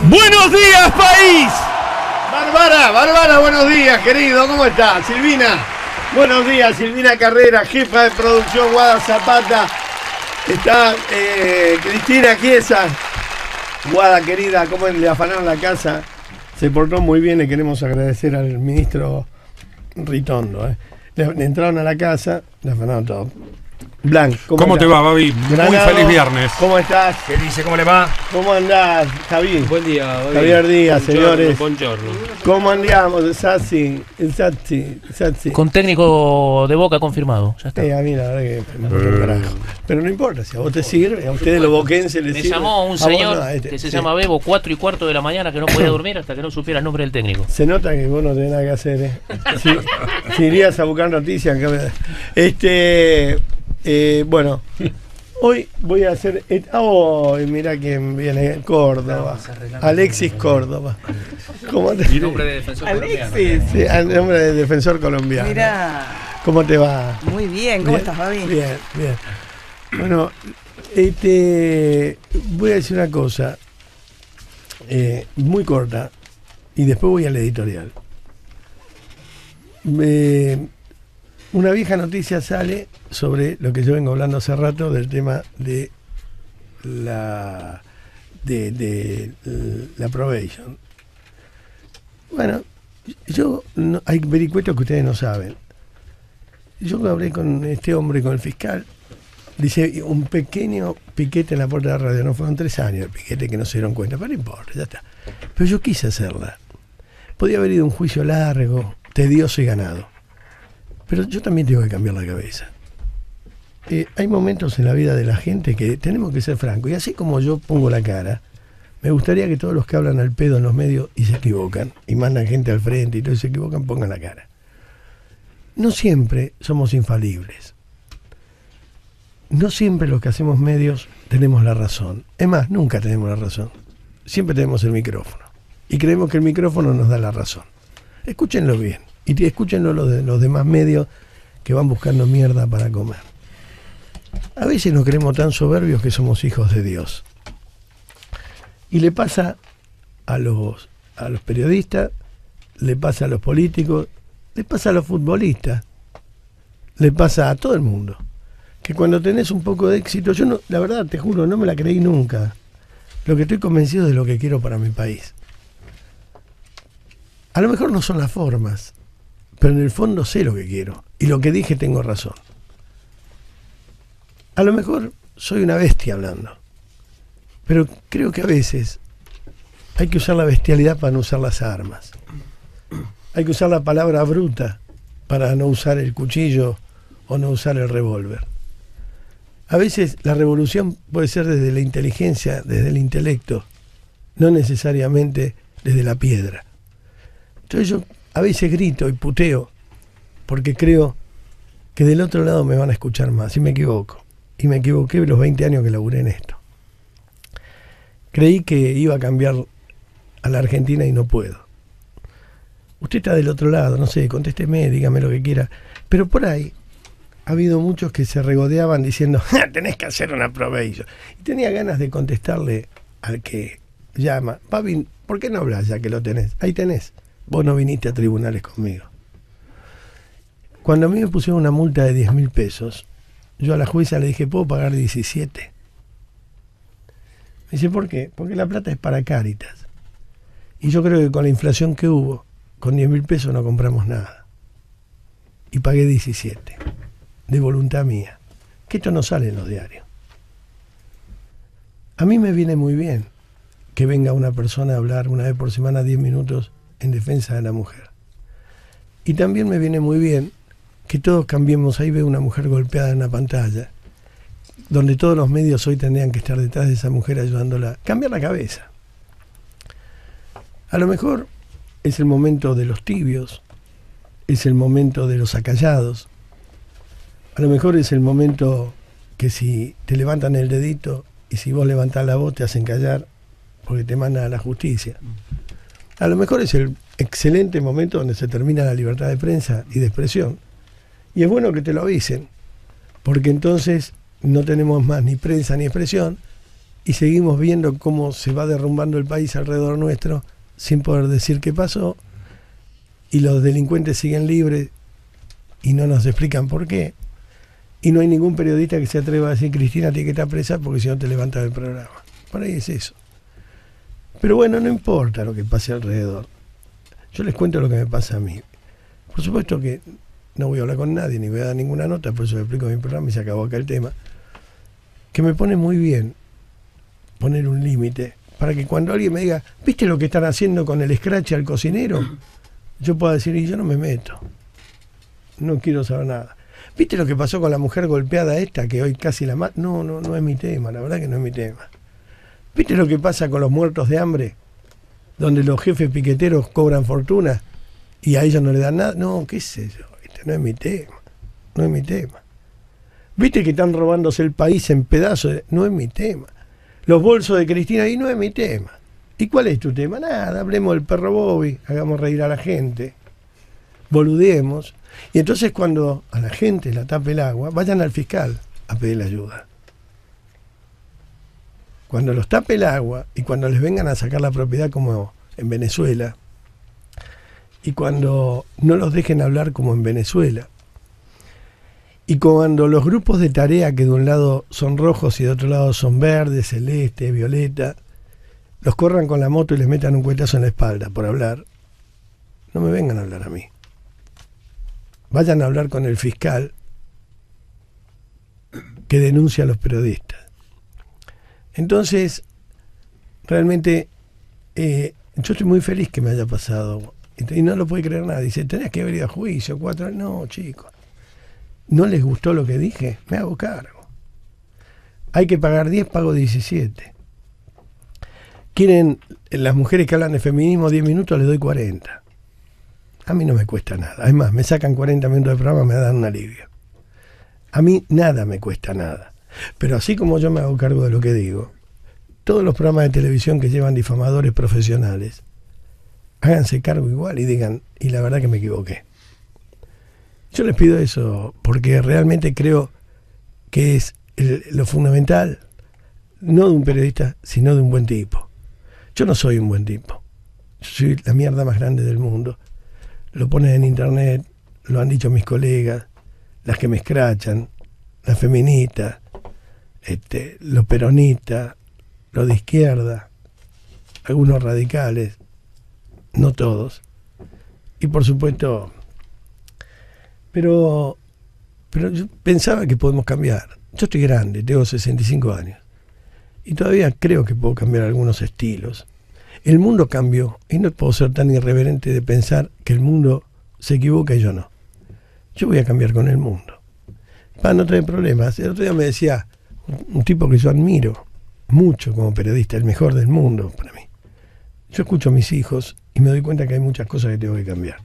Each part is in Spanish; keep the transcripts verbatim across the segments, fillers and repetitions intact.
¡Buenos días, país! Bárbara, Bárbara, buenos días, querido. ¿Cómo estás? Silvina. Buenos días, Silvina Carrera, jefa de producción Guada Zapata. Está eh, Cristina Chiesa. Guada, querida, ¿cómo le afanaron la casa? Se portó muy bien, le queremos agradecer al ministro Ritondo. Eh. Le, le entraron a la casa, le afanaron todo. Blanc, ¿cómo, ¿Cómo te va, Babi? Granado, muy feliz viernes. ¿Cómo estás? ¿Qué dice? ¿Cómo le va? ¿Cómo andás, Javi? Buen día, Babi. Javier Díaz, Buongiorno, señores. Buongiorno. ¿Cómo andamos? Sassi, Sassi, Sassi. Con técnico de Boca confirmado. Ya está. Eh, a mí la verdad que me importa un carajo. Pero no importa, si a vos te sirve, a ustedes los boquenses les Me sirve. llamó un A vos señor no, este, que se sí. llama Bebo, cuatro y cuarto de la mañana, que no podía dormir hasta que no supiera el nombre del técnico. Se nota que vos no tenés nada que hacer, ¿eh? Si, si irías a buscar noticias, que- este, eh, bueno, hoy voy a hacer. Oh, mira quién viene, Córdoba. Alexis Córdoba. ¿Cómo te Y nombre de defensor colombiano. Alexis, Sí, al nombre de defensor colombiano. mira, ¿Cómo te va? muy bien, ¿cómo Bien, estás, Babi? Bien, bien. Bueno, este, voy a decir una cosa eh, muy corta y después voy al editorial. Me- una vieja noticia sale sobre lo que yo vengo hablando hace rato del tema de la de, de la probation. Bueno, yo no, hay vericuetos que ustedes no saben. Yo hablé con este hombre, con el fiscal, dice un pequeño piquete en la puerta de la radio, no fueron tres años el piquete que no se dieron cuenta, pero no importa, ya está. Pero yo quise hacerla. Podía haber ido un juicio largo, tedioso y ganado. Pero yo también tengo que cambiar la cabeza. Eh, hay momentos en la vida de la gente que tenemos que ser francos, y así como yo pongo la cara, me gustaría que todos los que hablan al pedo en los medios y se equivocan, y mandan gente al frente y todos se equivocan, pongan la cara. No siempre somos infalibles. No siempre los que hacemos medios tenemos la razón. Es más, nunca tenemos la razón. Siempre tenemos el micrófono. Y creemos que el micrófono nos da la razón. Escúchenlo bien. Y t- escúchenlo los, de, los demás medios que van buscando mierda para comer. A veces nos creemos tan soberbios que somos hijos de Dios. Y le pasa a los, a los periodistas, le pasa a los políticos, le pasa a los futbolistas, le pasa a todo el mundo. Que cuando tenés un poco de éxito, yo no, la verdad te juro, no me la creí nunca. Lo que estoy convencido de lo que quiero para mi país. A lo mejor no son las formas, pero en el fondo sé lo que quiero. Y lo que dije tengo razón. A lo mejor soy una bestia hablando, pero creo que a veces hay que usar la bestialidad para no usar las armas. Hay que usar la palabra bruta para no usar el cuchillo o no usar el revólver. A veces la revolución puede ser desde la inteligencia, desde el intelecto, no necesariamente desde la piedra. Entonces yo a veces grito y puteo porque creo que del otro lado me van a escuchar más, y me equivoco. Y me equivoqué los veinte años que laburé en esto. Creí que iba a cambiar a la Argentina y no puedo. Usted está del otro lado, no sé, contésteme, dígame lo que quiera. Pero por ahí ha habido muchos que se regodeaban diciendo, ¡ja, tenés que hacer una probation! Y tenía ganas de contestarle al que llama, Papi, ¿por qué no hablas ya que lo tenés? Ahí tenés. Vos no viniste a tribunales conmigo. Cuando a mí me pusieron una multa de diez mil pesos, yo a la jueza le dije, ¿puedo pagar diecisiete? Me dice, ¿por qué? Porque la plata es para Cáritas. Y yo creo que con la inflación que hubo, con diez mil pesos no compramos nada. Y pagué diecisiete. De voluntad mía. Que esto no sale en los diarios. A mí me viene muy bien que venga una persona a hablar una vez por semana diez minutos en defensa de la mujer. Y también me viene muy bien que todos cambiemos. Ahí veo una mujer golpeada en una pantalla, donde todos los medios hoy tendrían que estar detrás de esa mujer ayudándola. Cambiar la cabeza. A lo mejor es el momento de los tibios, es el momento de los acallados, a lo mejor es el momento que si te levantan el dedito y si vos levantás la voz te hacen callar porque te mandan a la justicia. A lo mejor es el excelente momento donde se termina la libertad de prensa y de expresión. Y es bueno que te lo avisen, porque entonces no tenemos más ni prensa ni expresión y seguimos viendo cómo se va derrumbando el país alrededor nuestro sin poder decir qué pasó, y los delincuentes siguen libres y no nos explican por qué, y no hay ningún periodista que se atreva a decir Cristina tiene que estar presa porque si no te levantas del programa. Por ahí es eso. Pero bueno, no importa lo que pase alrededor. Yo les cuento lo que me pasa a mí. Por supuesto que no voy a hablar con nadie, ni voy a dar ninguna nota, por eso le explico mi programa y se acabó acá el tema. Que me pone muy bien poner un límite para que cuando alguien me diga, ¿viste lo que están haciendo con el scratch al cocinero? Yo puedo decir, y yo no me meto. No quiero saber nada. ¿Viste lo que pasó con la mujer golpeada esta, que hoy casi la mata? No, no, no es mi tema, la verdad que no es mi tema. ¿Viste lo que pasa con los muertos de hambre? Donde los jefes piqueteros cobran fortuna y a ellos no le dan nada. No, qué sé yo, este no es mi tema. No es mi tema. ¿Viste que están robándose el país en pedazos? No es mi tema. Los bolsos de Cristina, y no es mi tema. ¿Y cuál es tu tema? Nada, hablemos del perro Bobby, hagamos reír a la gente, boludeemos. Y entonces cuando a la gente la tape el agua, vayan al fiscal a pedirle ayuda. Cuando los tape el agua y cuando les vengan a sacar la propiedad como en Venezuela, y cuando no los dejen hablar como en Venezuela, y cuando los grupos de tarea que de un lado son rojos y de otro lado son verdes, celeste, violeta, los corran con la moto y les metan un cuetazo en la espalda por hablar, no me vengan a hablar a mí. Vayan a hablar con el fiscal que denuncia a los periodistas. Entonces, realmente, eh, yo estoy muy feliz que me haya pasado. Y no lo puede creer nadie. Dice, tenés que haber ido a juicio, cuatro años. No, chicos. ¿No les gustó lo que dije? Me hago cargo. Hay que pagar diez, pago diecisiete. ¿Quieren las mujeres que hablan de feminismo diez minutos? Les doy cuarenta. A mí no me cuesta nada. Además, me sacan cuarenta minutos de programa, me dan un alivio. A mí nada me cuesta nada. Pero así como yo me hago cargo de lo que digo, todos los programas de televisión que llevan difamadores profesionales, háganse cargo igual y digan, y la verdad que me equivoqué. Yo les pido eso porque realmente creo que es el, lo fundamental, no de un periodista, sino de un buen tipo. Yo no soy un buen tipo. Yo soy la mierda más grande del mundo. Lo ponen en internet, lo han dicho mis colegas, las que me escrachan, las feministas, este, los peronistas, los de izquierda, algunos radicales, no todos. Y por supuesto, pero, pero yo pensaba que podemos cambiar. Yo estoy grande, tengo sesenta y cinco años. Y todavía creo que puedo cambiar algunos estilos. El mundo cambió y no puedo ser tan irreverente de pensar que el mundo se equivoca y yo no. Yo voy a cambiar con el mundo. Para no tener problemas. El otro día me decía un, un tipo que yo admiro mucho como periodista, el mejor del mundo para mí. Yo escucho a mis hijos y me doy cuenta que hay muchas cosas que tengo que cambiar.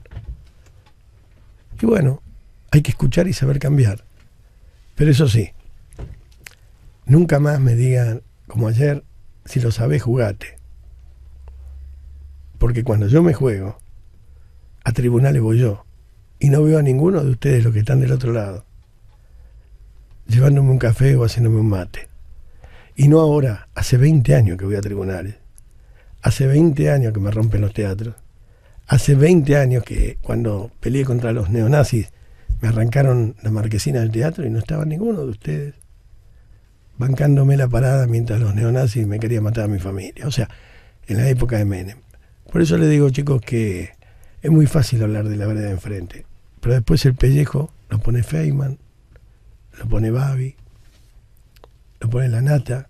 Y bueno, hay que escuchar y saber cambiar. Pero eso sí, nunca más me digan, como ayer, si lo sabés, jugate. Porque cuando yo me juego, a tribunales voy yo. Y no veo a ninguno de ustedes, los que están del otro lado, llevándome un café o haciéndome un mate. Y no ahora, hace veinte años que voy a tribunales. Hace veinte años que me rompen los teatros. Hace veinte años que cuando peleé contra los neonazis me arrancaron la marquesina del teatro y no estaba ninguno de ustedes bancándome la parada mientras los neonazis me querían matar a mi familia. O sea, en la época de Menem. Por eso les digo, chicos, que es muy fácil hablar de la vereda enfrente. Pero después el pellejo lo pone Feynman, lo pone Babi, lo pone la Nata.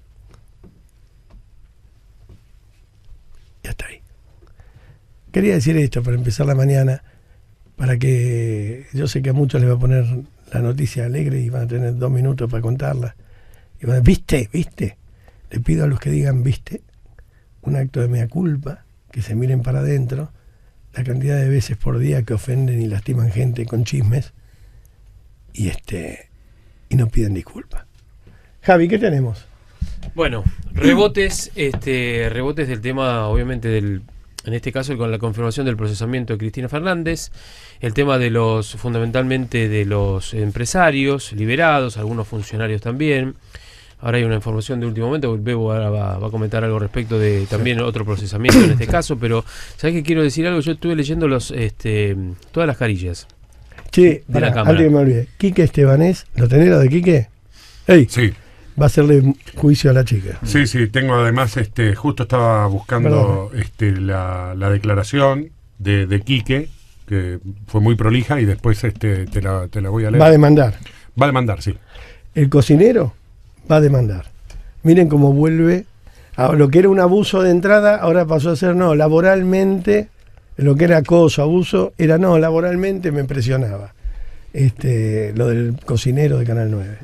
Y hasta ahí. Quería decir esto para empezar la mañana, para que yo sé que a muchos les va a poner la noticia alegre y van a tener dos minutos para contarla. Y van a decir, ¿viste? ¿Viste? Le pido a los que digan, ¿viste? Un acto de mea culpa, que se miren para adentro, la cantidad de veces por día que ofenden y lastiman gente con chismes y este y no piden disculpas. Javi, ¿qué tenemos? Bueno, rebotes, este, rebotes del tema, obviamente, del, en este caso con la confirmación del procesamiento de Cristina Fernández, el tema de los, fundamentalmente de los empresarios liberados, algunos funcionarios también, Ahora hay una información de último momento, Bebo ahora va, va a comentar algo respecto de también otro procesamiento en este caso, pero ¿sabés qué quiero decir algo? Yo estuve leyendo los este todas las carillas. Che, de pará, la cámara. antes que me olvide, Quique Estebanés, ¿lo tenés lo de Quique? ¡Ey! Sí, Va a hacerle juicio a la chica. sí, sí, tengo además, este, justo estaba buscando este, la, la declaración de, de Quique, que fue muy prolija y después este, te, la, te la voy a leer. Va a demandar. Va a demandar, sí. El cocinero va a demandar. Miren cómo vuelve a lo que era un abuso de entrada, ahora pasó a ser no, laboralmente, lo que era acoso, abuso, era no, laboralmente me impresionaba. Este, lo del cocinero de Canal nueve.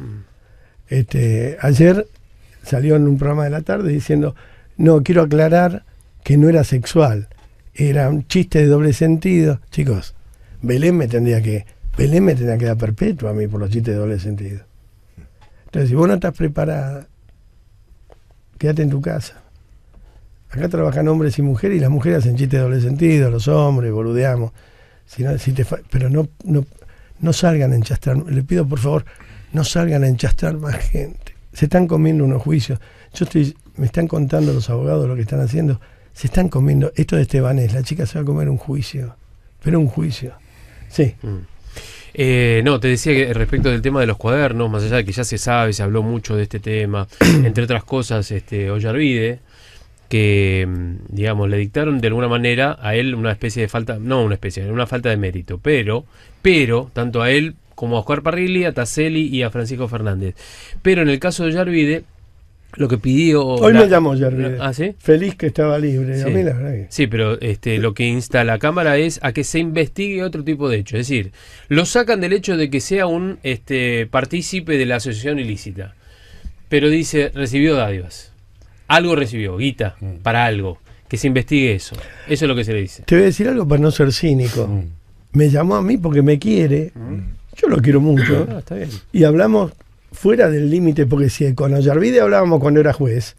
Este, ayer salió en un programa de la tarde diciendo, no, quiero aclarar que no era sexual, era un chiste de doble sentido. Chicos, Belén me tendría que, Belén me tendría que dar perpetua a mí por los chistes de doble sentido. Entonces, si vos no estás preparada, quédate en tu casa. Acá trabajan hombres y mujeres y las mujeres hacen chistes de doble sentido, los hombres, boludeamos. Si no, si te fa- pero no, no, no salgan a enchastrar, le pido por favor, no salgan a enchastrar más gente. Se están comiendo unos juicios. Yo estoy, me están contando los abogados lo que están haciendo. Se están comiendo, esto de Estebanés, la chica se va a comer un juicio, pero un juicio. Sí. Mm. Eh, no, te decía que respecto del tema de los cuadernos, más allá de que ya se sabe, se habló mucho de este tema, entre otras cosas, este Ollarvide, que digamos le dictaron de alguna manera a él una especie de falta, no una especie, una falta de mérito, pero, pero, tanto a él como a Oscar Parrilli, a Taselli y a Francisco Fernández. Pero en el caso de Ollarvide, lo que pidió... Hoy la- me llamó Ollarvide. ¿Ah, sí? Feliz que estaba libre. Sí. A mí la verdad que- Sí, pero este, lo que insta la Cámara es a que se investigue otro tipo de hecho. Es decir, lo sacan del hecho de que sea un este, partícipe de la asociación ilícita. Pero dice, recibió dádivas. Algo recibió, guita, para algo. Que se investigue eso. Eso es lo que se le dice. Te voy a decir algo para no ser cínico. Mm. Me llamó a mí porque me quiere. Yo lo quiero mucho. Ah, está bien. Y hablamos fuera del límite, porque si con Ollarvide hablábamos cuando era juez,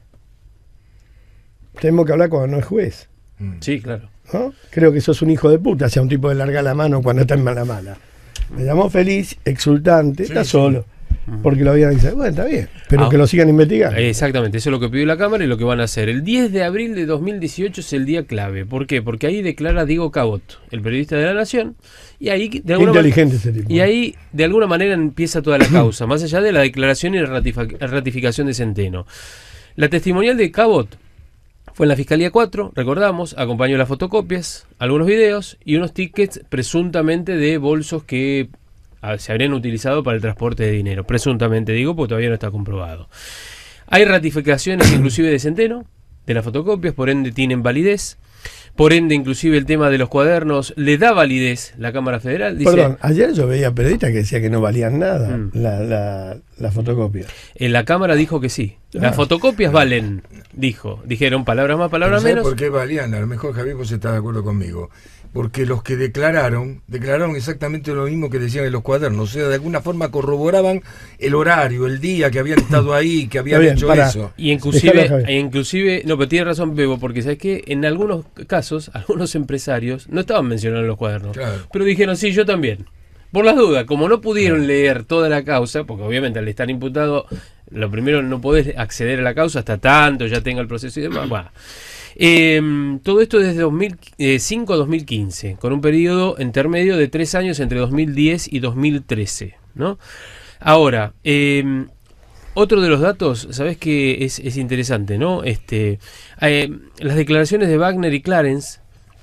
tenemos que hablar cuando no es juez, Sí, claro. ¿no? Creo que sos un hijo de puta, sea un tipo de larga la mano cuando está en mala mala. Me llamó feliz, exultante, está solo, porque lo habían dicho, bueno, está bien, pero Ah. que lo sigan investigando. Exactamente, eso es lo que pidió la Cámara y lo que van a hacer. El diez de abril de dos mil dieciocho es el día clave. ¿Por qué? Porque ahí declara Diego Cabot, el periodista de La Nación, y ahí de Qué alguna inteligente ese tipo. Y ahí, de alguna manera, empieza toda la causa, más allá de la declaración y la ratifa- ratificación de Centeno. La testimonial de Cabot fue en la Fiscalía cuatro, recordamos, acompañó las fotocopias, algunos videos y unos tickets presuntamente de bolsos que ah, se habrían utilizado para el transporte de dinero. Presuntamente digo, porque todavía no está comprobado. Hay ratificaciones inclusive de Centeno, de las fotocopias, por ende tienen validez. Por ende, inclusive el tema de los cuadernos le da validez la Cámara Federal. Dice, Perdón, ayer yo veía periodistas que decían que no valían nada Mm. la, la, la fotocopia. en la Cámara dijo que sí. Las Ah. fotocopias valen, dijo. Dijeron palabras más, palabras ¿Sabes menos. por qué valían? A lo mejor Javier vos estás de acuerdo conmigo. Porque los que declararon, declararon exactamente lo mismo que decían en los cuadernos. O sea, de alguna forma corroboraban el horario, el día que habían estado ahí, que habían Está bien, hecho pará. eso. Y inclusive, Déjalo, Javier. e inclusive, no, pero tiene razón Bebo, porque sabes que en algunos casos, algunos empresarios no estaban mencionando los cuadernos, Claro. pero dijeron sí, yo también. Por las dudas, como no pudieron leer toda la causa, porque obviamente al estar imputado, lo primero no podés acceder a la causa hasta tanto, ya tenga el proceso y demás. Bueno. Eh, todo esto desde dos mil cinco a dos mil quince, con un periodo intermedio de tres años entre dos mil diez y dos mil trece, ¿no? Ahora, eh, otro de los datos, sabes que es, es interesante, ¿no? Este, eh, las declaraciones de Wagner y Clarence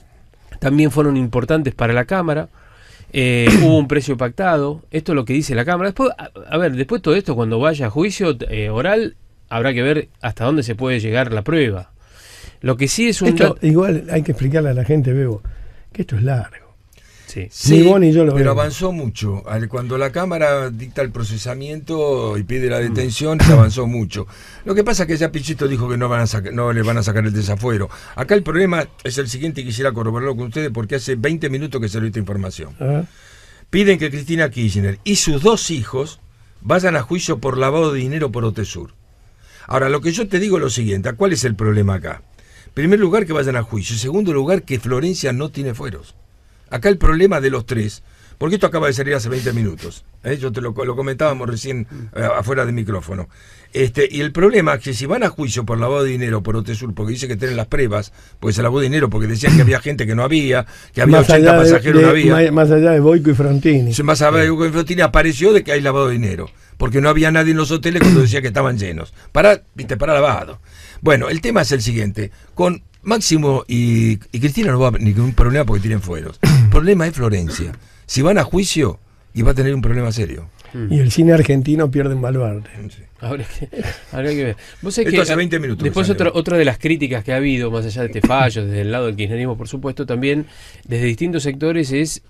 también fueron importantes para la Cámara. Eh, hubo un precio pactado. Esto es lo que dice la Cámara. Después, a, a ver, después todo esto, cuando vaya a juicio eh, oral, habrá que ver hasta dónde se puede llegar la prueba. Lo que sí es un Esto, dato. igual hay que explicarle a la gente, Bebo, que esto es largo. Sí. Ni vos ni yo lo pero vemos. avanzó mucho. Al- Cuando la Cámara dicta el procesamiento y pide la detención, se avanzó mucho. Lo que pasa es que ya Pichito dijo que no, van a saca- no le van a sacar el desafuero. Acá el problema es el siguiente y quisiera corroborarlo con ustedes porque hace veinte minutos que salió esta información. Ah, Piden que Cristina Kirchner y sus dos hijos vayan a juicio por lavado de dinero por Otesur. Ahora, lo que yo te digo es lo siguiente, ¿cuál es el problema acá? En primer lugar, que vayan a juicio. En segundo lugar, que Florencia no tiene fueros. Acá el problema de los tres, porque esto acaba de salir hace veinte minutos. ¿eh? Yo te lo, lo comentábamos recién eh, afuera del micrófono. Este, y el problema es que si van a juicio por lavado de dinero por Otesur, porque dice que tienen las pruebas, porque se lavó dinero, porque decían que había gente que no había, que había más ochenta allá de- pasajeros de- no había. Más, más allá de Boico y Frontini. Se más allá de Hugo Infantini apareció de que hay lavado de dinero, porque no había nadie en los hoteles cuando decía que estaban llenos. Para, viste, para lavado. Bueno, el tema es el siguiente. Con Máximo y, y Cristina no va a haber ningún problema porque tienen fueros. El problema es Florencia. Si van a juicio, y va a tener un problema serio. Y el cine argentino pierde un baluarte. Sí. Habrá que, habrá que ver. Vos sabés Esto que, hace veinte minutos Después que salió. otra, otra de las críticas que ha habido, más allá de este fallo, desde el lado del kirchnerismo, por supuesto, también desde distintos sectores es,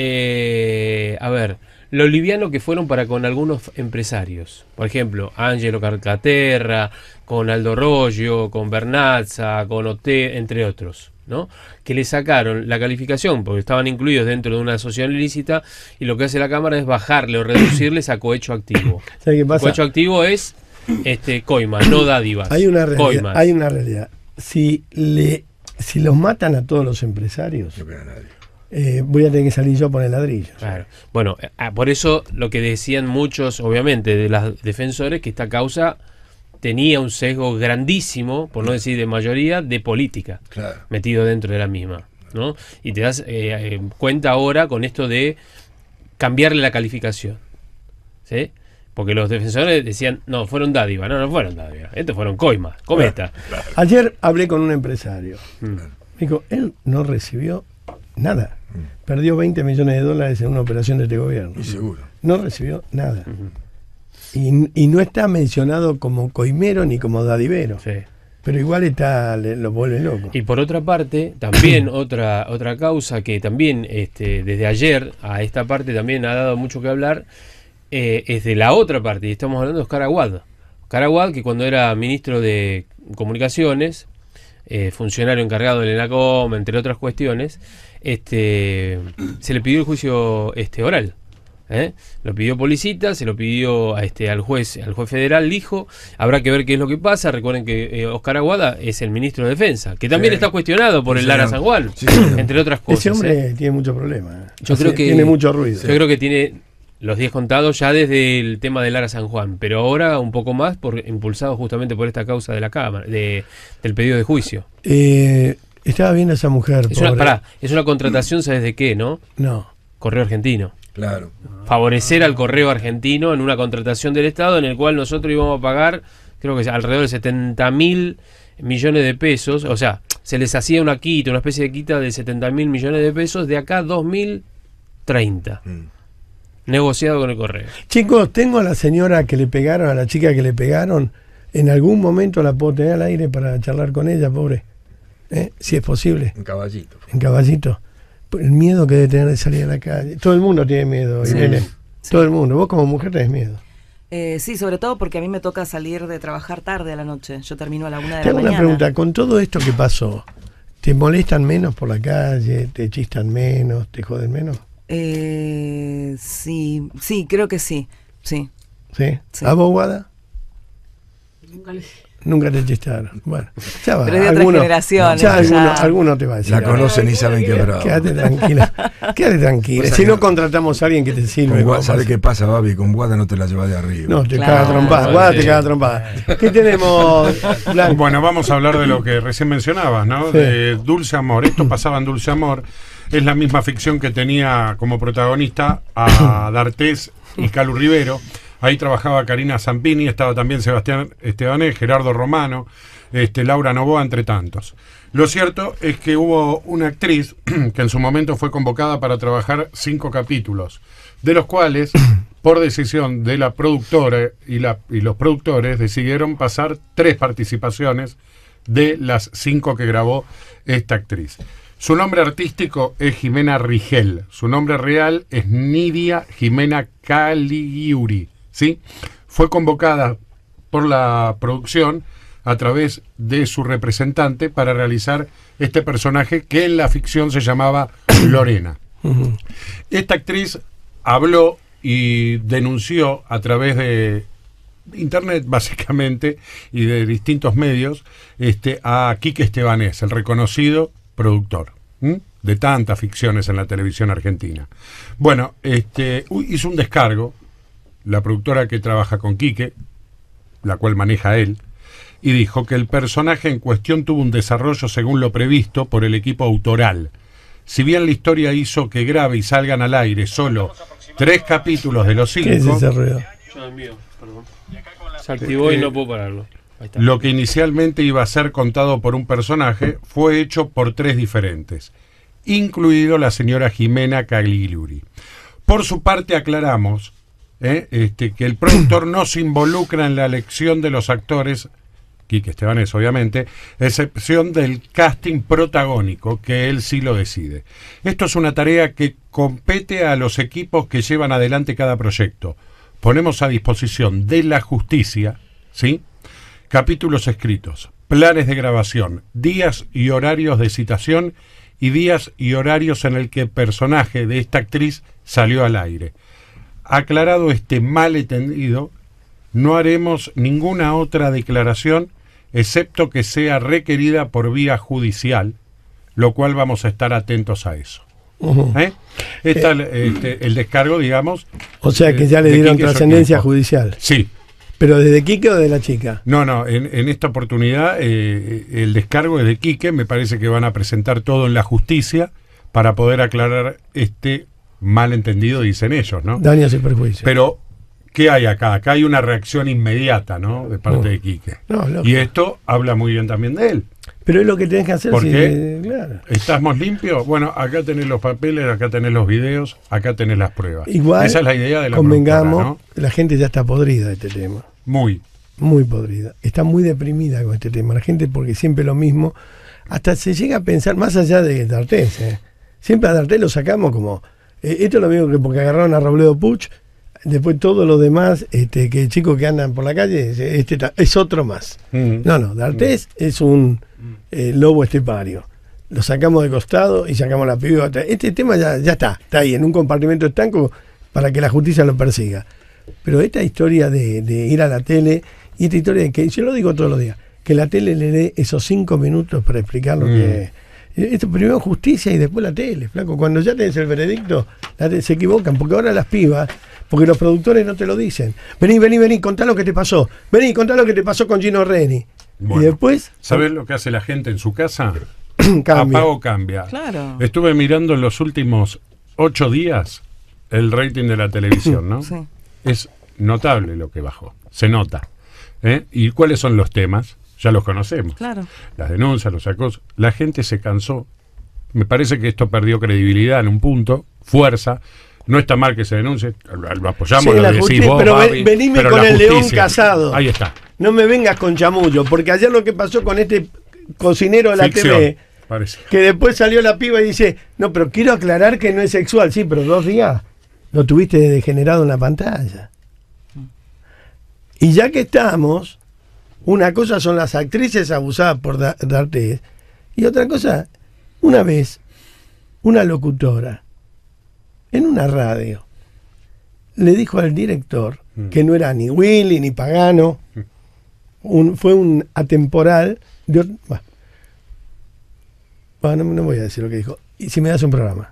eh, a ver, lo liviano que fueron para con algunos empresarios. Por ejemplo, Angelo Carcaterra, con Aldo Rollo, con Bernazza, con Ote, entre otros, ¿no? Que le sacaron la calificación porque estaban incluidos dentro de una asociación ilícita, y lo que hace la Cámara es bajarle o reducirles a cohecho activo. ¿Sabes qué pasa? Cohecho activo es este coimas, no dádivas. Hay una realidad. Coimas. Hay una realidad. Si le, si los matan a todos los empresarios, No queda nadie. eh, voy a tener que salir yo a poner ladrillos. Claro. Bueno, ah, por eso lo que decían muchos, obviamente, de los defensores, que esta causa tenía un sesgo grandísimo, por no decir de mayoría, de política, Claro. metido dentro de la misma, ¿no? Y te das eh, eh, cuenta ahora con esto de cambiarle la calificación, ¿sí? Porque los defensores decían, no, fueron dádivas, no, no fueron dádivas, estos fueron coimas, cometa. Ayer hablé con un empresario. Mm. Me dijo, él no recibió nada. Perdió veinte millones de dólares en una operación de este gobierno. Y seguro. No recibió nada. Y, y no está mencionado como coimero ni como dadivero. Sí. Pero igual está, le- lo vuelve loco. Y por otra parte, también otra otra causa que también este, desde ayer a esta parte también ha dado mucho que hablar, eh, es de la otra parte, y estamos hablando de Oscar Aguad. Oscar Aguad, que cuando era ministro de Comunicaciones, eh, funcionario encargado del ENACOM, entre otras cuestiones, este, se le pidió el juicio este, oral. ¿eh? Lo pidió Policita, se lo pidió a este, al juez al juez federal, dijo, habrá que ver qué es lo que pasa. Recuerden que eh, Oscar Aguada es el ministro de Defensa, que también Sí. está cuestionado por Sí, el Lara señor. San Juan, Sí, señor. entre otras cosas. Ese hombre ¿eh? tiene muchos problemas. Yo Hace- creo que tiene mucho ruido. Yo creo que tiene los diez contados ya desde el tema de Lara San Juan, pero ahora un poco más por impulsado justamente por esta causa de la Cámara, de, del pedido de juicio. Eh, estaba viendo a esa mujer. Es una, pobre. pará, es una contratación, ¿sabes de qué, no? No. Correo Argentino. Claro. Favorecer al correo argentino en una contratación del Estado en el cual nosotros íbamos a pagar, creo que alrededor de setenta mil millones de pesos, o sea, se les hacía una quita, una especie de quita de setenta mil millones de pesos de acá a dos mil treinta, Mm. negociado con el correo. Chicos, tengo a la señora que le pegaron, a la chica que le pegaron. En algún momento la puedo tener al aire para charlar con ella, pobre. ¿Eh? Si es posible. Un caballito. En Caballito. El miedo que debe tener de salir a la calle. Todo el mundo tiene miedo, Sí. Irene. Sí. Todo el mundo. Vos como mujer tenés miedo. Eh, sí, sobre todo porque a mí me toca salir de trabajar tarde a la noche. Yo termino a la una de Te la hago una mañana. pregunta. Con todo esto que pasó, ¿te molestan menos por la calle? ¿Te chistan menos? ¿Te joden menos? Eh, sí, sí, creo que sí. Sí. ¿Sí? Sí. ¿A vos, Guada? Nunca te chistaron. Bueno, ya va. Pero es de otra alguno, generación, ya eso ya- alguno, alguno te va a decir. La algo. conocen y saben que es bravo. Quédate tranquila. Quédate tranquila. Pues Si acá- no contratamos a alguien que te sirve. Con Guada, vamos ¿sabe a- qué pasa, Babi? Con Guada no te la llevas de arriba. No, te Claro. caga trompada. Guada te caga trompada. ¿Qué tenemos, Blanco? Bueno, vamos a hablar de lo que recién mencionabas, ¿no? Sí. De Dulce Amor. Esto pasaba en Dulce Amor. Es la misma ficción que tenía como protagonista a D'Artés y Calu Rivero. Ahí trabajaba Karina Zampini, estaba también Sebastián Estebanés, Gerardo Romano, este, Laura Novoa, entre tantos. Lo cierto es que hubo una actriz que en su momento fue convocada para trabajar cinco capítulos, de los cuales, por decisión de la productora y, la, y los productores, decidieron pasar tres participaciones de las cinco que grabó esta actriz. Su nombre artístico es Jimena Rigel. Su nombre real es Nidia Jimena Caligiuri. ¿Sí? Fue convocada por la producción a través de su representante para realizar este personaje que en la ficción se llamaba Lorena. Esta actriz habló y denunció a través de internet básicamente y de distintos medios este, a Quique Estebanés, el reconocido productor. ¿Mm? de tantas ficciones en la televisión argentina. Bueno, este, hizo un descargo, la productora que trabaja con Quique, la cual maneja él, y dijo que el personaje en cuestión tuvo un desarrollo según lo previsto por el equipo autoral. Si bien la historia hizo que grabe y salgan al aire solo tres capítulos de los cinco... ¿Qué es ese ruido? Yo envío, perdón. Se activó Eh, y no puedo pararlo. Ahí está. Lo que inicialmente iba a ser contado por un personaje fue hecho por tres diferentes, incluido la señora Jimena Cagliuri. Por su parte aclaramos eh, este, que el productor no se involucra en la elección de los actores, Quique Estebanés obviamente, excepción del casting protagónico, que él sí lo decide. Esto es una tarea que compete a los equipos que llevan adelante cada proyecto. Ponemos a disposición de la justicia, ¿sí?, capítulos escritos, planes de grabación, días y horarios de citación y días y horarios en el que el personaje de esta actriz salió al aire. Aclarado este malentendido, no haremos ninguna otra declaración excepto que sea requerida por vía judicial, lo cual vamos a estar atentos a eso. Uh-huh. ¿Eh? Está el, este, el descargo, digamos. O sea que ya le de dieron Quique trascendencia Soquimpo. judicial. Sí. ¿Pero desde Quique o de la chica? No, no, en, en esta oportunidad eh, el descargo es de Quique, me parece que van a presentar todo en la justicia para poder aclarar este malentendido, dicen ellos, ¿no? Daños y perjuicios. Pero, ¿qué hay acá? Acá hay una reacción inmediata, ¿no?, de parte No. de Quique. No, lógico. Y esto habla muy bien también de él. Pero es lo que tenés que hacer. ¿Por si- qué? Claro. ¿Estamos limpios? Bueno, acá tenés los papeles, acá tenés los videos, acá tenés las pruebas. Igual, Esa es la idea de la convengamos, productora, ¿no? la gente ya está podrida de este tema. Muy. Muy podrida. Está muy deprimida con este tema. La gente, porque siempre lo mismo. Hasta se llega a pensar, más allá de D'Artés, ¿eh? Siempre a D'Artés lo sacamos como. Eh, esto lo mismo que porque agarraron a Robledo Puch. Después todo lo demás, este, que chicos que andan por la calle, este ta- es otro más. Mm. No, no, D'Artés es un eh, lobo estepario. Lo sacamos de costado y sacamos la pibota. Este tema ya, ya está, está ahí, en un compartimento estanco para que la justicia lo persiga. Pero esta historia de, de ir a la tele, y esta historia de que, yo lo digo todos los días, que la tele le dé esos cinco minutos para explicar lo Mm. que... Esto primero justicia y después la tele, flaco. Cuando ya tenés el veredicto, la tele- se equivocan, porque ahora las pibas, porque los productores no te lo dicen. Vení, vení, vení, contá lo que te pasó. Vení, contá lo que te pasó con Gino Reni. Bueno, y después ¿sabés lo que hace la gente en su casa? cambia. Apago, cambia. Claro. Estuve mirando en los últimos ocho días el rating de la televisión, ¿no? Sí. Es notable lo que bajó, se nota. ¿Eh? ¿Y cuáles son los temas? Ya los conocemos. Claro. Las denuncias, los acosos. La gente se cansó. Me parece que esto perdió credibilidad en un punto, fuerza. No está mal que se denuncie, lo, lo apoyamos, Sí, lo la decís justicia, vos, pero ve- Babi, venime pero con la el león justicia- casado. Ahí está. No me vengas con chamullo, porque ayer lo que pasó con este cocinero de la Ficción, T V, parece. que después salió la piba y dice, no, pero quiero aclarar que no es sexual. Sí, pero dos días lo tuviste degenerado en la pantalla. Y ya que estamos, una cosa son las actrices abusadas por Da- D'Artés, y otra cosa, una vez, una locutora, en una radio, le dijo al director, Mm. que no era ni Willy ni Pagano, un, fue un atemporal, de, ot- bah, bah, no, no voy a decir lo que dijo, y si me das un programa.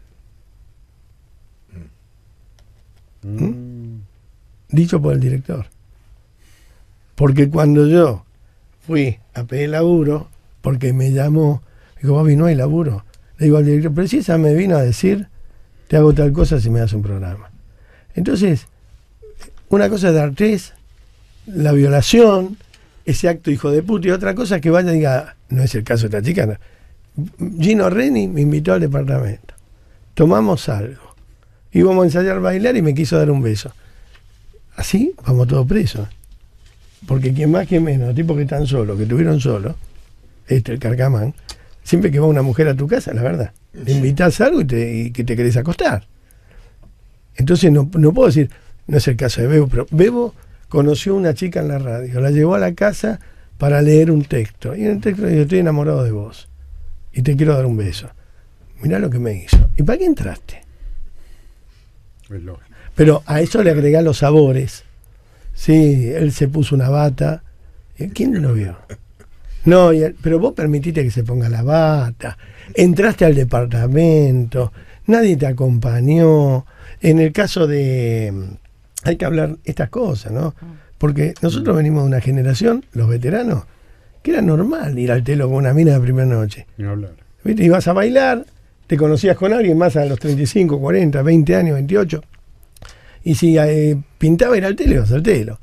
¿Mm? Dicho por el director. Porque cuando yo fui a pedir laburo, porque me llamó, dijo, Babi, no hay laburo. Le digo al director, pero si esa me vino a decir, te hago tal cosa si me das un programa. Entonces, una cosa es D'Artés, la violación, ese acto hijo de puta, y otra cosa es que vaya y diga, no es el caso de esta chica, no. Gino Reni me invitó al departamento. Tomamos algo. Íbamos a ensayar bailar y me quiso dar un beso. Así vamos todos presos. Porque quien más, quien menos, los tipos que están solos, que estuvieron solos, este, el Carcamán, siempre que va una mujer a tu casa, la verdad, le invitas algo y, te, y que te querés acostar. Entonces no, no puedo decir, no es el caso de Bebo, pero Bebo conoció a una chica en la radio, la llevó a la casa para leer un texto. Y en el texto le dijo, estoy enamorado de vos y te quiero dar un beso. Mirá lo que me hizo. ¿Y para qué entraste? Es lógico. Pero a eso le agregá los sabores. Sí, él se puso una bata. ¿Quién lo vio? No, y el- pero vos permitiste que se ponga la bata, entraste al departamento, nadie te acompañó. En el caso de... Hay que hablar estas cosas, ¿no? Porque nosotros venimos de una generación, los veteranos, que era normal ir al telo con una mina de primera noche. Ni hablar. ¿Viste? Ibas a bailar, te conocías con alguien más a los treinta y cinco, cuarenta, veinte años, veintiocho. Y si eh, pintaba ir al telo, ibas al telo.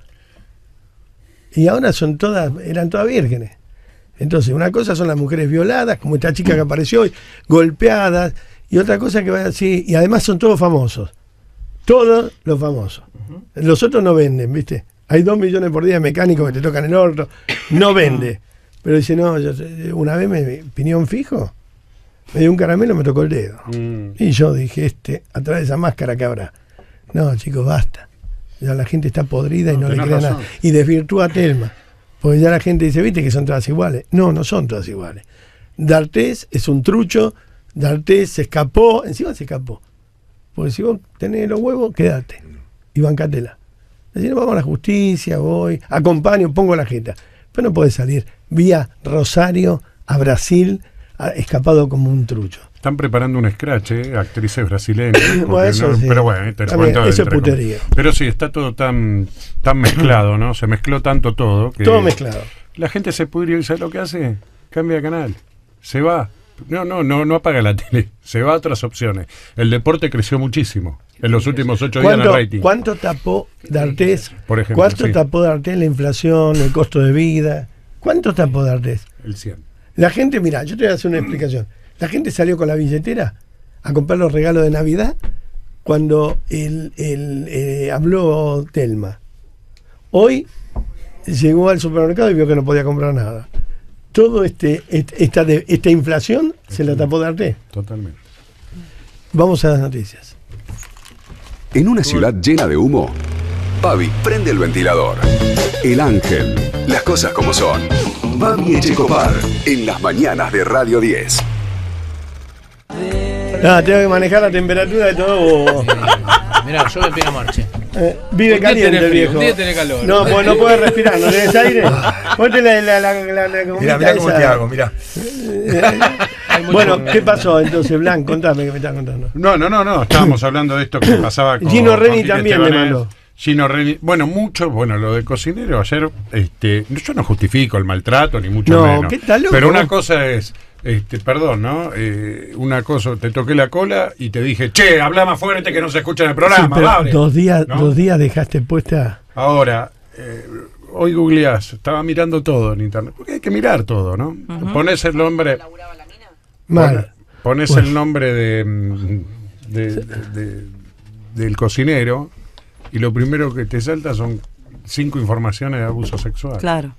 Y ahora son todas, eran todas vírgenes. Entonces, una cosa son las mujeres violadas, como esta chica que apareció hoy, golpeadas, y otra cosa que va a decir, y además son todos famosos. Todos los famosos. Los otros no venden, ¿viste? Hay dos millones por día de mecánicos que te tocan el orto, no vende. Pero dice, no, yo, una vez me, piñón fijo, me dio un caramelo, me tocó el dedo. Mm. Y yo dije, este, atrás de esa máscara que habrá. No, chicos, basta. Ya la gente está podrida y No, no, le tenés crea razón. nada. Y desvirtúa a Telma. Porque ya la gente dice, viste que son todas iguales. No, no son todas iguales. D'Artés es un trucho, D'Artés se escapó, encima se escapó. Porque si vos tenés los huevos, quédate. Y bancatela. Decir, vamos a la justicia, voy, acompaño, pongo la jeta. Pero no podés salir vía Rosario a Brasil, a- escapado como un trucho. Están preparando un scratch, ¿eh? Actrices brasileñas. porque Bueno, eso no- sí. Pero bueno, te lo Está cuento bien, eso es entre comillas. putería. Pero sí, está todo tan, tan mezclado, ¿no? Se mezcló tanto todo. Que Todo mezclado. La gente se pudrió y ¿sabes lo que hace? Cambia de canal. Se va. No, no, no, no apaga la tele. Se va a otras opciones. El deporte creció muchísimo en los últimos ocho días en el ¿Cuánto, rating. cuánto tapó D'Artés? Por ejemplo, ¿Cuánto sí. tapó D'Artés la inflación, el costo de vida? ¿Cuánto tapó D'Artés? El cien. La gente, mira, yo te voy a hacer una explicación. La gente salió con la billetera a comprar los regalos de Navidad cuando el, el, eh, habló Telma. Hoy llegó al supermercado y vio que no podía comprar nada. Todo este, este- esta, de- esta inflación se la tapó D'Artés. Totalmente. Vamos a las noticias. En una ciudad llena de humo, Babi prende el ventilador. El Ángel. Las cosas como son. Babi Echecopar. En las mañanas de Radio diez. Ah, tengo que manejar la temperatura de todo. Mirá, yo me pego a marcha. Eh, vive Un día caliente tenés el frío, viejo. un día tenés calor. No, pues no puedes respirar, no tenés aire. Ponte la, la, la, la, la gomita Mirá, mirá cómo esa. te hago, mirá. Hay mucho- Bueno, ¿qué pasó entonces, Blanc? Contame que me estás contando. No, no, no, no. Estábamos hablando de esto que pasaba con Gino con Reni Quique también le Estebanés. mandó. Gino Reni, bueno, mucho, bueno, lo de cocinero ayer, este, yo no justifico el maltrato ni mucho No, menos. ¿qué tal, loco? Pero una cosa es, este, perdón, ¿no? Eh, una cosa, te toqué la cola y te dije, che, habla más fuerte que no se escucha en el Sí, programa, pero dale. dos días, ¿No? dos días dejaste puesta. Ahora, eh, hoy googleás, estaba mirando todo en internet, porque hay que mirar todo, ¿no? Pones el nombre, Mal. pones Bueno. el nombre de, mm, de- de- de- del cocinero y lo primero que te salta son cinco informaciones de abuso sexual. Claro.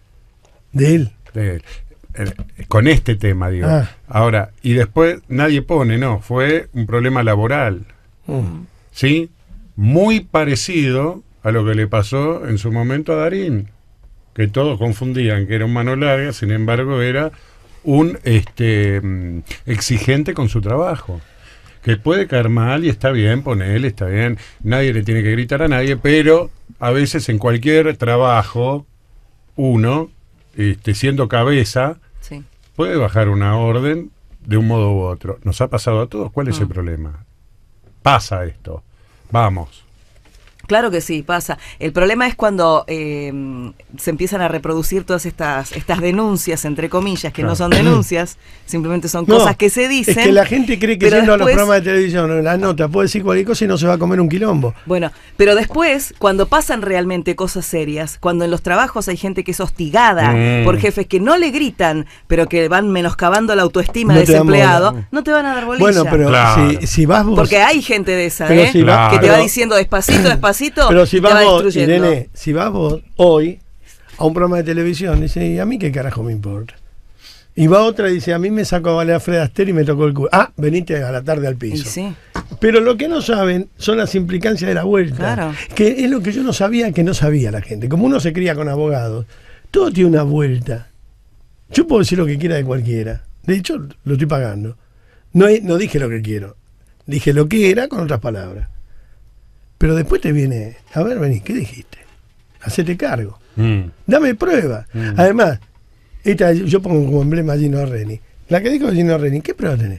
De él. De él. Eh, con este tema, digo. Ah. Ahora, y después nadie pone, no, fue un problema laboral. Mm. ¿Sí? Muy parecido a lo que le pasó en su momento a Darín, que todos confundían que era un mano larga, sin embargo era un este mm, exigente con su trabajo. Que puede caer mal y está bien, ponele, está bien, nadie le tiene que gritar a nadie, pero a veces en cualquier trabajo, uno, este, siendo cabeza, Sí. puede bajar una orden de un modo u otro. Nos ha pasado a todos. ¿Cuál es el problema? Pasa esto. Vamos. Claro que sí, pasa. El problema es cuando eh, se empiezan a reproducir todas estas estas denuncias, entre comillas, que Claro. no son denuncias, simplemente son No, cosas que se dicen. Es que la gente cree que pero yendo a los después- programas de televisión o en las notas puede decir cualquier cosa y no se va a comer un quilombo. Bueno, pero después, cuando pasan realmente cosas serias, cuando en los trabajos hay gente que es hostigada Mm. por jefes que no le gritan, pero que van menoscabando la autoestima No de te ese dan empleado, bola. no te van a dar bolilla. Bueno, pero Claro. si, si vas vos. Porque hay gente de esa, Pero ¿eh? si vas- que te va pero- diciendo despacito, despacito, Pero si y te va vas vos, destruyendo. Irene, si vas vos hoy a un programa de televisión, dice, ¿y a mí qué carajo me importa? Y va otra y dice, a mí me sacó a valer a Fred Astaire y me tocó el culo. Ah, venite a la tarde al Y piso. sí, Pero lo que no saben son las implicancias de la vuelta. Claro. Que es lo que yo no sabía, que no sabía la gente. Como uno se cría con abogados, todo tiene una vuelta. Yo puedo decir lo que quiera de cualquiera. De hecho, lo estoy pagando. No, he- no dije lo que quiero. Dije lo que era con otras palabras. Pero después te viene, a ver, vení, ¿qué dijiste? Hacete cargo. Mm. Dame prueba. Mm. Además, Esta, yo pongo como emblema a Gino Reni. La que dijo Gino Reni, ¿qué prueba tenés?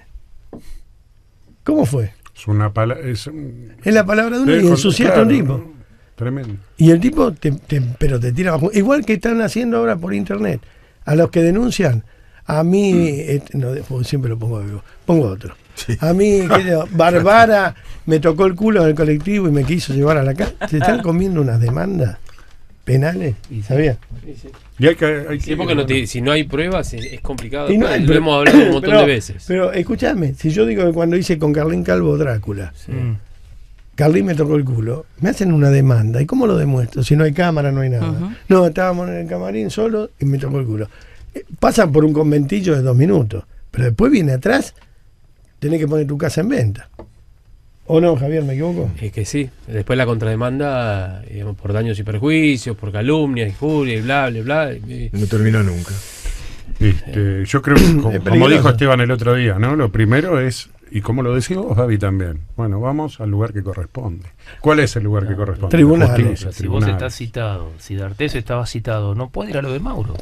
¿Cómo fue? Es una palabra. Es, un- Es la palabra de uno Sí, y con- ensuciaste a un claro, tipo. Tremendo. Y el tipo, te, te- pero te tira abajo. Igual que están haciendo ahora por internet. A los que denuncian, a mí, eh, no, pues siempre lo pongo vivo, pongo otro. Sí. A mí, qué sé yo, Barbara me tocó el culo en el colectivo y me quiso llevar a la casa. Se están comiendo unas demandas penales, ¿sabías? Y hay que. Hay Sí, que- porque no te- si no hay pruebas es, es complicado. Y no Lo hay, pero- hemos hablado un montón pero- de veces. Pero escúchame, si yo digo que cuando hice con Carlín Calvo Drácula, Mm. Carlín me tocó el culo, me hacen una demanda. ¿Y cómo lo demuestro? Si no hay cámara, no hay nada. Ujú. No, estábamos en el camarín solo y me tocó el culo. Eh, Pasan por un conventillo de dos minutos, pero después viene atrás, tenés que poner tu casa en venta. ¿O no, Javier, me equivoco? Es que sí. Después la contrademanda, digamos, por daños y perjuicios, por calumnias, injurias y bla, bla, bla. y- No termina nunca. Este, yo creo que, como, Es como peligroso. dijo Esteban el otro día, ¿no? Lo primero es, y como lo decís vos, Gaby, también. Bueno, vamos al lugar que corresponde. ¿Cuál es el lugar que corresponde? Tribunales. Justicia, Si vos tribunales. estás citado, si D'Artés estaba citado, no puede ir a lo de Mauro.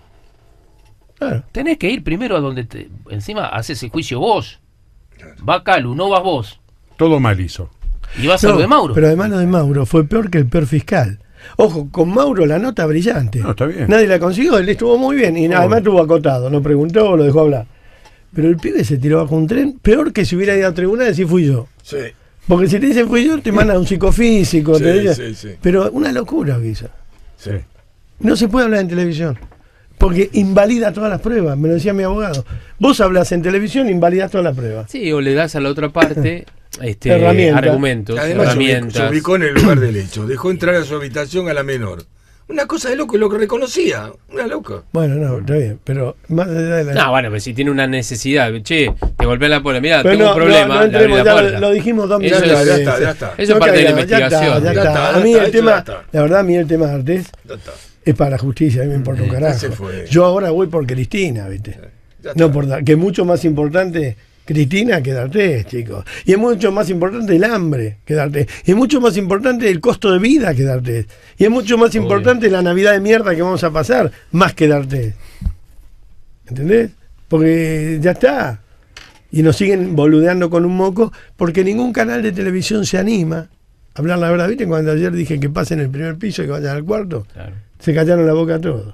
Claro. Tenés que ir primero a donde te, encima haces el juicio vos. Va Calu, no vas vos. Todo mal hizo. Y vas a No, lo de Mauro. pero además lo de Mauro fue peor que el peor fiscal. Ojo, con Mauro la nota brillante. No, está bien. Nadie la consiguió, él estuvo muy bien y además estuvo acotado, no preguntó, lo dejó hablar. Pero el pibe se tiró bajo un tren, peor que si hubiera ido a tribunales y fui yo. Sí, Porque si te dicen fui yo, te mandan a un psicofísico. Sí, te dicen- sí, sí. Pero una locura que hizo. sí. No se puede hablar en televisión. Porque invalida todas las pruebas, me lo decía mi abogado. Vos hablas en televisión, invalidas todas las pruebas. Sí, o le das a la otra parte este, Herramienta. argumentos, Además, se ubicó- herramientas. se ubicó en el lugar del hecho. Dejó entrar a su habitación a la menor. Una cosa de loco, lo que reconocía. Una loca. Bueno, no, está bien, pero más allá de la... No, bueno, pero si tiene una necesidad, che, te golpea la puerta, mirá, Pero tengo no, un problema, no, no le abrí entremos, la ya puerta. lo, lo dijimos dos Eso millones es- de ya está, veces. ya está. Eso es parte de la caigamos, ya está, investigación. ya Ya está. está, A ya mí está, el eso tema, ya está. la verdad, a mí el tema de Artés Ya está. es para la justicia, a mí me importa un ya carajo. se fue. Yo ahora voy por Cristina, ¿viste? Ya está. No por Dar- que es mucho más importante Cristina que D'Artés, chicos. Y es mucho más importante el hambre que D'Artés. Y es mucho más importante el costo de vida que D'Artés. Y es mucho más Obvio. importante la Navidad de mierda que vamos a pasar, más que D'Artés. ¿Entendés? Porque ya está. Y nos siguen boludeando con un moco porque ningún canal de televisión se anima a hablar la verdad. ¿Viste cuando ayer dije que pasen el primer piso y que vayan al cuarto? Claro. Se callaron la boca todos.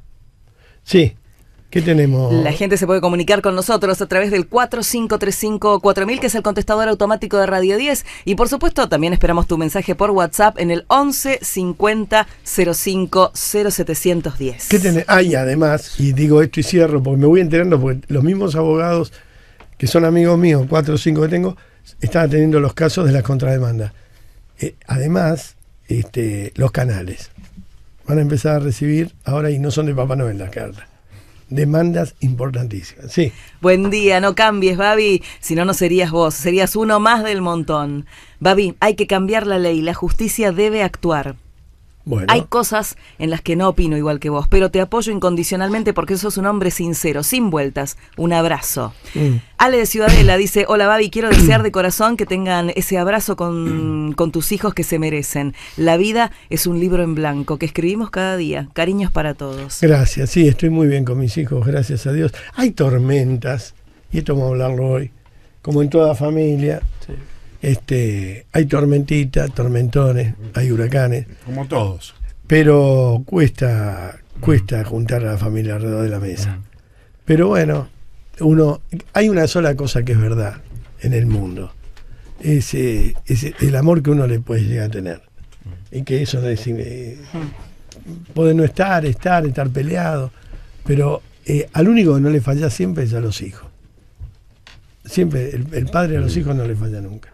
Sí. ¿Qué tenemos? La gente se puede comunicar con nosotros a través del cuatro cinco tres cinco cuatro mil, que es el contestador automático de Radio diez. Y por supuesto, también esperamos tu mensaje por WhatsApp en el once cincuenta cero cinco cero setecientos diez. ¿Qué tenés? Ah, y además, y digo esto y cierro, porque me voy enterando, porque los mismos abogados que son amigos míos, cuatro o cinco que tengo, están atendiendo los casos de las contrademandas. Eh, además, este, los canales van a empezar a recibir, ahora y no son de Papá Noel las cartas, demandas importantísimas. Sí. Buen día, no cambies, Babi, si no, no serías vos, serías uno más del montón. Babi, hay que cambiar la ley, la justicia debe actuar. Bueno. Hay cosas en las que no opino igual que vos, pero te apoyo incondicionalmente porque sos un hombre sincero, sin vueltas. Un abrazo. Mm. Ale de Ciudadela dice, hola Babi, quiero desear de corazón que tengan ese abrazo con, con tus hijos que se merecen. La vida es un libro en blanco que escribimos cada día. Cariños para todos. Gracias, sí, estoy muy bien con mis hijos, gracias a Dios. Hay tormentas, y esto vamos a hablarlo hoy, como en toda familia. Sí. Este, hay tormentitas, tormentones, hay huracanes, Como todos. pero cuesta, cuesta juntar a la familia alrededor de la mesa. Pero bueno, uno, hay una sola cosa que es verdad en el mundo, es, eh, es el amor que uno le puede llegar a tener. Y que eso no es, eh, puede no estar, estar, estar peleado, pero eh, al único que no le falla siempre es a los hijos. Siempre, el, el padre a los hijos no le falla nunca.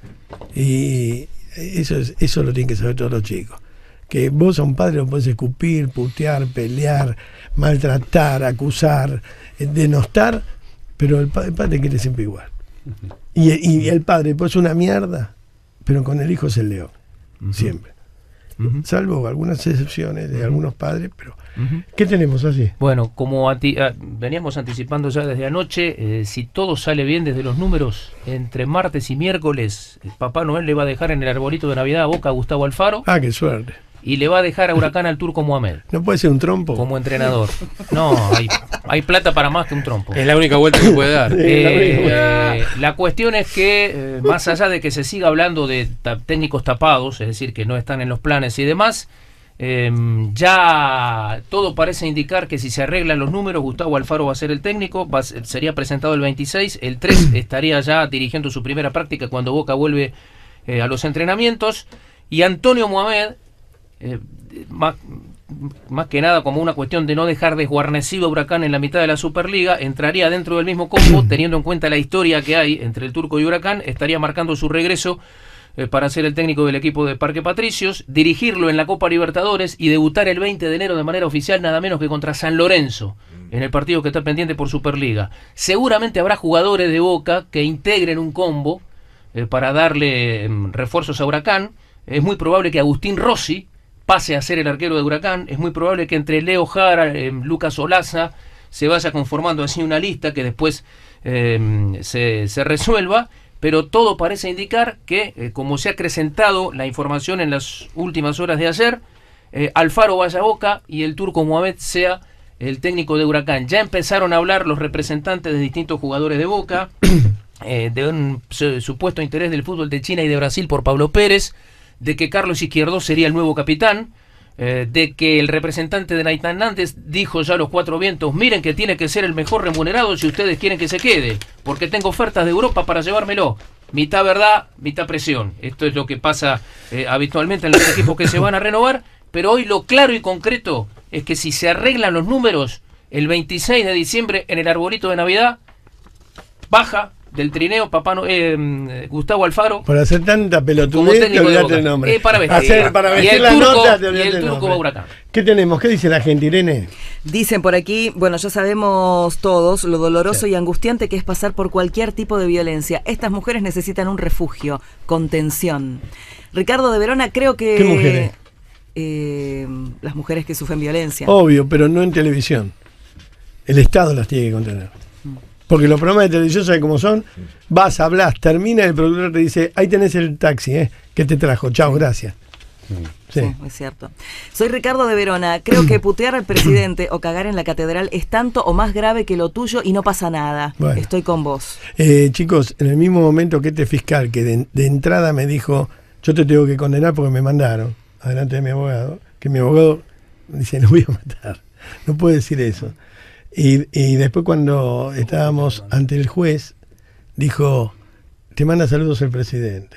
Y eso es, eso lo tienen que saber todos los chicos. Que vos a un padre lo podés escupir, putear, pelear, maltratar, acusar, eh, denostar, pero el, pa- el padre quiere siempre igual. Y, y el padre pues es una mierda, pero con el hijo es el león, siempre. Salvo algunas excepciones de algunos padres, pero ¿qué tenemos así? Bueno, como anti- ah, veníamos anticipando ya desde anoche, eh, si todo sale bien desde los números, entre martes y miércoles, el Papá Noel le va a dejar en el arbolito de Navidad a Boca a Gustavo Alfaro. Ah, qué suerte. y le va a dejar a Huracán al Turco Mohamed. ¿No puede ser un trompo? Como entrenador. No, hay, hay plata para más que un trompo. Es la única vuelta que puede dar. Eh, eh, la cuestión es que, eh, más allá de que se siga hablando de ta técnicos tapados, es decir, que no están en los planes y demás, eh, ya todo parece indicar que si se arreglan los números, Gustavo Alfaro va a ser el técnico, va a ser, sería presentado el veintiséis, el tres estaría ya dirigiendo su primera práctica cuando Boca vuelve eh, a los entrenamientos, y Antonio Mohamed, eh, más, más que nada como una cuestión de no dejar desguarnecido a Huracán en la mitad de la Superliga, entraría dentro del mismo combo, teniendo en cuenta la historia que hay entre el Turco y Huracán, estaría marcando su regreso eh, para ser el técnico del equipo de Parque Patricios, dirigirlo en la Copa Libertadores y debutar el veinte de enero de manera oficial nada menos que contra San Lorenzo, en el partido que está pendiente por Superliga. Seguramente habrá jugadores de Boca que integren un combo eh, para darle eh, refuerzos a Huracán. Es muy probable que Agustín Rossi pase a ser el arquero de Huracán. Es muy probable que entre Leo Jara, eh, Lucas Olaza, se vaya conformando así una lista que después eh, se, se resuelva, pero todo parece indicar que, eh, como se ha acrecentado la información en las últimas horas de ayer, eh, Alfaro vaya a Boca y el Turco Mohamed sea el técnico de Huracán. Ya empezaron a hablar los representantes de distintos jugadores de Boca, eh, de un su, supuesto interés del fútbol de China y de Brasil por Pablo Pérez, de que Carlos Izquierdo sería el nuevo capitán, eh, de que el representante de Naitán Nández dijo ya a los cuatro vientos, miren que tiene que ser el mejor remunerado si ustedes quieren que se quede, porque tengo ofertas de Europa para llevármelo. Mitad verdad, mitad presión. Esto es lo que pasa eh, habitualmente en los equipos que se van a renovar, pero hoy lo claro y concreto es que si se arreglan los números, el veintiséis de diciembre en el arbolito de Navidad, baja del trineo papá no, eh, Gustavo Alfaro. Por hacer tanta pelotudez, te olvidaste el nombre. Eh, para vestir. Hacer, para vestir y el la turco, nota, te y olvidaste el el turco nombre. va a Huracán. ¿Qué tenemos? ¿Qué dice la gente, Irene? Dicen por aquí, bueno, ya sabemos todos lo doloroso sí. y angustiante que es pasar por cualquier tipo de violencia. Estas mujeres necesitan un refugio, contención. Ricardo de Verona, creo que... ¿Qué mujeres? Eh, las mujeres que sufren violencia. Obvio, pero no en televisión. El Estado las tiene que contener. Porque los programas de televisión, ¿sabes cómo son? Vas, hablas, termina, el productor te dice, ahí tenés el taxi, ¿eh? ¿Qué te trajo? Chao, gracias. Sí. Sí, es cierto. Soy Ricardo de Verona. Creo que putear al presidente o cagar en la catedral es tanto o más grave que lo tuyo y no pasa nada. Bueno. Estoy con vos. Eh, chicos, en el mismo momento que este fiscal que de, de entrada me dijo, yo te tengo que condenar porque me mandaron, adelante de mi abogado, que mi abogado dice, lo voy a matar. No puede decir eso. Y, y después cuando estábamos ante el juez, dijo, te manda saludos el presidente.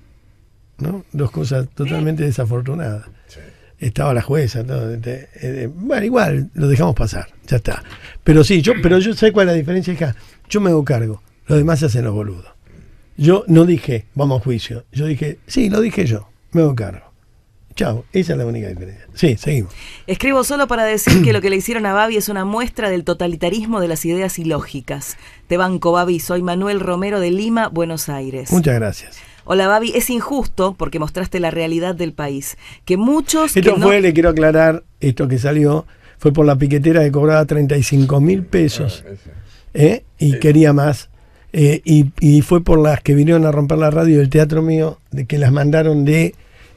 ¿No? Dos cosas totalmente desafortunadas. Sí. Estaba la jueza, todo, eh, eh, bueno, igual lo dejamos pasar, ya está. Pero sí, yo, pero yo sé cuál es la diferencia, hija. Yo me hago cargo, los demás se hacen los boludos. Yo no dije, vamos a juicio. Yo dije, sí, lo dije yo, me hago cargo. Chao, esa es la única diferencia. Sí, seguimos. Escribo solo para decir que lo que le hicieron a Babi es una muestra del totalitarismo de las ideas ilógicas. Te banco, Babi. Soy Manuel Romero de Lima, Buenos Aires. Muchas gracias. Hola, Babi. Es injusto porque mostraste la realidad del país. Que muchos. Esto que fue, no... le quiero aclarar, esto que salió, fue por la piquetera que cobraba treinta y cinco mil pesos ¿eh? y sí. quería más. Eh, y, y fue por las que vinieron a romper la radio del Teatro Mío, de que las mandaron de.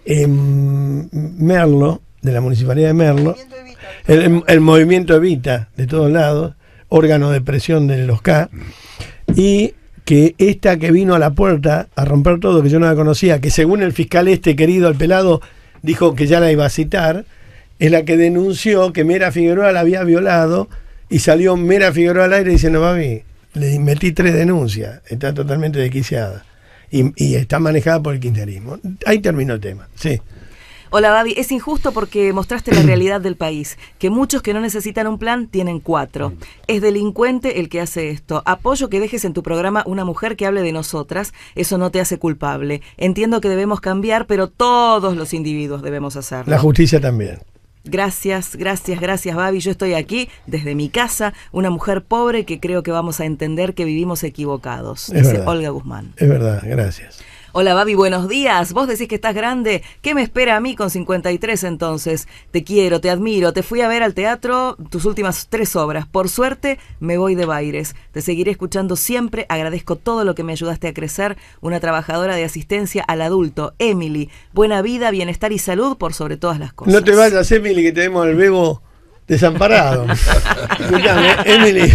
En Merlo, de la Municipalidad de Merlo, el, el, el movimiento Evita, de todos lados, órgano de presión de los K, y que esta que vino a la puerta a romper todo, que yo no la conocía, que según el fiscal este querido, el pelado, dijo que ya la iba a citar, es la que denunció que Mera Figueroa la había violado, y salió Mera Figueroa al aire diciendo, mami, le metí tres denuncias, está totalmente desquiciada. Y, y está manejada por el kirchnerismo. Ahí terminó el tema, sí. Hola, Babi. Es injusto porque mostraste la realidad del país, que muchos que no necesitan un plan tienen cuatro. Es delincuente el que hace esto. Apoyo que dejes en tu programa una mujer que hable de nosotras. Eso no te hace culpable. Entiendo que debemos cambiar, pero todos los individuos debemos hacerlo. La justicia también. Gracias, gracias, gracias, Babi. Yo estoy aquí desde mi casa, una mujer pobre que creo que vamos a entender que vivimos equivocados. Es dice verdad. Olga Guzmán. Es verdad, gracias. Hola Babi, buenos días. Vos decís que estás grande. ¿Qué me espera a mí con cincuenta y tres entonces? Te quiero, te admiro. Te fui a ver al teatro tus últimas tres obras. Por suerte me voy de Baires. Te seguiré escuchando siempre. Agradezco todo lo que me ayudaste a crecer. Una trabajadora de asistencia al adulto, Emily. Buena vida, bienestar y salud por sobre todas las cosas. No te vayas, Emily, que tenemos al bebo desamparado. Escuchame, Emily.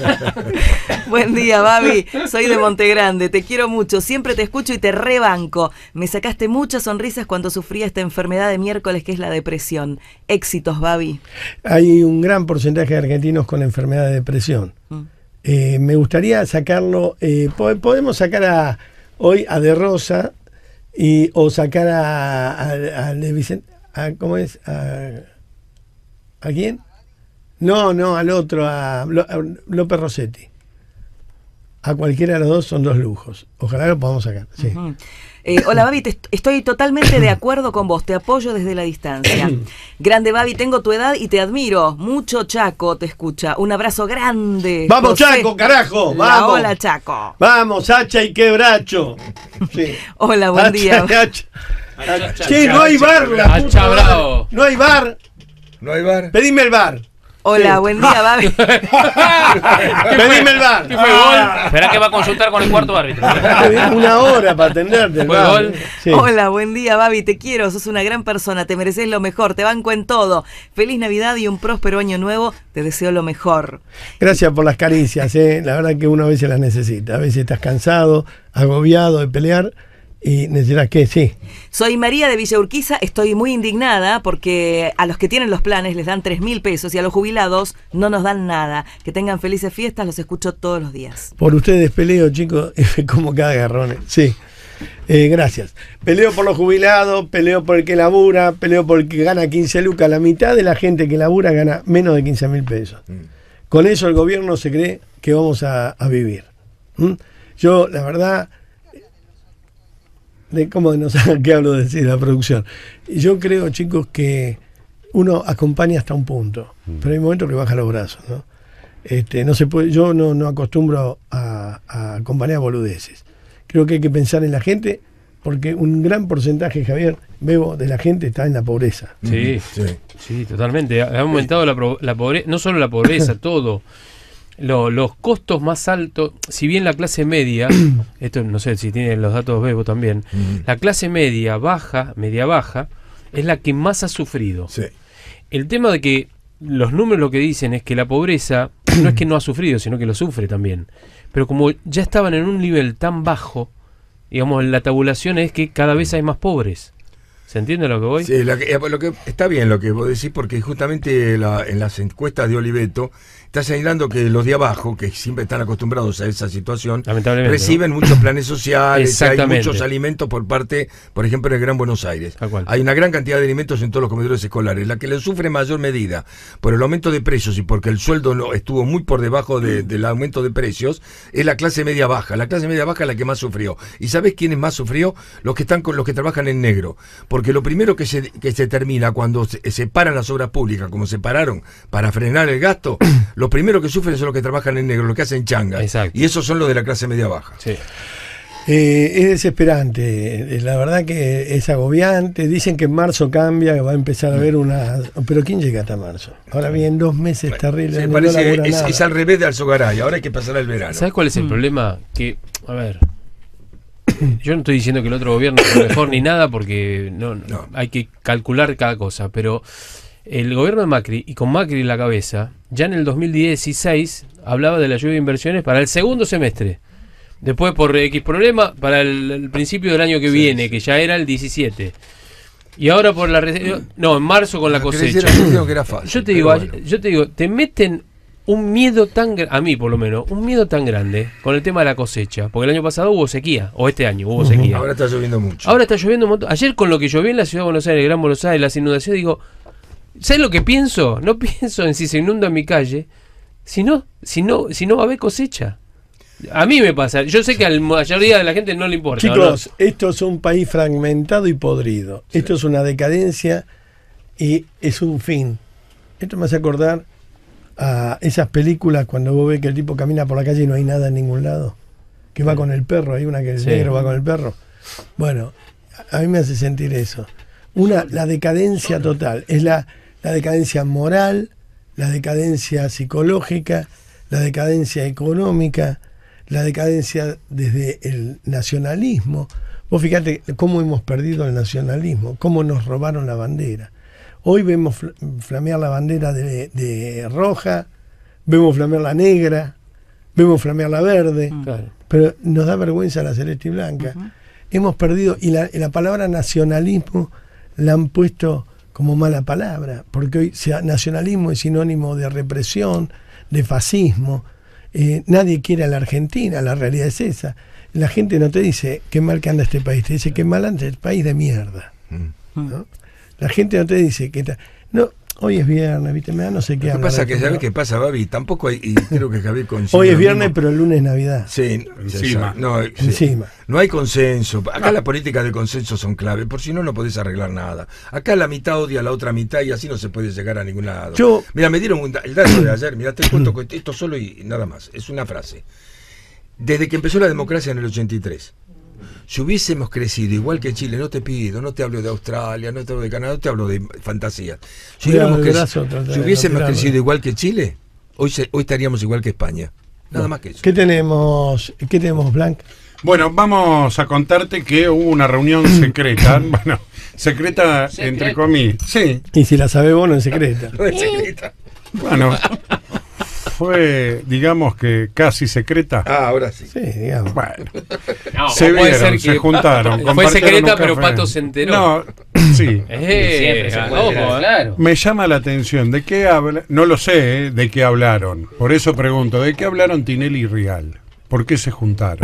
Buen día, Babi. Soy de Montegrande. Te quiero mucho. Siempre te escucho y te rebanco. Me sacaste muchas sonrisas cuando sufría esta enfermedad de miércoles que es la depresión. Éxitos, Babi. Hay un gran porcentaje de argentinos con enfermedad de depresión. Mm. Eh, me gustaría sacarlo. Eh, po podemos sacar a, hoy a De Rosa y, o sacar a, a, a De Vicente. A, ¿Cómo es? A, ¿A quién? No, no, al otro, a, a López Rossetti. A cualquiera de los dos son dos lujos. Ojalá lo podamos sacar. Sí. Uh-huh. eh, hola Babi, te, estoy totalmente de acuerdo con vos, te apoyo desde la distancia. Grande Babi, tengo tu edad y te admiro. Mucho Chaco te escucha. Un abrazo grande. ¡Vamos, José. Chaco, carajo! La ¡Vamos! Hola Chaco. ¡Vamos, hacha y quebracho! Sí. Hola, buen hacha, día. Hacha, hacha. Che, no hay bar, la hacha, puta bravo. No hay bar. ¿No hay bar? Pedime el bar. Hola, sí. Buen día, Babi. Pedime el bar. ¿Qué fue ah. gol? Espera que va a consultar con el cuarto árbitro. Una hora para atenderte. ¿Fue gol? Sí. Hola, buen día, Babi. Te quiero, sos una gran persona. Te mereces lo mejor. Te banco en todo. Feliz Navidad y un próspero año nuevo. Te deseo lo mejor. Gracias por las caricias. ¿eh? La verdad que uno a veces las necesita. A veces estás cansado, agobiado de pelear. Y necesitas que sí. Soy María de Villa Urquiza, estoy muy indignada porque a los que tienen los planes les dan tres mil pesos y a los jubilados no nos dan nada. Que tengan felices fiestas, los escucho todos los días. Por ustedes peleo, chicos, como cada garrón. Sí, eh, gracias. Peleo por los jubilados, peleo por el que labura, peleo por el que gana quince lucas. La mitad de la gente que labura gana menos de quince mil pesos. Mm. Con eso el gobierno se cree que vamos a, a vivir. ¿Mm? Yo, la verdad... de cómo no saben qué hablo de decir la producción. Yo creo, chicos, que uno acompaña hasta un punto, pero hay momentos que baja los brazos, ¿no? Este, no se puede, yo no, no acostumbro a, a acompañar boludeces. Creo que hay que pensar en la gente, porque un gran porcentaje, Javier, Bebo, de la gente está en la pobreza. Sí, sí, sí, totalmente. Ha aumentado la, la pobreza, no solo la pobreza, todo. Lo, los costos más altos, si bien la clase media, esto no sé si tienen los datos Bebo también, uh-huh. La clase media baja, media baja, es la que más ha sufrido. Sí. El tema de que los números lo que dicen es que la pobreza no es que no ha sufrido, sino que lo sufre también. Pero como ya estaban en un nivel tan bajo, digamos, la tabulación es que cada vez hay más pobres. ¿Se entiende lo que voy? Sí, lo que, lo que, está bien lo que vos decís, porque justamente la, en las encuestas de Oliveto está señalando que los de abajo, que siempre están acostumbrados a esa situación, reciben, ¿no?, muchos planes sociales, hay muchos alimentos por parte, por ejemplo, en el Gran Buenos Aires. Hay una gran cantidad de alimentos en todos los comedores escolares. La que le sufre en mayor medida por el aumento de precios y porque el sueldo no, estuvo muy por debajo de, del aumento de precios, es la clase media baja. La clase media baja es la que más sufrió. ¿Y sabés quiénes más sufrió? Los que están con los que trabajan en negro. Porque lo primero que se, que se termina cuando se, se paran las obras públicas, como se pararon para frenar el gasto, los primeros que sufren son los que trabajan en negro, los que hacen changa. Exacto. Y esos son los de la clase media baja. Sí. Eh, es desesperante, la verdad que es agobiante. Dicen que en marzo cambia, que va a empezar a haber una... Pero ¿quién llega hasta marzo? Ahora bien, dos meses terribles. Sí, no parece, no es, es al revés de Alzogaray, ahora hay que pasar al verano. ¿Sabes cuál es el mm. problema? Que, a ver, yo no estoy diciendo que el otro gobierno es mejor ni nada, porque no, no, no. hay que calcular cada cosa, pero el gobierno de Macri, y con Macri en la cabeza, ya en el dos mil dieciséis hablaba de la lluvia de inversiones para el segundo semestre. Después, por X problema, para el, el principio del año que sí, viene, sí. que ya era el diecisiete. Y ahora por la... No, en marzo con la, la cosecha. Que era fácil, yo te digo, bueno. yo te digo, te meten un miedo tan grande, a mí por lo menos, un miedo tan grande con el tema de la cosecha. Porque el año pasado hubo sequía, o este año hubo sequía. Ahora está lloviendo mucho. Ahora está lloviendo un montón. Ayer con lo que llovió en la ciudad de Buenos Aires, el Gran Buenos Aires, las inundaciones, digo, ¿sabes lo que pienso? No pienso en si se inunda mi calle, sino, si no, si no va a haber cosecha. A mí me pasa, yo sé que a la mayoría de la gente no le importa. Chicos, ¿no? Esto es un país fragmentado y podrido. Sí. Esto es una decadencia y es un fin. Esto me hace acordar a esas películas cuando vos ves que el tipo camina por la calle y no hay nada en ningún lado. Que va con el perro, hay una que el sí. negro va con el perro. Bueno, a mí me hace sentir eso. Una, la decadencia total, es la, la decadencia moral, la decadencia psicológica, la decadencia económica, la decadencia desde el nacionalismo. Vos fíjate cómo hemos perdido el nacionalismo, cómo nos robaron la bandera. Hoy vemos flamear la bandera de, de roja, vemos flamear la negra, vemos flamear la verde, Claro. pero nos da vergüenza la celeste y blanca. Ujú. Hemos perdido, y la, y la palabra nacionalismo la han puesto como mala palabra, porque hoy sea, nacionalismo es sinónimo de represión, de fascismo. Eh, nadie quiere a la Argentina, la realidad es esa. La gente no te dice qué mal que anda este país, te dice qué mal anda este país de mierda. ¿No? La gente no te dice que... No, hoy es viernes, ¿viste? Me da no sé qué Lo que hablar pasa de que, esto, ¿sabes pero- qué pasa, Babi? Tampoco hay, y creo que Javier coincide. Hoy es lo viernes, mismo. pero el lunes es Navidad. Sí, Encima. no, sí. Encima. No hay consenso. Acá las políticas de consenso son clave, por si no, no podés arreglar nada. Acá la mitad odia a la otra mitad y así no se puede llegar a ningún lado. Yo- Mira, me dieron un da- el dato de ayer, mira, te cuento que esto solo y nada más. Es una frase. Desde que empezó la democracia en el ochenta y tres, si hubiésemos crecido igual que Chile, no te pido, no te hablo de Australia, no te hablo de Canadá, no te hablo de fantasías. Si, Cuidado hubiéramos el creci- brazo, trata de si no hubiésemos tirarlo. crecido igual que Chile, hoy, se- hoy estaríamos igual que España. Nada más que eso. ¿Qué tenemos, qué tenemos, Blanc? Bueno, vamos a contarte que hubo una reunión secreta, bueno, secreta Secreta. entre comillas. Sí, Y si la sabe vos, no es secreta. No es secreta. bueno, fue, digamos que casi secreta. Ah, ahora sí. Sí, digamos. Bueno, No, se puede vieron, ser se que juntaron. Fue compartieron secreta, un pero café. Pato se enteró. No, sí. Eh, Siempre se puede ojo, enterar, eh. claro. Me llama la atención, ¿de qué habla? No lo sé, ¿eh? ¿De qué hablaron? Por eso pregunto, ¿de qué hablaron Tinelli y Rial? ¿Por qué se juntaron?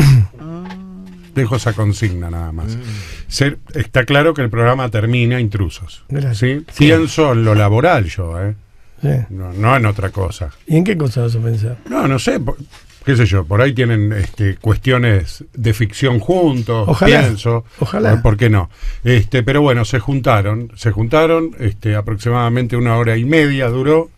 Dejo esa consigna nada más. Se- está claro que el programa termina intrusos. Gracias. ¿Sí? Sí. Pienso en lo laboral yo, ¿eh? Sí. No, no en otra cosa. ¿Y en qué cosa vas a pensar? No, no sé, por- qué sé yo, por ahí tienen este, cuestiones de ficción juntos, Ojalá, pienso. ojalá. ¿Por, por qué no? Este, pero bueno, se juntaron, se juntaron, este, aproximadamente una hora y media duró.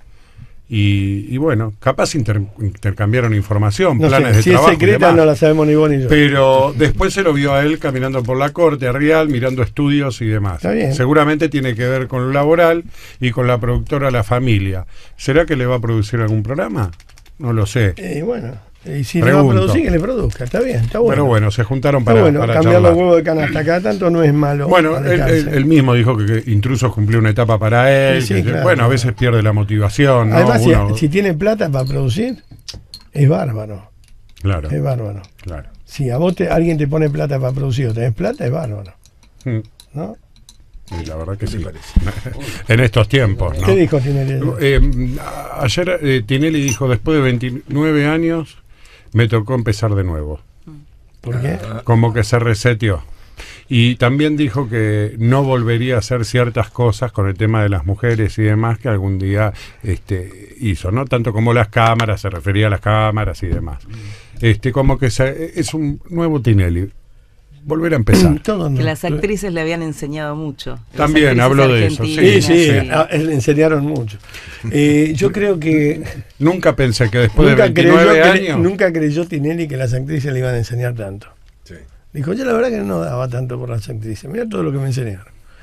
Y, y bueno, capaz inter- intercambiaron información, No planes sé, de si es trabajo. y secreta demás. no la sabemos ni vos ni yo. Pero después se lo vio a él caminando por la corte, a Rial, mirando estudios y demás. Está bien. Seguramente tiene que ver con lo laboral y con la productora La Familia. ¿Será que le va a producir algún programa? No lo sé. Y bueno, y si le va a Pregunto. producir, que le produzca. Está bien, está bueno. Pero bueno, se juntaron Está para, bueno, para cambiar charlar. los huevos de canasta cada tanto no es malo. Bueno, para él, él- descansar. él mismo dijo que, que Intrusos cumplió una etapa para él. Sí, sí, que- claro. bueno, a veces pierde la motivación. ¿no? Además, si- Uno- si, tiene plata para producir, es bárbaro. Claro, Es bárbaro. claro. Si a vos te, alguien te pone plata para producir o tenés plata, es bárbaro. Mm, ¿No? y la verdad que ¿Qué sí. te parece? En estos tiempos, ¿no? ¿Qué dijo Tinelli? Eh, a- ayer eh, Tinelli dijo, después de veintinueve años, me tocó empezar de nuevo. ¿Por qué? Como que se reseteó. Y también dijo que no volvería a hacer ciertas cosas con el tema de las mujeres y demás que algún día este, hizo, ¿no? Tanto como las cámaras, se refería a las cámaras y demás. Este, como que se- es un nuevo Tinelli. Volver a empezar. Todo no. Que las actrices le habían enseñado mucho. Las También actrices habló de eso, Sí, argentinas, sí, sí. a- le enseñaron mucho. Eh, yo creo que Nunca pensé que después nunca de creyó, veintinueve que le- años... nunca creyó Tinelli que las actrices le iban a enseñar tanto. Sí. Dijo, yo la verdad que no daba tanto por las actrices. Mira todo lo que me enseñaron.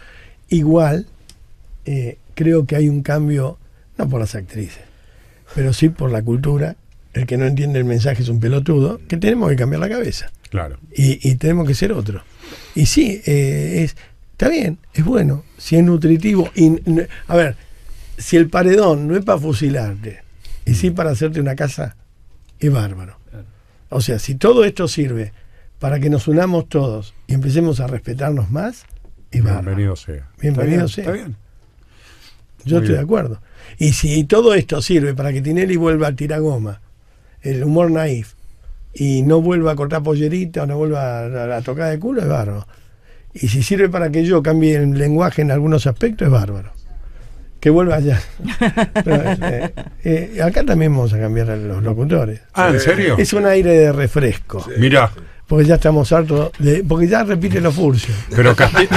Igual, eh, creo que hay un cambio, no por las actrices, pero sí por la cultura. El que no entiende el mensaje es un pelotudo, que tenemos que cambiar la cabeza. Claro. Y, y tenemos que ser otro. Y sí, eh, es, está bien, es bueno, si es nutritivo. Y, n- a ver, si el paredón no es para fusilarte, y sí para hacerte una casa, es bárbaro. O sea, si todo esto sirve para que nos unamos todos y empecemos a respetarnos más, es bárbaro. Bienvenido sea. Bienvenido Está sea. bien, está bien. Yo Muy estoy bien. de acuerdo. Y si todo esto sirve para que Tinelli vuelva a tirar goma, el humor naif, y no vuelva a cortar pollerita o no vuelva a, a tocar de culo, es bárbaro. Y si sirve para que yo cambie el lenguaje en algunos aspectos, es bárbaro. Que vuelva allá. Pero, eh, eh, acá también vamos a cambiar a los locutores. Ah, ¿en serio? Es un aire de refresco. Mirá, Porque ya estamos hartos de. Porque ya repite los furcios. pero Casti-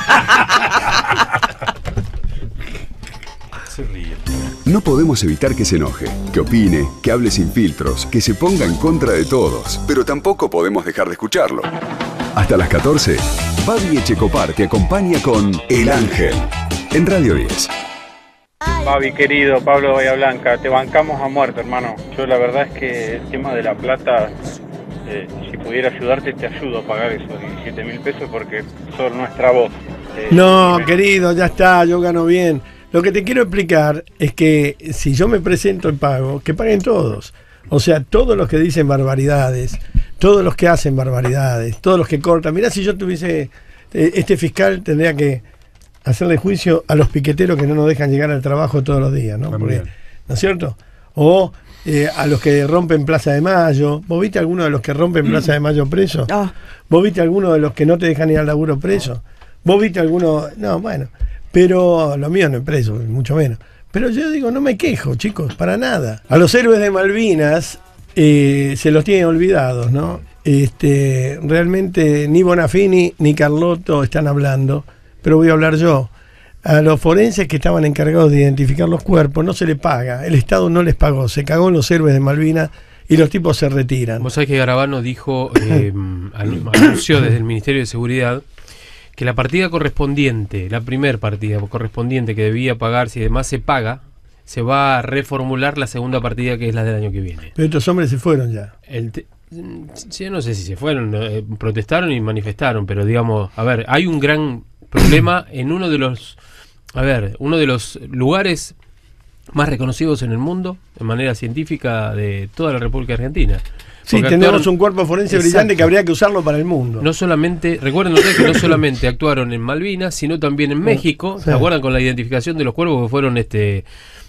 No podemos evitar que se enoje, que opine, que hable sin filtros, que se ponga en contra de todos, pero tampoco podemos dejar de escucharlo. Hasta las catorce, Babi Echecopar te acompaña con El Ángel en Radio diez. Babi querido, Pablo Bahía Blanca, te bancamos a muerte, hermano. Yo la verdad es que el tema de la plata, eh, si pudiera ayudarte, te ayudo a pagar esos diecisiete mil pesos porque son nuestra voz. Eh, No, querido, ya está, yo gano bien. Lo que te quiero explicar es que si yo me presento el pago, que paguen todos. O sea, todos los que dicen barbaridades, todos los que hacen barbaridades, todos los que cortan. Mirá, si yo tuviese, eh, este fiscal tendría que hacerle juicio a los piqueteros que no nos dejan llegar al trabajo todos los días, ¿no? Porque, ¿no es cierto? O eh, a los que rompen Plaza de Mayo. ¿Vos viste alguno de los que rompen Plaza de Mayo preso? Ah. ¿Vos viste alguno de los que no te dejan ir al laburo preso? ¿Vos viste alguno? No, bueno, pero lo mío no es preso, mucho menos. Pero yo digo, no me quejo, chicos, para nada. A los héroes de Malvinas eh, se los tienen olvidados, ¿no? Este, realmente ni Bonafini ni Carlotto están hablando, pero voy a hablar yo. A los forenses que estaban encargados de identificar los cuerpos no se les paga, el Estado no les pagó, se cagó en los héroes de Malvinas y los tipos se retiran. Vos sabés que Garabano dijo, eh, anunció desde el Ministerio de Seguridad que la partida correspondiente, la primer partida correspondiente que debía pagarse y demás se paga, se va a reformular la segunda partida que es la del año que viene. Pero estos hombres se fueron ya. El te- yo no sé si se fueron, eh, protestaron y manifestaron, pero digamos, a ver, hay un gran problema en uno de los, a ver, uno de los lugares más reconocidos en el mundo, de manera científica, de toda la República Argentina. Sí, Porque tenemos actuaron- un cuerpo forense Exacto. brillante que habría que usarlo para el mundo. No solamente, recuerden ustedes que no solamente actuaron en Malvinas, sino también en México. Sí. ¿Se acuerdan con la identificación de los cuerpos que fueron este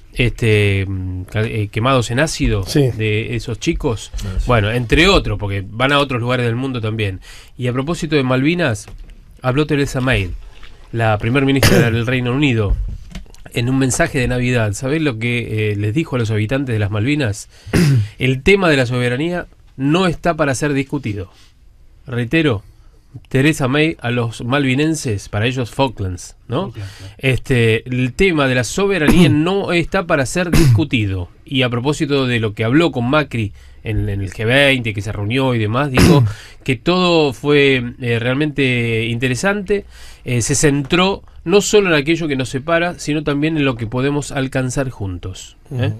este mm, ca- eh, quemados en ácido Sí. de esos chicos? Bueno, entre otros, porque van a otros lugares del mundo también. Y a propósito de Malvinas, habló Theresa May, la primer ministra del Reino Unido, en un mensaje de Navidad. ¿Sabés lo que eh, les dijo a los habitantes de las Malvinas? El tema de la soberanía no está para ser discutido. Reitero, Theresa May a los malvinenses, para ellos Falklands, ¿no? Este, el tema de la soberanía no está para ser discutido. Y a propósito de lo que habló con Macri en, en el G veinte, que se reunió y demás, dijo que todo fue eh, realmente interesante. Eh, se centró no solo en aquello que nos separa, sino también en lo que podemos alcanzar juntos. ¿eh?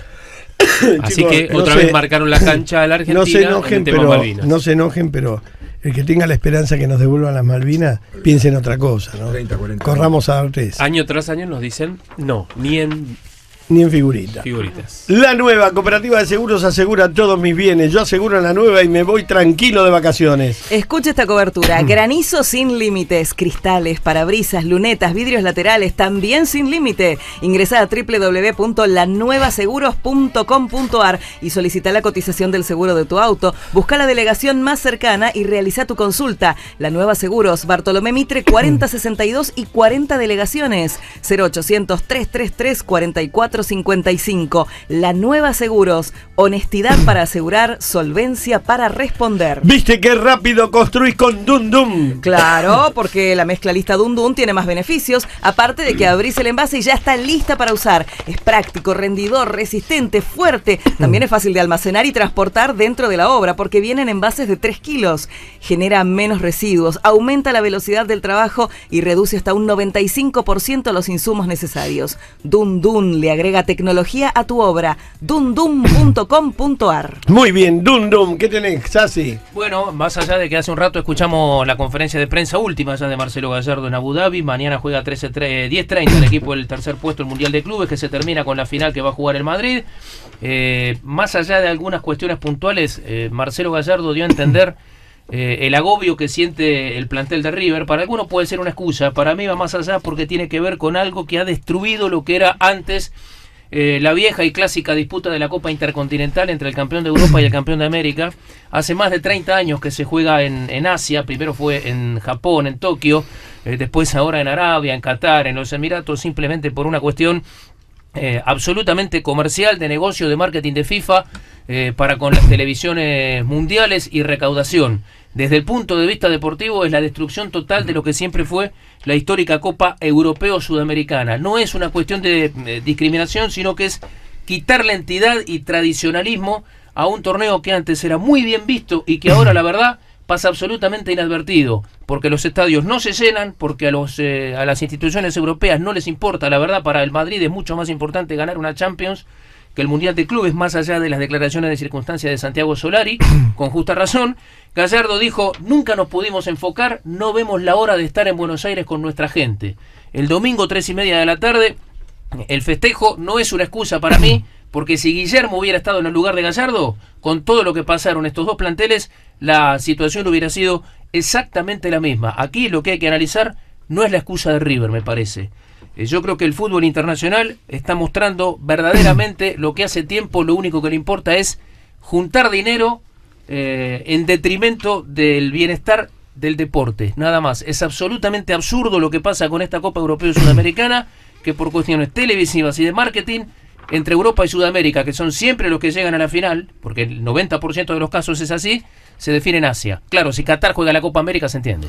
Así Chicos, que no otra se- vez marcaron la cancha a la Argentina No se en el enojen, tema pero Malvinas. no se enojen, pero el que tenga la esperanza que nos devuelvan las Malvinas, piense en otra cosa, ¿no? treinta, cuarenta. Corramos a Artés, Año tras año nos dicen no, ni en ni en figurita. figuritas. La nueva cooperativa de seguros asegura todos mis bienes. Yo aseguro en la nueva y me voy tranquilo de vacaciones. Escucha esta cobertura. Granizo sin límites. Cristales, parabrisas, lunetas, vidrios laterales, también sin límite. Ingresá a doble u doble u doble u punto la nueva seguros punto com punto a r y solicita la cotización del seguro de tu auto. Busca la delegación más cercana y realiza tu consulta. La Nueva Seguros, Bartolomé Mitre cuarenta sesenta y dos y cuarenta delegaciones. cero ochocientos, trescientos treinta y tres, cuarenta y cuatro cincuenta y cinco. La Nueva Seguros. Honestidad para asegurar, solvencia para responder. ¿Viste qué rápido construís con Dum Dum? Claro, porque la mezcla lista Dum Dum tiene más beneficios, aparte de que abrís el envase y ya está lista para usar. Es práctico, rendidor, resistente, fuerte. También es fácil de almacenar y transportar dentro de la obra, porque vienen envases de tres kilos. Genera menos residuos, aumenta la velocidad del trabajo y reduce hasta un noventa y cinco por ciento los insumos necesarios. Dum Dum le agrega tecnología a tu obra. dum dum punto com punto a r. Muy bien, Dum Dum, ¿qué tenés, Sassi? Bueno, más allá de que hace un rato escuchamos la conferencia de prensa última ya de Marcelo Gallardo en Abu Dhabi, mañana juega diez treinta el equipo del tercer puesto del Mundial de Clubes, que se termina con la final que va a jugar el Madrid. Eh, más allá de algunas cuestiones puntuales, eh, Marcelo Gallardo dio a entender eh, el agobio que siente el plantel de River. Para algunos puede ser una excusa, para mí va más allá porque tiene que ver con algo que ha destruido lo que era antes Eh, la vieja y clásica disputa de la Copa Intercontinental entre el campeón de Europa y el campeón de América. Hace más de treinta años que se juega en, en Asia. Primero fue en Japón, en Tokio, eh, después ahora en Arabia, en Qatar, en los Emiratos, simplemente por una cuestión eh, absolutamente comercial, de negocio, de marketing de FIFA, eh, para con las televisiones mundiales y recaudación. Desde el punto de vista deportivo es la destrucción total de lo que siempre fue la histórica Copa Europeo-Sudamericana. No es una cuestión de eh, discriminación, sino que es quitar la entidad y tradicionalismo a un torneo que antes era muy bien visto y que ahora, la verdad, pasa absolutamente inadvertido, porque los estadios no se llenan, porque a, los, eh, a las instituciones europeas no les importa. La verdad, para el Madrid es mucho más importante ganar una Champions que el Mundial de Clubes, más allá de las declaraciones de circunstancia de Santiago Solari, con justa razón. Gallardo dijo, nunca nos pudimos enfocar, no vemos la hora de estar en Buenos Aires con nuestra gente. El domingo, tres y media de la tarde, el festejo no es una excusa para mí, porque si Guillermo hubiera estado en el lugar de Gallardo, con todo lo que pasaron estos dos planteles, la situación hubiera sido exactamente la misma. Aquí lo que hay que analizar no es la excusa de River, me parece. Eh, yo creo que el fútbol internacional está mostrando verdaderamente lo que hace tiempo lo único que le importa es juntar dinero eh, en detrimento del bienestar del deporte, nada más. Es absolutamente absurdo lo que pasa con esta Copa Europea y Sudamericana, que por cuestiones televisivas y de marketing, entre Europa y Sudamérica, que son siempre los que llegan a la final, porque el noventa por ciento de los casos es así, se define en Asia. Claro, si Qatar juega la Copa América se entiende.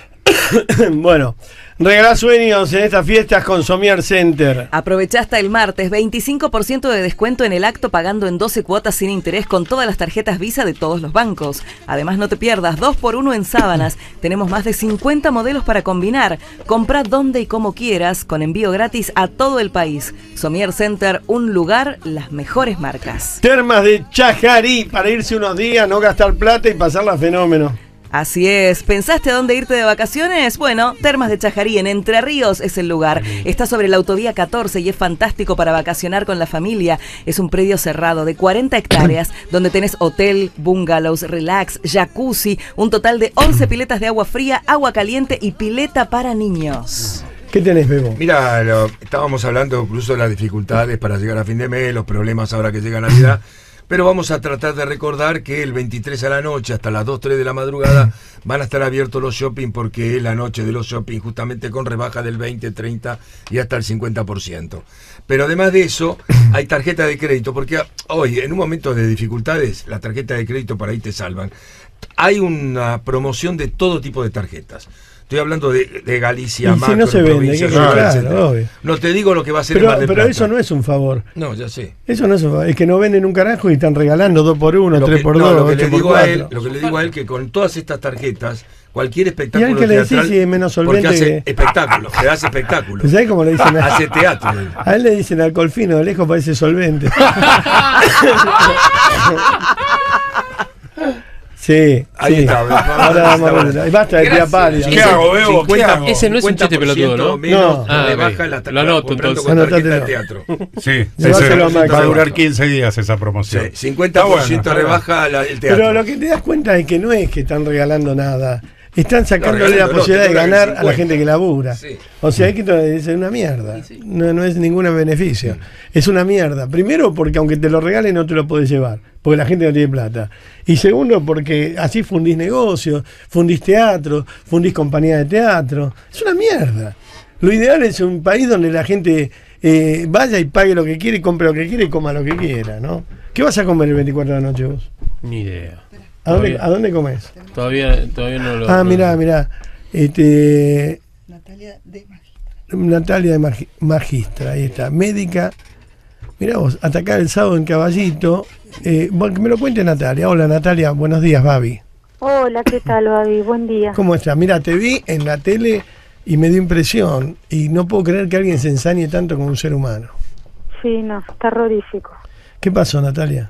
Bueno, regalá sueños en estas fiestas con Somier Center. Aprovechá hasta el martes veinticinco por ciento de descuento en el acto pagando en doce cuotas sin interés con todas las tarjetas Visa de todos los bancos. Además, no te pierdas dos por uno en sábanas. Tenemos más de cincuenta modelos para combinar. Comprá donde y como quieras con envío gratis a todo el país. Somier Center, un lugar, las mejores marcas. Termas de Chajarí, para irse unos días, no gastar plata y pasarla fenómeno. Así es. ¿Pensaste a dónde irte de vacaciones? Bueno, Termas de Chajarí en Entre Ríos es el lugar. Está sobre la autovía catorce y es fantástico para vacacionar con la familia. Es un predio cerrado de cuarenta hectáreas donde tenés hotel, bungalows, relax, jacuzzi, un total de once piletas de agua fría, agua caliente y pileta para niños. ¿Qué tenés, Bebo? Mira, lo, estábamos hablando incluso de las dificultades para llegar a fin de mes, los problemas ahora que llega Navidad. Pero vamos a tratar de recordar que el veintitrés a la noche, hasta las dos, tres de la madrugada, van a estar abiertos los shopping porque es la noche de los shopping, justamente con rebaja del veinte, treinta y hasta el cincuenta por ciento. Pero además de eso, hay tarjeta de crédito, porque hoy, en un momento de dificultades, las tarjetas de crédito para ahí te salvan. Hay una promoción de todo tipo de tarjetas. Estoy hablando de, de Galicia, y si no se vende, que claro, obvio. No te digo lo que va a ser pero, en Mar del pero Plata. eso no es un favor. No, ya sé. Eso no es un favor. Es que no venden un carajo y están regalando dos por uno, tres por dos, ocho por cuatro. Lo que le digo a él que con todas estas tarjetas, cualquier espectáculo ¿y al que le teatral, decís si es menos solvente? porque hace que... espectáculo, te hace espectáculo. ¿Sabés cómo le dicen? A... hace teatro. A él le dicen al Colfino, de lejos parece solvente. Sí, ahí sí. está. Ahora vamos a ver. Basta de tía pálida. ¿Qué hago, Bebo? ¿Qué hago? Ese no es un chiste pelotudo, ¿no? Menos No. Ah, rebaja okay. la Lo anoto entonces. con tarjeta de teatro. Sí, sí, sí, sí, va a durar quince días esa promoción. Sí, cincuenta por ciento bueno, rebaja la, el teatro. Pero lo que te das cuenta es que no es que están regalando nada. Están sacándole no, la posibilidad no, de ganar cincuenta. a la gente que labura. Sí. O sea, hay que es una mierda. No, no es ningún beneficio. Es una mierda. Primero, porque aunque te lo regalen, no te lo podés llevar. Porque la gente no tiene plata. Y segundo, porque así fundís negocios, fundís teatro, fundís compañía de teatro. Es una mierda. Lo ideal es un país donde la gente eh, vaya y pague lo que quiere, compre lo que quiere y coma lo que quiera, ¿no? ¿Qué vas a comer el veinticuatro de la noche vos? Ni idea. ¿A dónde, Todavía. ¿A dónde comes? Todavía, todavía no lo... Ah, no- mirá, mirá. Este, Natalia de Magistra. Natalia de Magi- Magistra, ahí está. Médica. Mirá vos, atacar el sábado en Caballito. Eh, bueno, que me lo cuente Natalia. Hola Natalia, buenos días, Babi. Hola, ¿qué tal, Babi? Buen día. ¿Cómo estás? Mira, te vi en la tele y me dio impresión. Y no puedo creer que alguien se ensañe tanto como un ser humano. Sí, no, está terrorífico. ¿Qué pasó, Natalia?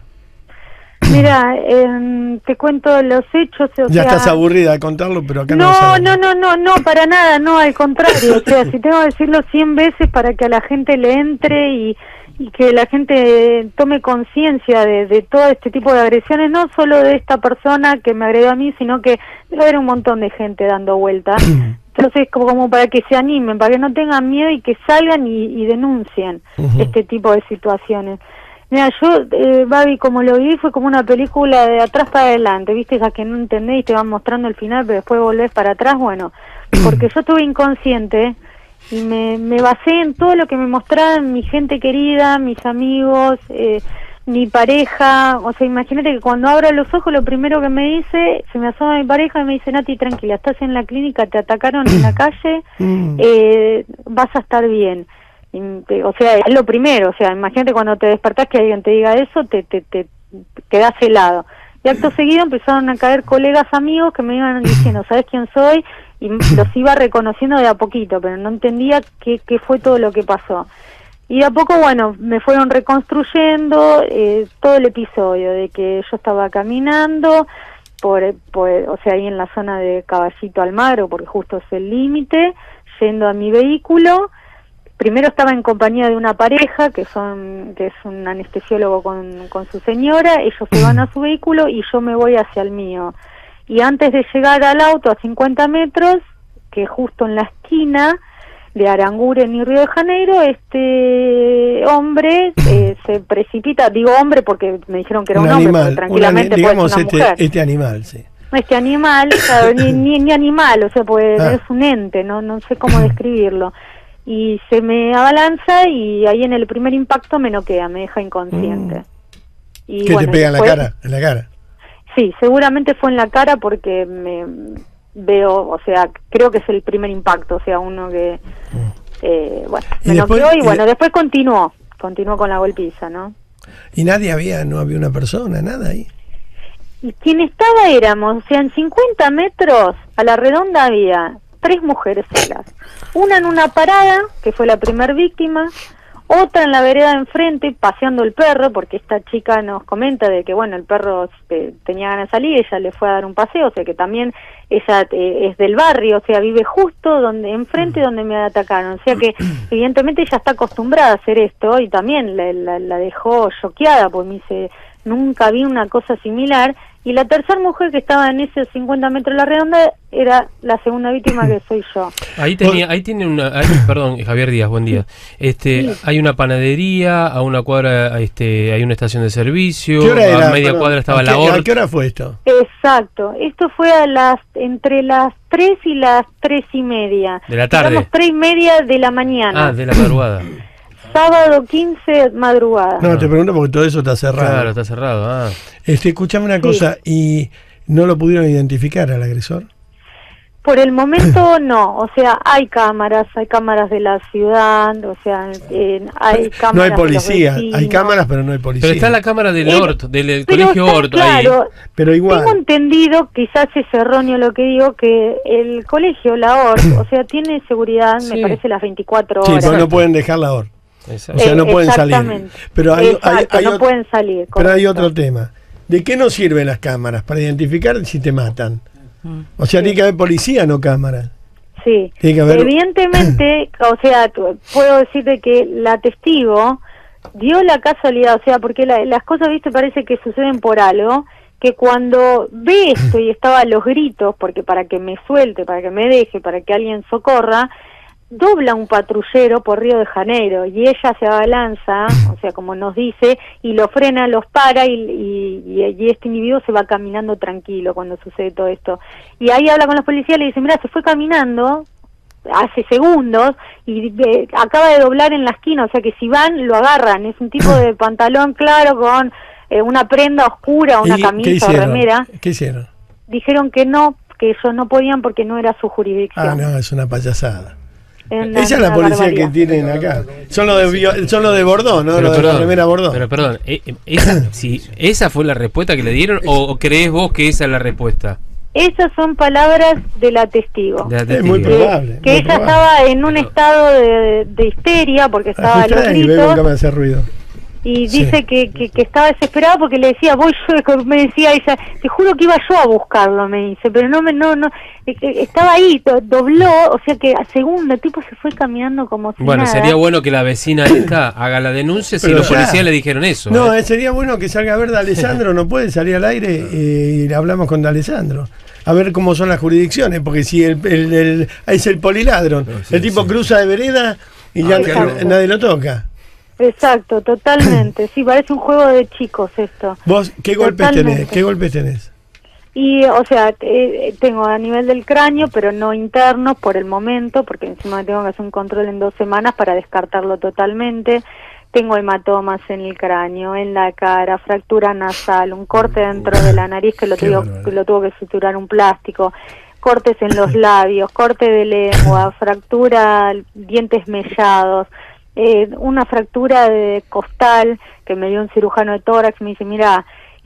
Mira, eh, te cuento los hechos. O Ya sea, estás aburrida de contarlo, pero acá no lo No, sabes. no, no, no, no, para nada, no, al contrario. O sea, si tengo que decirlo cien veces para que a la gente le entre y, y que la gente tome conciencia de, de todo este tipo de agresiones, no solo de esta persona que me agredió a mí, sino que debe haber un montón de gente dando vuelta. Entonces, como, como para que se animen, para que no tengan miedo y que salgan y, y denuncien Ujú. este tipo de situaciones. Mira, yo, eh, Babi, como lo vi, fue como una película de atrás para adelante, ¿viste? Esas que no entendés y te van mostrando el final, pero después volvés para atrás, bueno, porque yo estuve inconsciente y me, me basé en todo lo que me mostraban mi gente querida, mis amigos, eh, mi pareja. O sea, imagínate que cuando abro los ojos, lo primero que me dice, se me asoma mi pareja y me dice: Nati, tranquila, estás en la clínica, te atacaron en la calle, Mm. eh, vas a estar bien. Y, te- o sea, es lo primero. O sea, imagínate cuando te despertás que alguien te diga eso, te te te quedás helado. Y acto seguido empezaron a caer colegas amigos que me iban diciendo, ¿sabes quién soy? Y los iba reconociendo de a poquito, pero no entendía qué, qué fue todo lo que pasó. Y de a poco, bueno, me fueron reconstruyendo eh, todo el episodio de que yo estaba caminando, por, por, o sea, ahí en la zona de Caballito Almagro, porque justo es el límite, yendo a mi vehículo. Primero estaba en compañía de una pareja, que son que es un anestesiólogo con, con su señora, ellos se van a su vehículo y yo me voy hacia el mío. Y antes de llegar al auto a cincuenta metros, que justo en la esquina de Aranguren y Río de Janeiro, este hombre eh, se precipita, digo hombre porque me dijeron que era un, un hombre, animal, pero tranquilamente un, digamos, puede ser una este, mujer. este animal, sí. Este animal, claro, ni, ni, ni animal, o sea, pues ah. es un ente, no no sé cómo describirlo. Y se me abalanza y ahí en el primer impacto me noquea, me deja inconsciente. Mm. Y ¿Qué bueno, te pega después, en la cara? ¿En la cara? Sí, seguramente fue en la cara porque me veo, o sea, creo que es el primer impacto, o sea, uno que, mm. eh, bueno, me después, noqueó y, y bueno, de... después continuó, continuó con la golpiza, ¿no? Y nadie había, no había una persona, nada ahí. Y quien estaba éramos, o sea, en cincuenta metros a la redonda había tres mujeres solas. Una en una parada, que fue la primer víctima, otra en la vereda de enfrente paseando el perro, porque esta chica nos comenta de que, bueno, el perro eh, tenía ganas de salir, ella le fue a dar un paseo, o sea que también ella eh, es del barrio, o sea, vive justo donde enfrente donde me atacaron, o sea que evidentemente ella está acostumbrada a hacer esto y también la, la, la dejó choqueada, porque me dice, nunca vi una cosa similar. Y la tercera mujer que estaba en esos cincuenta metros de la redonda era la segunda víctima, que soy yo. Ahí tenía, ahí tiene una, ahí, perdón, Javier Díaz, buen día. Este, sí. Hay una panadería, a una cuadra, este, hay una estación de servicio, ¿Qué hora era? A media Perdón, cuadra estaba ¿a la qué, horta. ¿A qué hora fue esto? Exacto, esto fue a las entre las tres y las tres y media. De la tarde. Digamos, tres y media de la mañana. Ah, de la madrugada. Sábado quince, madrugada. No, te pregunto porque todo eso está cerrado. Claro, está cerrado. Ah. Este, escúchame una sí. cosa, ¿y no lo pudieron identificar al agresor? Por el momento no, o sea, hay cámaras, hay cámaras de la ciudad, o sea, eh, hay cámaras. No hay policía, hay cámaras, pero no hay policía. Pero está la cámara del eh, Hort, del colegio está, Hort claro, ahí. Pero igual. Tengo entendido, quizás es erróneo lo que digo, que el colegio, la Hort, o sea, tiene seguridad, sí. me parece, las veinticuatro horas. Sí, pero no pueden dejar la Hort. Exacto. O sea, no pueden salir. Pero hay, Exacto, hay, hay no otro, pueden salir. Correcto. Pero hay otro tema. ¿De qué nos sirven las cámaras? Para identificar si te matan. O sea, sí. tiene que haber policía, no cámaras. Sí. Tiene que haber... Evidentemente, o sea, puedo decirte que la testigo dio la casualidad, o sea, porque la, las cosas, viste, parece que suceden por algo, que cuando ve esto y estaba a los gritos, porque para que me suelte, para que me deje, para que alguien socorra, dobla un patrullero por Río de Janeiro y ella se abalanza, o sea, como nos dice, y lo frena, los para y, y, y este individuo se va caminando tranquilo cuando sucede todo esto. Y ahí habla con los policías y le dice, mira, se fue caminando hace segundos y de, acaba de doblar en la esquina, o sea que si van, lo agarran. Es un tipo de pantalón claro con eh, una prenda oscura, una camisa o remera. ¿Qué hicieron? Dijeron que no, que ellos no podían porque no era su jurisdicción. Ah, no, es una payasada. Una, Esa es la policía barbaridad. Que tienen acá. Son los de, son los de Bordeaux, ¿no? Pero, los de perdón, la remera Bordeaux. Pero perdón, eh, esa, si, ¿esa fue la respuesta que le dieron o, o crees vos que esa es la respuesta? Esas son palabras de la testigo. De la testigo. Es muy probable. Que muy ella probable. estaba en un estado de, de histeria porque estaba a los gritos. Y me hace ruido. Y dice sí. que, que, que estaba desesperada porque le decía, voy yo, me decía ella, te juro que iba yo a buscarlo, me dice, pero no, me no, no, estaba ahí, do, dobló, o sea que a segundo, el tipo se fue caminando como si Bueno, nada. Sería bueno que la vecina esta haga la denuncia si los policías le dijeron eso. No, ¿eh? sería bueno que salga a ver de Alessandro, no puede salir al aire eh, y hablamos con Alessandro. A ver cómo son las jurisdicciones, porque si el, el, el, es el poliladron, no, sí, el tipo sí. cruza de vereda y ah, ya claro. nadie lo toca. Exacto, totalmente. Sí, parece un juego de chicos esto. ¿Vos qué golpes totalmente. tenés? ¿Qué golpes tenés? Y, o sea, eh, tengo a nivel del cráneo, pero no interno por el momento, porque encima tengo que hacer un control en dos semanas para descartarlo totalmente. Tengo hematomas en el cráneo, en la cara, fractura nasal, un corte dentro de la nariz que lo, tuvo, que lo tuvo que suturar un plástico, cortes en los labios, corte de lengua, fractura, dientes mellados. Eh, una fractura de costal que me dio un cirujano de tórax, me dice, mira,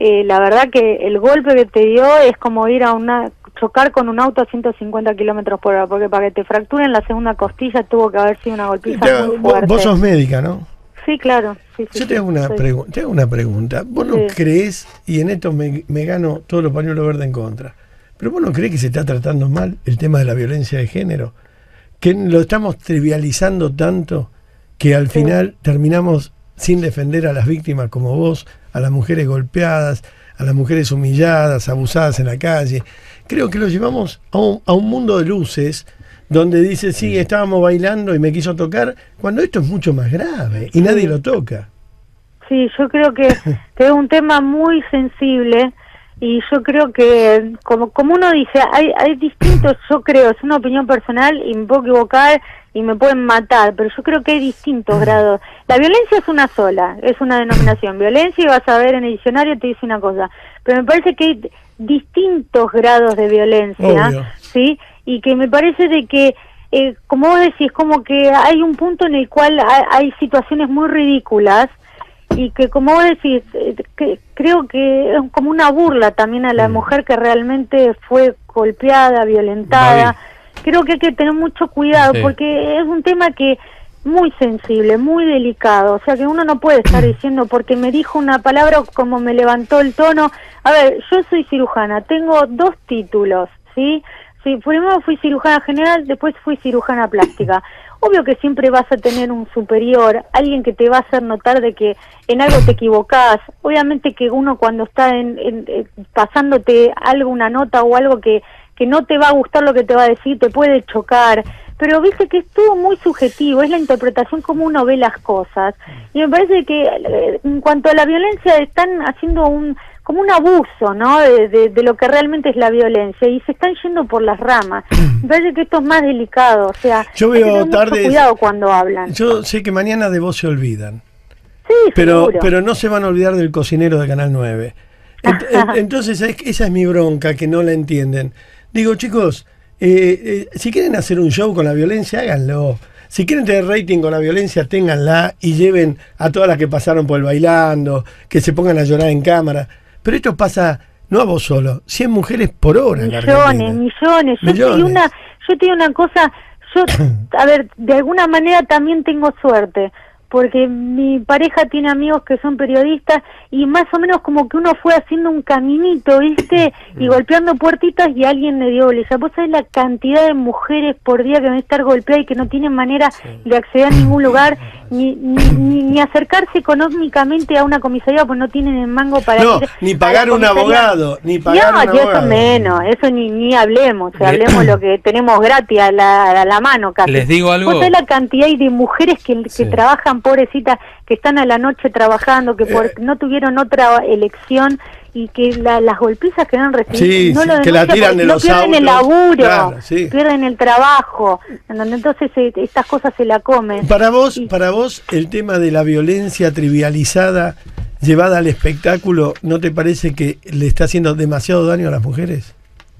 eh, la verdad que el golpe que te dio es como ir a una chocar con un auto a ciento cincuenta kilómetros por hora, porque para que te fracturen la segunda costilla tuvo que haber sido una golpiza Te- muy vos, fuerte. vos sos médica, ¿no? Sí, claro. Sí, sí, Yo te hago una, sí. pregu- te hago una pregunta. ¿Vos no Sí. crees, y en esto me, me gano todos los pañuelos verdes en contra, pero vos no crees que se está tratando mal el tema de la violencia de género? Que lo estamos trivializando tanto que al Sí. final terminamos sin defender a las víctimas como vos, a las mujeres golpeadas, a las mujeres humilladas, abusadas en la calle. Creo que lo llevamos a un, a un mundo de luces donde dice, sí, estábamos bailando y me quiso tocar, cuando esto es mucho más grave y nadie lo toca. Sí, yo creo que, que es un tema muy sensible y yo creo que, como como uno dice, hay, hay distintos, yo creo, es una opinión personal y me puedo equivocar y me pueden matar, pero yo creo que hay distintos grados. La violencia es una sola, es una denominación, violencia, y vas a ver en el diccionario te dice una cosa, pero me parece que hay distintos grados de violencia, Obvio. ¿sí? Y que me parece de que, eh, como vos decís, como que hay un punto en el cual hay, hay situaciones muy ridículas y que, como vos decís, eh, que, creo que es como una burla también a la Mm. mujer que realmente fue golpeada, violentada. Creo que hay que tener mucho cuidado Sí. porque es un tema que muy sensible, muy delicado, o sea que uno no puede estar diciendo porque me dijo una palabra o como me levantó el tono. A ver, yo soy cirujana, tengo dos títulos, ¿sí? Sí, primero fui cirujana general, después fui cirujana plástica. Obvio que siempre vas a tener un superior, alguien que te va a hacer notar de que en algo te equivocás. Obviamente que uno cuando está en, en, en- pasándote algo, una nota o algo que, que no te va a gustar lo que te va a decir, te puede chocar. Pero viste que es todo muy subjetivo, es la interpretación como uno ve las cosas. Y me parece que eh, en cuanto a la violencia están haciendo un como un abuso, ¿no? De, de, de lo que realmente es la violencia y se están yendo por las ramas. Me parece que esto es más delicado, o sea, Yo hay que veo tener mucho tardes- cuidado cuando hablan. Yo sé que mañana de vos se olvidan, Sí, pero, seguro. pero no se van a olvidar del cocinero de Canal nueve. Ent- ent- entonces, es- esa es mi bronca, que no la entienden. Digo, chicos, eh, eh, si quieren hacer un show con la violencia, háganlo. Si quieren tener rating con la violencia, ténganla y lleven a todas las que pasaron por el bailando, que se pongan a llorar en cámara. Pero esto pasa, no a vos solo, cien mujeres por hora en la Millones, Argentina. millones. Yo Millones. te una, yo te digo una cosa, yo, a ver, de alguna manera también tengo suerte, porque mi pareja tiene amigos que son periodistas y más o menos como que uno fue haciendo un caminito, ¿viste? Y golpeando puertitas y alguien le dio bolilla. Vos sabés la cantidad de mujeres por día que van a estar golpeadas y que no tienen manera de acceder a ningún lugar, ni, ni, ni, ni acercarse económicamente a una comisaría porque no tienen el mango para No, ir ni a pagar la un comisaría. abogado, ni pagar No, un y eso abogado. menos, eso ni, ni hablemos, o sea, hablemos lo que tenemos gratis a la, a la mano casi. Les digo algo. Vos sabés la cantidad de mujeres que, que Sí. trabajan, pobrecitas, que están a la noche trabajando, que por, Eh. no tuvieron otra elección y que la- las golpizas que han recibido Sí, no sí, lo que la denuncian tiran porque de no los pierden el autos. laburo, Claro, sí. pierden el trabajo, en donde entonces eh, estas cosas se la comen. Para vos, Y- para vos, el tema de la violencia trivializada llevada al espectáculo, ¿no te parece que le está haciendo demasiado daño a las mujeres?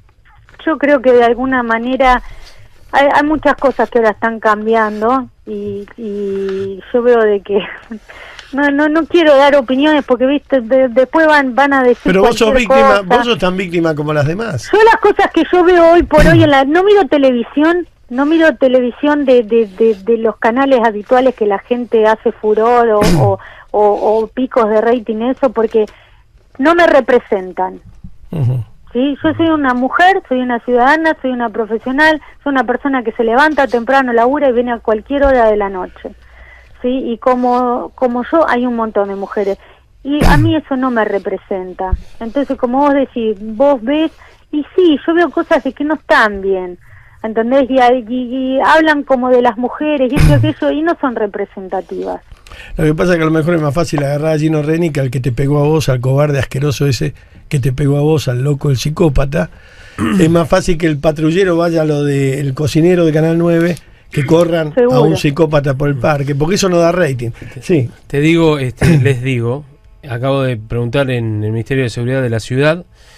Yo creo que de alguna manera hay, hay muchas cosas que ahora están cambiando y, y yo veo de que no no no quiero dar opiniones porque viste de- después van van a decir Pero vos sos cualquier víctima, cosa. vos sos tan víctima como las demás. Yo las cosas que yo veo hoy por hoy en la no miro televisión, no miro televisión de, de, de, de los canales habituales que la gente hace furor o, o, o, o picos de rating, eso porque no me representan. Ujú. Sí, yo soy una mujer, soy una ciudadana, soy una profesional, soy una persona que se levanta temprano, labura y viene a cualquier hora de la noche. Sí, y como como yo hay un montón de mujeres y a mí eso no me representa. Entonces, como vos decís, vos ves y sí, yo veo cosas de que no están bien. ¿Entendés? Y, y, y hablan como de las mujeres y eso y aquello y no son representativas. Lo que pasa es que a lo mejor es más fácil agarrar a Gino Reni que al que te pegó a vos, al cobarde asqueroso ese que te pegó a vos, al loco, el psicópata. Es más fácil que el patrullero vaya a lo del cocinero de Canal nueve que corran Seguro. a un psicópata por el parque, porque eso no da rating. Sí. Te digo, este, les digo, acabo de preguntar en el Ministerio de Seguridad de la ciudad,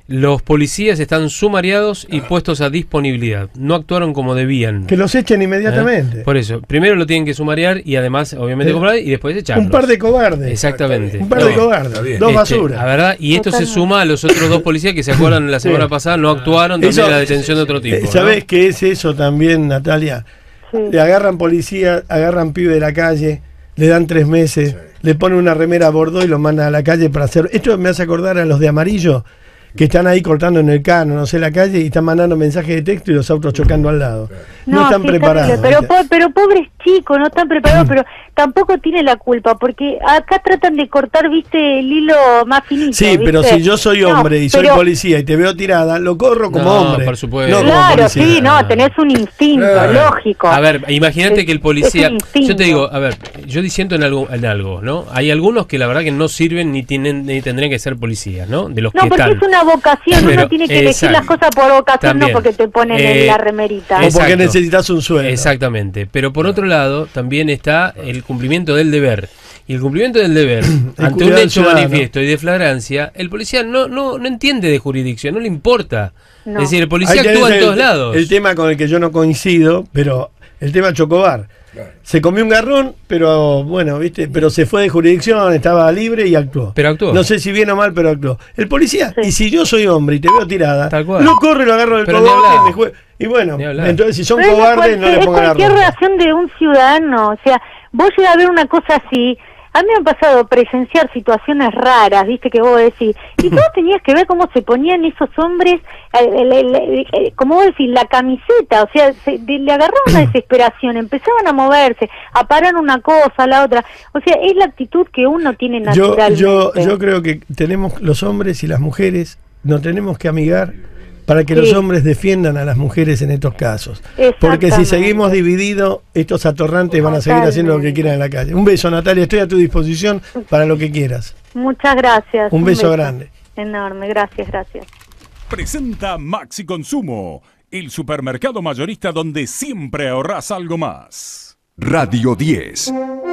Los policías están sumariados y puestos a disponibilidad. No actuaron como debían. Que los echen inmediatamente. ¿Eh? Por eso, primero lo tienen que sumariar y además, obviamente, Eh, comprar y después echarlos. Un par de cobardes. Exactamente. Un par de No. cobardes. Dos Este, basuras. la verdad, y esto se Totalmente. suma a los otros dos policías que se acuerdan la semana Sí. pasada, no actuaron, también Eso- la detención de otro tipo. Eh, ¿no? ¿Sabés qué es eso también, Natalia? Sí. Le agarran policía, agarran pibe de la calle, le dan tres meses, le ponen una remera a bordo y lo mandan a la calle para hacer... Esto me hace acordar a los de amarillo, que están ahí cortando en el cano, no sé, la calle, y están mandando mensajes de texto y los autos chocando al lado. No, están sí, preparados. terrible, Pero, ¿viste? po- pero pobres chicos, no están preparados, pero tampoco tiene la culpa, porque acá tratan de cortar, viste, el hilo más finito. Sí, ¿viste? pero si yo soy No, hombre y soy pero- policía y te veo tirada, lo corro como No, hombre. por supuesto. No como Claro, policía. sí, no, tenés un instinto, Claro. lógico. A ver, imagínate Es- que el policía. es un instinto. Yo te digo, a ver, yo disiento en algo, en algo, ¿no? Hay algunos que la verdad que no sirven ni tienen ni tendrían que ser policías, ¿no? De los No, que porque están. es una vocación, Pero, uno tiene que elegir exacto. las cosas por vocación, También. no porque te ponen Eh, en la remerita. O porque Exacto. necesitas un sueldo. Exactamente. Pero por otro lado, también está el cumplimiento del deber. Y el cumplimiento del deber, ante un cuidado hecho ciudadano. manifiesto y de flagrancia, el policía no, no, no entiende de jurisdicción, no le importa. No. Es decir, el Ahí policía tenés actúa en el- todos lados. El tema con el que yo no coincido, pero el tema Chocobar. Claro. Se comió un garrón, pero bueno, viste, pero se fue de jurisdicción, estaba libre y actuó. Pero actuó. No sé si bien o mal, pero actuó. El policía, Sí. y si yo soy hombre y te veo tirada, Tal cual. lo corro y lo agarro del Pero ni cogote hablar. y me juego. Y bueno, Ni hablar. entonces si son Pero es cobardes, cual- no le es pongan la cualquier ropa. reacción de un ciudadano, o sea, vos llegas a ver una cosa así, a mí me ha pasado presenciar situaciones raras, viste, que vos decís, y vos tenías que ver cómo se ponían esos hombres, eh, el- el- el- eh, como vos decís, la camiseta, o sea, se- de- le agarraba una desesperación, empezaban a moverse, a parar una cosa, a la otra, o sea, es la actitud que uno tiene Yo, naturalmente. yo, yo creo que tenemos los hombres y las mujeres, nos tenemos que amigar para que Sí. los hombres defiendan a las mujeres en estos casos. Porque si Exactamente. seguimos divididos, estos atorrantes van a seguir haciendo lo que quieran en la calle. Un beso, Natalia, estoy a tu disposición para lo que quieras. Muchas gracias. Un beso grande. Enorme, gracias, gracias. Presenta Maxi Consumo, el supermercado mayorista donde siempre ahorras algo más. Radio diez.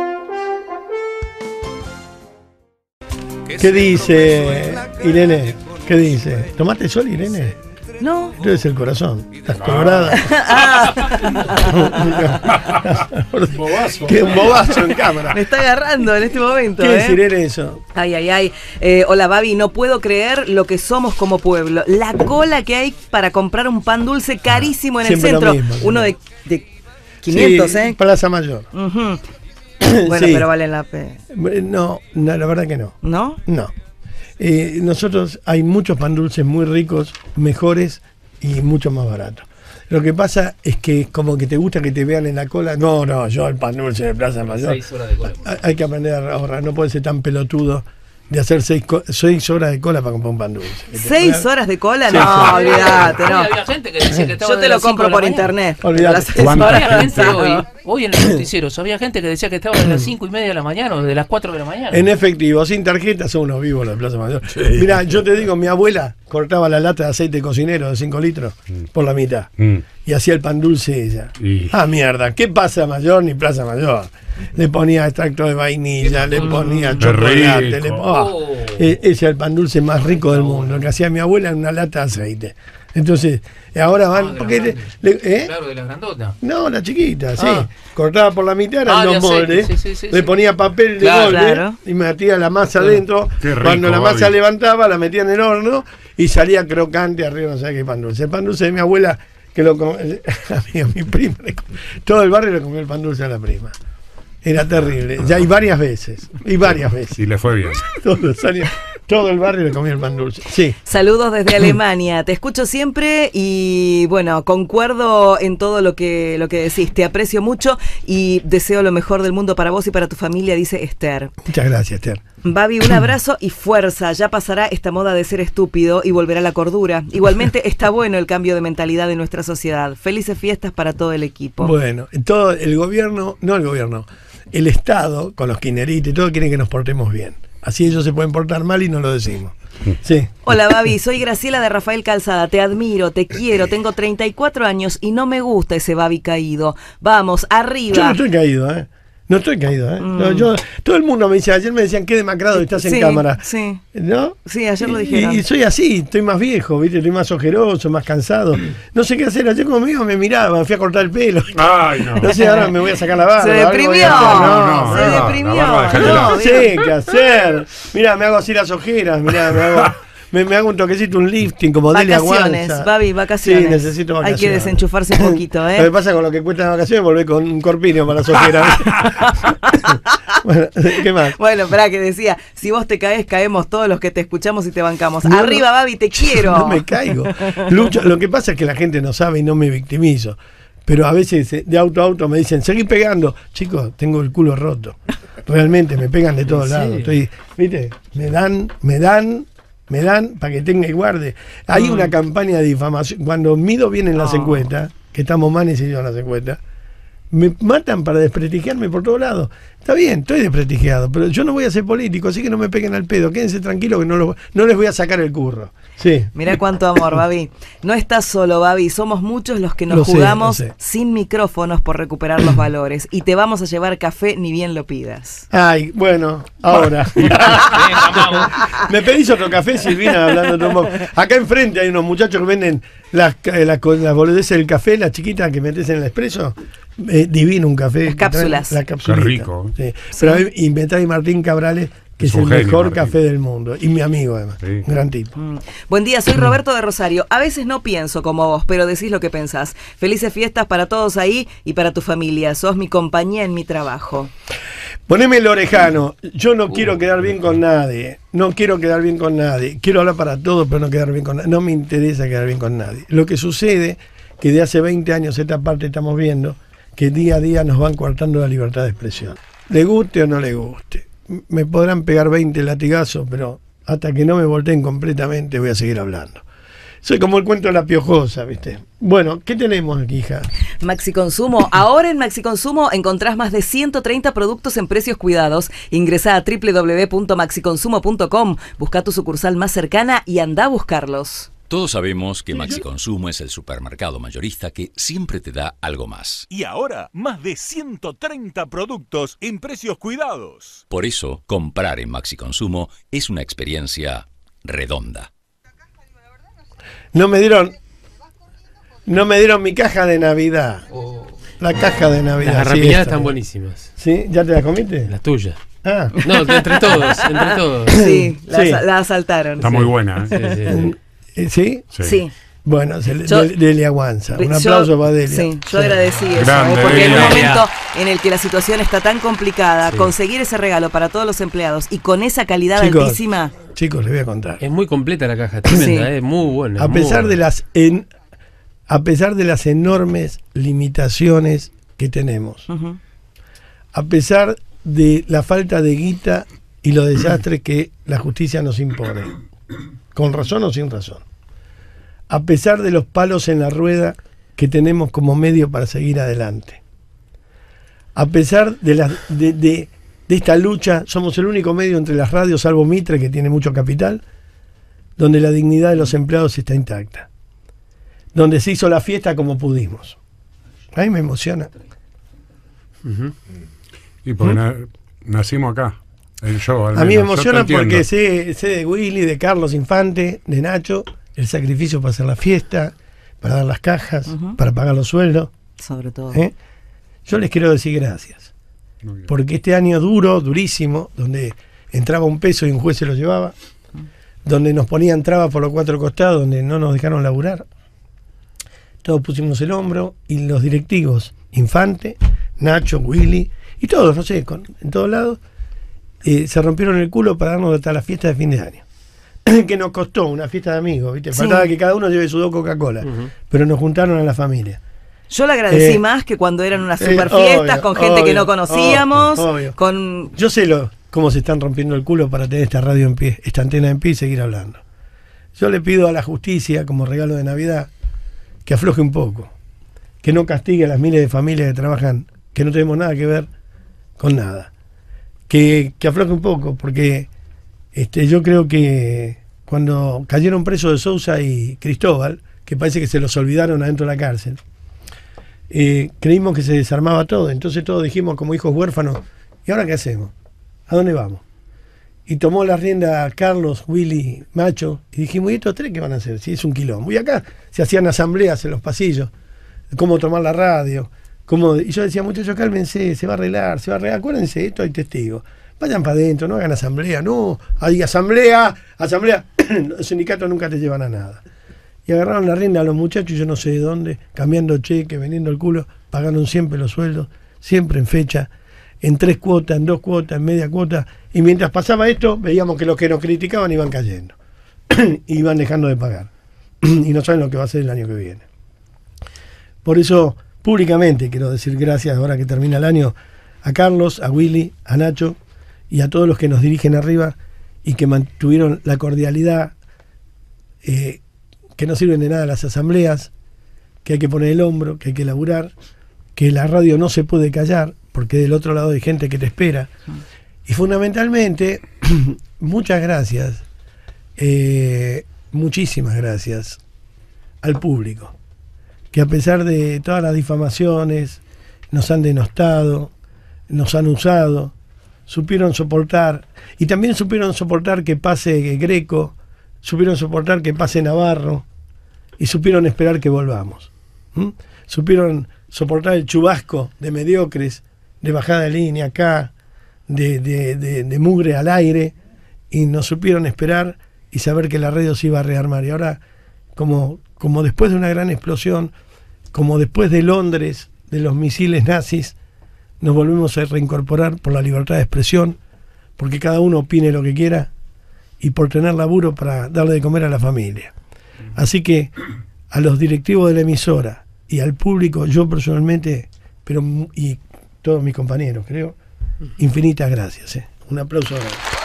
¿Qué dice Irene? ¿Qué dice? ¿Tomaste sol, Irene? No. Tú eres el corazón. Estás colorada. Bobazo. Qué un bobazo en cámara. Me está agarrando en este momento. ¿Qué ¿eh? es, Irene, eso? Ay, ay, ay. Eh, hola, Babi, no puedo creer lo que somos como pueblo. La cola que hay para comprar un pan dulce carísimo en el Siempre lo centro. mismo, Uno de, de quinientos, Sí, ¿eh? Plaza Mayor. Ujú. Bueno, Sí. pero valen la pena. No, no, la verdad que no. ¿No? No. Eh, nosotros hay muchos pan dulces muy ricos, mejores y mucho más baratos. Lo que pasa es que como que te gusta que te vean en la cola. No, no, yo el pan dulce de Plaza Mayor. Seis horas de cola. Hay, hay que aprender a ahorrar, no puede ser tan pelotudo de hacer seis, co- seis horas de cola para comprar un pan dulce. Que te ¿Seis pueda- horas de cola? Sí, no, sí. olvídate, no. Había gente que decía que estaba Yo te de lo las cinco compro de la por mañana. internet. Olvídate. Las seis ¿Cuánta horas. Había gente gente? hoy, hoy en los noticieros, había gente que decía que estaba de las cinco y media de la mañana o de las cuatro de la mañana. En efectivo, sin tarjeta, son unos vivos los de Plaza Mayor. Mira, yo te digo, mi abuela cortaba la lata de aceite cocinero de cinco litros por la mitad. Mm. Y hacía el pan dulce ella. Y- Ah, mierda, ¿qué Plaza Mayor ni Plaza Mayor? Le ponía extracto de vainilla, le ponía Qué chocolate, rico. le oh, e- ese es el pan dulce más rico del mundo, que hacía mi abuela en una lata de aceite. Entonces, ahora Ah, van, de la porque le- grande. le- ¿eh? Claro, de la grandota. No, la chiquita, sí. Ah. Cortaba por la mitad, eran Ah, de dos aceite, moldes. sí, sí, sí, le sí. ponía papel de Claro. molde Claro. y metía la masa adentro. Qué rico, Cuando la masa Babi. levantaba, la metía en el horno y salía crocante arriba, no sé qué pan dulce. El pan dulce de mi abuela, que lo com- a mí, a mi prima, le com- todo el barrio le comió el pan dulce a la prima. Era terrible. Ya y varias veces. Y varias veces. Y le fue bien. Todos los años, todo el barrio le comía el pan dulce. Sí. Saludos desde Alemania. Te escucho siempre y bueno, concuerdo en todo lo que, lo que decís. Te aprecio mucho y deseo lo mejor del mundo para vos y para tu familia, dice Esther. Muchas gracias, Ter. Babi, un abrazo y fuerza. Ya pasará esta moda de ser estúpido y volverá la cordura. Igualmente está bueno el cambio de mentalidad de nuestra sociedad. Felices fiestas para todo el equipo. Bueno, todo el gobierno, no el gobierno, el Estado, con los kirchneristas y todo, quieren que nos portemos bien. Así ellos se pueden portar mal y no lo decimos. Sí. Hola Babi, soy Graciela de Rafael Calzada, te admiro, te quiero, tengo treinta y cuatro años y no me gusta ese Babi caído. Vamos, Yo no arriba. estoy caído, ¿eh? No estoy caído, ¿eh? Mm. No, yo, todo el mundo me dice, ayer me decían qué demacrado estás en Sí, cámara. Sí. ¿No? Sí, ayer lo Y- dijeron. Y, soy así, estoy más viejo, ¿viste? Estoy más ojeroso, más cansado. No sé qué hacer. Ayer conmigo me miraba, me fui a cortar el pelo. Ay, no. No sé, ahora me voy a sacar la barba. Se algo voy a deprimió. hacer. No, no, Se no, la deprimió. barba dejátela. No, No sé qué hacer. Mirá, me hago así las ojeras. Mirá, me hago, me, me hago un toquecito, un lifting como Delia Vacaciones, Guanza. Babi, vacaciones. Sí, necesito vacaciones. Hay que desenchufarse un poquito, Lo que ¿eh? pasa con lo que cuesta las vacaciones, volver con un corpiño para las ojeras. Bueno, ¿qué más? Bueno, esperá que decía, si vos te caes, caemos todos los que te escuchamos y te bancamos. No, Arriba, Babi, te quiero. No me caigo. Lucho, lo que pasa es que la gente no sabe y no me victimizo. Pero a veces eh, de auto a auto me dicen, seguí pegando. Chicos, tengo el culo roto. Realmente me pegan de todos ¿En lados. serio? Estoy, ¿viste? Me dan, me dan, me dan para que tenga y guarde. Hay Mm. una campaña de difamación. Cuando mido bien en las Oh. encuestas, que estamos manes y yo en las encuestas, me matan para desprestigiarme por todos lados. Está bien, estoy desprestigiado, pero yo no voy a ser político, así que no me peguen al pedo. Quédense tranquilos que no, lo- no les voy a sacar el curro. Sí. Mirá cuánto amor, Babi. No estás solo, Babi. Somos muchos los que nos Lo sé, jugamos lo sé. sin micrófonos por recuperar los valores. Y te vamos a llevar café ni bien lo pidas. Ay, bueno, ahora. Venga, vamos. Me pedís otro café, Silvina, hablando de un poco. Acá enfrente hay unos muchachos que venden las, eh, las, co- las boludeces del café, las chiquitas que metes en el expreso. Eh, divino un café. Las que traen cápsulas. La capsulita. Qué rico. Sí. Pero a mí, y me trae Martín Cabrales, que Es es, el un genio, mejor Martín. café del mundo. Y mi amigo, además. Sí. Un gran tipo. Mm. Buen día, soy Roberto de Rosario. A veces no pienso como vos, pero decís lo que pensás. Felices fiestas para todos ahí y para tu familia. Sos mi compañía en mi trabajo. Poneme el orejano. Yo Uh, no quiero quedar bien con nadie. No quiero quedar bien con nadie. Quiero hablar para todos, pero no quedar bien con nadie. No me interesa quedar bien con nadie. Lo que sucede, que de hace veinte años esta parte estamos viendo, que día a día nos van coartando la libertad de expresión. Le guste o no le guste. M- Me podrán pegar veinte latigazos, pero hasta que no me volteen completamente voy a seguir hablando. Soy como el cuento de la piojosa, ¿viste? Bueno, ¿qué tenemos aquí, hija? Maxi Consumo. Ahora en Maxi Consumo encontrás más de ciento treinta productos en precios cuidados. Ingresá a doble u doble u doble u punto maxi consumo punto com. Busca tu sucursal más cercana y anda a buscarlos. Todos sabemos que Maxi Consumo es el supermercado mayorista que siempre te da algo más. Y ahora, más de ciento treinta productos en precios cuidados. Por eso, comprar en Maxi Consumo es una experiencia redonda. No me dieron. No me dieron mi caja de Navidad. La caja de Navidad. Las sí, garrapiñadas esta. están buenísimas. ¿Sí? ¿Ya te las comiste? Las tuyas. Ah. No, entre todos, entre todos. Sí, la, Sí. la asaltaron. Está muy buena, Sí, ¿eh? sí, sí. Eh, ¿Sí? Sí. Sí. Bueno, se le- Yo- de- Delia Guanza. Un Yo- aplauso para Delia. Sí, yo agradecí eso, Grande, ¿eh? Porque en un Delia. momento en el que la situación está tan complicada, Sí. conseguir ese regalo para todos los empleados y con esa calidad Chicos, altísima. Chicos, les voy a contar. Es muy completa la caja, tremenda, Sí. es muy buena. A muy pesar buena. de las en, a pesar de las enormes limitaciones que tenemos, Ujú. a pesar de la falta de guita y los desastres que la justicia nos impone, con razón o sin razón, a pesar de los palos en la rueda que tenemos como medio para seguir adelante, a pesar de, la, de, de- de esta lucha, somos el único medio entre las radios, salvo Mitre, que tiene mucho capital, donde la dignidad de los empleados está intacta, donde se hizo la fiesta como pudimos. A mí me emociona. Ujú. Y porque na- nacimos acá. El yo, al A mí me menos. Yo te emociona entiendo. porque sé, sé de Willy, de Carlos Infante, de Nacho, el sacrificio para hacer la fiesta, para dar las cajas, Ujú. para pagar los sueldos. Sobre todo. ¿eh? Yo les quiero decir gracias. Muy bien. Porque este año duro, durísimo, donde entraba un peso y un juez se lo llevaba, donde nos ponían trabas por los cuatro costados, donde no nos dejaron laburar, todos pusimos el hombro y los directivos, Infante, Nacho, Willy y todos, no sé, con- en todos lados, eh, se rompieron el culo para darnos hasta la fiesta de fin de año. Que nos costó una fiesta de amigos, ¿viste? Sí. Faltaba que cada uno lleve su dos Coca-Cola, Ujú. pero nos juntaron a la familia. Yo le agradecí Eh, más que cuando eran unas eh, super fiestas obvio, con gente que obvio, no conocíamos, obvio, obvio. con Yo sé lo, cómo se están rompiendo el culo para tener esta radio en pie, esta antena en pie y seguir hablando. Yo le pido a la justicia, como regalo de Navidad, que afloje un poco, que no castigue a las miles de familias que trabajan, que no tenemos nada que ver con nada. Que, que afloje un poco, porque este, yo creo que cuando cayeron presos de Sousa y Cristóbal, que parece que se los olvidaron adentro de la cárcel, eh, creímos que se desarmaba todo. Entonces todos dijimos como hijos huérfanos, ¿y ahora qué hacemos? ¿A dónde vamos? Y tomó la rienda Carlos, Willy, Macho, y dijimos, ¿y estos tres qué van a hacer? Si es un quilombo. Y acá se hacían asambleas en los pasillos, cómo tomar la radio, cómo... y yo decía, muchachos, cálmense, se va a arreglar, se va a arreglar, acuérdense, esto hay testigos. Vayan para adentro, no hagan asamblea, no, hay asamblea, asamblea, los sindicatos nunca te llevan a nada. Y agarraron la rienda a los muchachos, yo no sé de dónde, cambiando cheque, vendiendo el culo, pagaron siempre los sueldos, siempre en fecha, en tres cuotas, en dos cuotas, en media cuota, y mientras pasaba esto, veíamos que los que nos criticaban iban cayendo, y iban dejando de pagar, y no saben lo que va a ser el año que viene. Por eso, públicamente, quiero decir gracias, ahora que termina el año, a Carlos, a Willy, a Nacho, y a todos los que nos dirigen arriba y que mantuvieron la cordialidad, eh, que no sirven de nada las asambleas, que hay que poner el hombro, que hay que laburar, que la radio no se puede callar, porque del otro lado hay gente que te espera. Y fundamentalmente, muchas gracias, eh, muchísimas gracias al público, que a pesar de todas las difamaciones, nos han denostado, nos han usado, supieron soportar, y también supieron soportar que pase Greco, supieron soportar que pase Navarro, y supieron esperar que volvamos. ¿Mm? Supieron soportar el chubasco de mediocres, de bajada de línea acá, de, de, de, de mugre al aire, y nos supieron esperar y saber que la radio se iba a rearmar. Y ahora, como, como después de una gran explosión, como después de Londres, de los misiles nazis, nos volvemos a reincorporar por la libertad de expresión, porque cada uno opine lo que quiera y por tener laburo para darle de comer a la familia. Así que a los directivos de la emisora y al público, yo personalmente, pero y todos mis compañeros, creo, infinitas gracias. ¿eh? Un aplauso.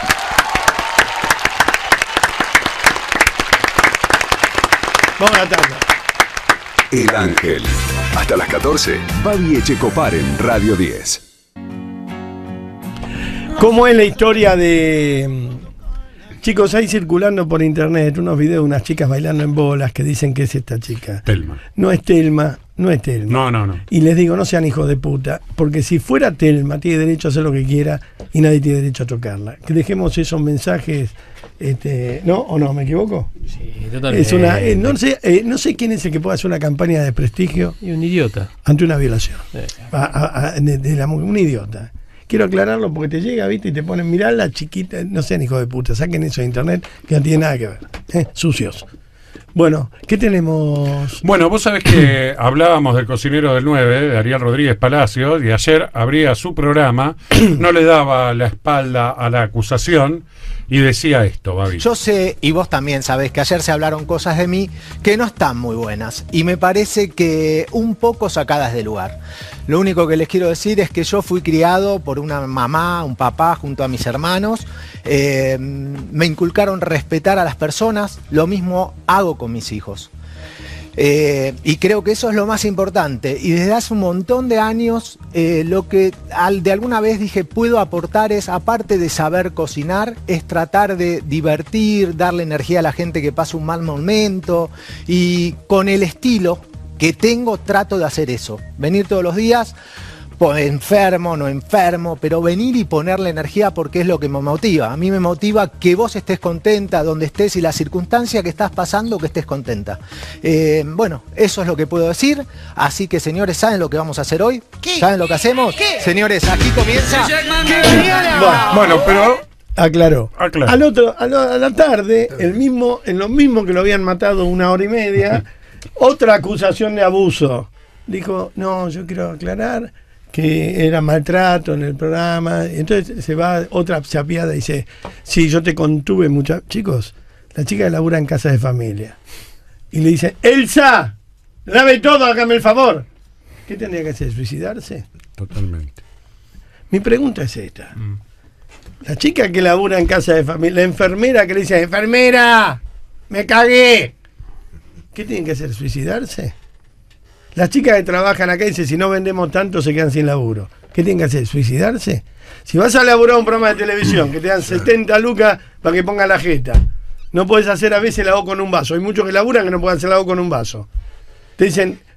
Vamos a la tanda. El Ángel. Hasta las catorce, Babi Echecopar en Radio diez. ¿Cómo es la historia de... Chicos, hay circulando por internet unos videos de unas chicas bailando en bolas que dicen que es esta chica. Telma. No es Telma, no es Telma. No, no, no. Y les digo, no sean hijos de puta, porque si fuera Telma, tiene derecho a hacer lo que quiera y nadie tiene derecho a tocarla. Que dejemos esos mensajes, este, ¿no? ¿O no? ¿Me equivoco? Sí, totalmente. Es una, eh, no, sé, eh, no sé quién es el que puede hacer una campaña de prestigio. Y un idiota. Ante una violación. Sí. A, a, a, de, de la, un idiota. Quiero aclararlo porque te llega, viste, y te ponen, mirá la chiquita, no sean hijos de puta, saquen eso de internet que no tiene nada que ver. ¿eh? Sucios. Bueno, ¿qué tenemos? Bueno, vos sabés que hablábamos del cocinero del nueve, de Ariel Rodríguez Palacios, y ayer abría su programa, no le daba la espalda a la acusación y decía esto, Babi. Yo sé, y vos también sabés, que ayer se hablaron cosas de mí que no están muy buenas y me parece que un poco sacadas de lugar. Lo único que les quiero decir es que yo fui criado por una mamá, un papá junto a mis hermanos. Eh, me inculcaron respetar a las personas, lo mismo hago con mis hijos. Eh, y creo que eso es lo más importante. Y desde hace un montón de años, eh, lo que al, de alguna vez dije puedo aportar es, aparte de saber cocinar, es tratar de divertir, darle energía a la gente que pasa un mal momento. Y con el estilo que tengo, trato de hacer eso. Venir todos los días, pues, enfermo, no enfermo, pero venir y ponerle energía porque es lo que me motiva. A mí me motiva que vos estés contenta donde estés y la circunstancia que estás pasando, que estés contenta. Eh, bueno, eso es lo que puedo decir. Así que, señores, ¿saben lo que vamos a hacer hoy? ¿Qué? ¿Saben lo que hacemos? ¿Qué? Señores, aquí comienza... ¡Qué bueno, bueno, pero... Aclaró. Aclaró. Al otro, a la, a la tarde, el mismo, en lo mismo que lo habían matado una hora y media, otra acusación de abuso. Dijo, no, yo quiero aclarar que era maltrato en el programa. Entonces se va otra chapeada y dice, sí, yo te contuve mucho. Chicos, la chica labura en casa de familia. Y le dice, Elsa, lave todo, hágame el favor. ¿Qué tendría que hacer? ¿Suicidarse? Totalmente. Mi pregunta es esta. Mm. La chica que labura en casa de familia, la enfermera que le dice, enfermera, me cagué. ¿Qué tienen que hacer? ¿Suicidarse? Las chicas que trabajan acá dicen, si no vendemos tanto se quedan sin laburo. ¿Qué tienen que hacer? ¿Suicidarse? Si vas a laburar un programa de televisión que te dan setenta lucas para que ponga la jeta, no puedes hacer a veces la O con un vaso. Hay muchos que laburan que no pueden hacer la O con un vaso. Te dicen,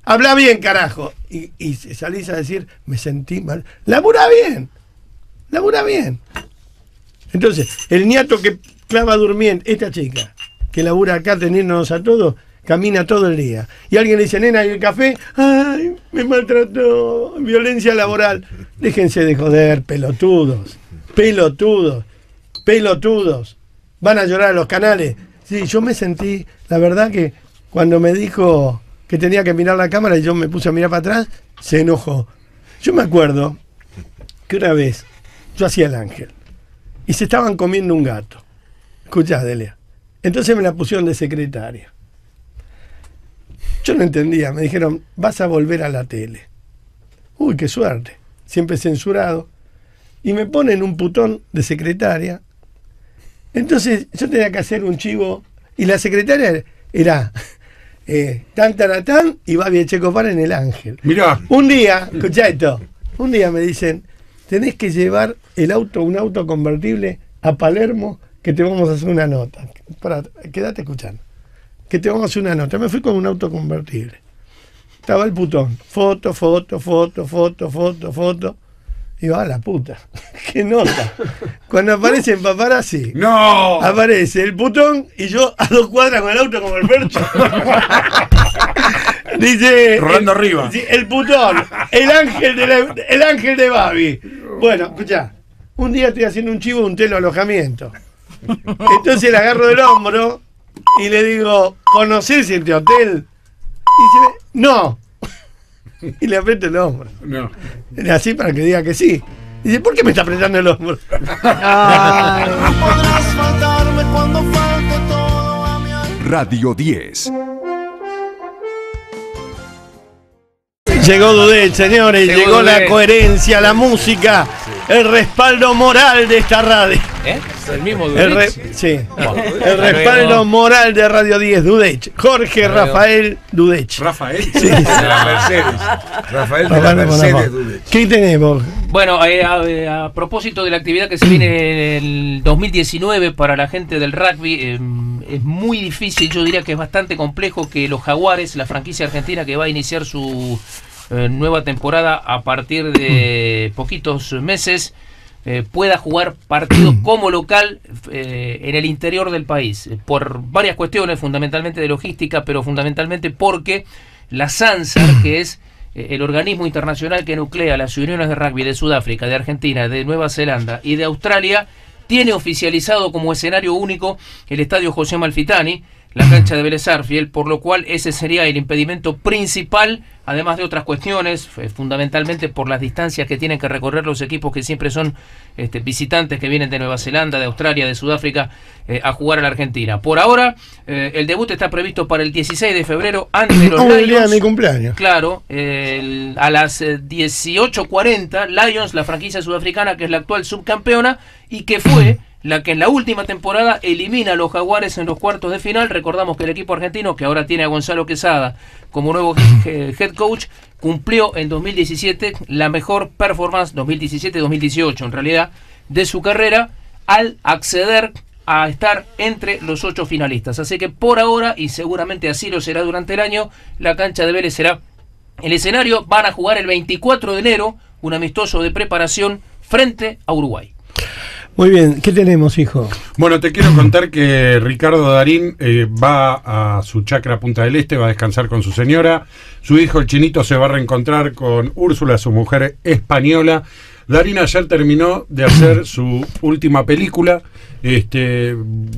habla bien, carajo. Y, y salís a decir, me sentí mal. Labura bien, labura bien. Entonces, el ñato que clava durmiendo, esta chica, que labura acá teniéndonos a todos, camina todo el día. Y alguien le dice, nena, ¿y el café? Ay, me maltrató, violencia laboral. Déjense de joder, pelotudos, pelotudos, pelotudos. Van a llorar a los canales. Sí, yo me sentí, la verdad que cuando me dijo que tenía que mirar la cámara y yo me puse a mirar para atrás, se enojó. Yo me acuerdo que una vez yo hacía el ángel y se estaban comiendo un gato. Escuchá, Delia. Entonces me la pusieron de secretaria. Yo no entendía, me dijeron, vas a volver a la tele. Uy, qué suerte. Siempre censurado. Y me ponen un putón de secretaria. Entonces yo tenía que hacer un chivo. Y la secretaria era eh, tan taratán y Babi Echecopar en el ángel. Mirá. Un día, escuchá esto, un día me dicen, tenés que llevar el auto, un auto convertible a Palermo, que te vamos a hacer una nota. Para, quédate escuchando. Que te vamos a hacer una nota. Me fui con un auto convertible. Estaba el putón. Foto, foto, foto, foto, foto, foto. Y va a la puta. ¡Qué nota! Cuando aparece en paparazzi, ¡no! Aparece el putón y yo a dos cuadras con el auto como el percho. Dice. Rolando arriba. El putón. El ángel de la, el ángel de Babi. Bueno, escuchá. Un día estoy haciendo un chivo de un telo alojamiento. Entonces le agarro del hombro y le digo, ¿conocés este hotel? Y dice, no. Y le aprieto el hombro. No. Así para que diga que sí. Y dice, ¿por qué me está apretando el hombro? Radio diez. Llegó Dudech, señores, llegó, llegó la Dudech. coherencia, la música, el respaldo moral de esta radio. ¿Eh? El mismo El re- Dudech. sí, Bueno, el respaldo moral de Radio diez, Dudech. Jorge Radio- Rafael Dudech. Rafael. Sí. De la Mercedes. Rafael de la Rafael Mercedes Bonafont. Dudech. ¿Qué tenemos? Bueno, eh, a, a propósito de la actividad que se viene en el dos mil diecinueve para la gente del rugby, eh, es muy difícil, yo diría que es bastante complejo que los Jaguares, la franquicia argentina que va a iniciar su eh, nueva temporada a partir de poquitos meses, eh, pueda jugar partidos como local eh, en el interior del país, eh, por varias cuestiones, fundamentalmente de logística, pero fundamentalmente porque la SANSAR, que es eh, el organismo internacional que nuclea las uniones de rugby de Sudáfrica, de Argentina, de Nueva Zelanda y de Australia, tiene oficializado como escenario único el estadio José Amalfitani, la cancha de Vélez Sarsfield, por lo cual ese sería el impedimento principal, además de otras cuestiones, eh, fundamentalmente por las distancias que tienen que recorrer los equipos que siempre son este, visitantes que vienen de Nueva Zelanda, de Australia, de Sudáfrica, eh, a jugar a la Argentina. Por ahora, eh, el debut está previsto para el dieciséis de febrero ante los Oh, el día de Lions. mi cumpleaños. Claro, el- a las eh, dieciocho cuarenta, Lions, la franquicia sudafricana que es la actual subcampeona y que fue la que en la última temporada elimina a los Jaguares en los cuartos de final. Recordamos que el equipo argentino, que ahora tiene a Gonzalo Quesada como nuevo he- head coach, cumplió en dos mil diecisiete la mejor performance, dos mil diecisiete dos mil dieciocho en realidad, de su carrera al acceder a estar entre los ocho finalistas. Así que por ahora, y seguramente así lo será durante el año, la cancha de Vélez será el escenario. Van a jugar el veinticuatro de enero un amistoso de preparación frente a Uruguay. Muy bien, ¿qué tenemos, hijo? Bueno, te quiero contar que Ricardo Darín eh, va a su chacra Punta del Este, va a descansar con su señora. Su hijo, el Chinito, se va a reencontrar con Úrsula, su mujer española. Darín ayer terminó de hacer su última película. Este,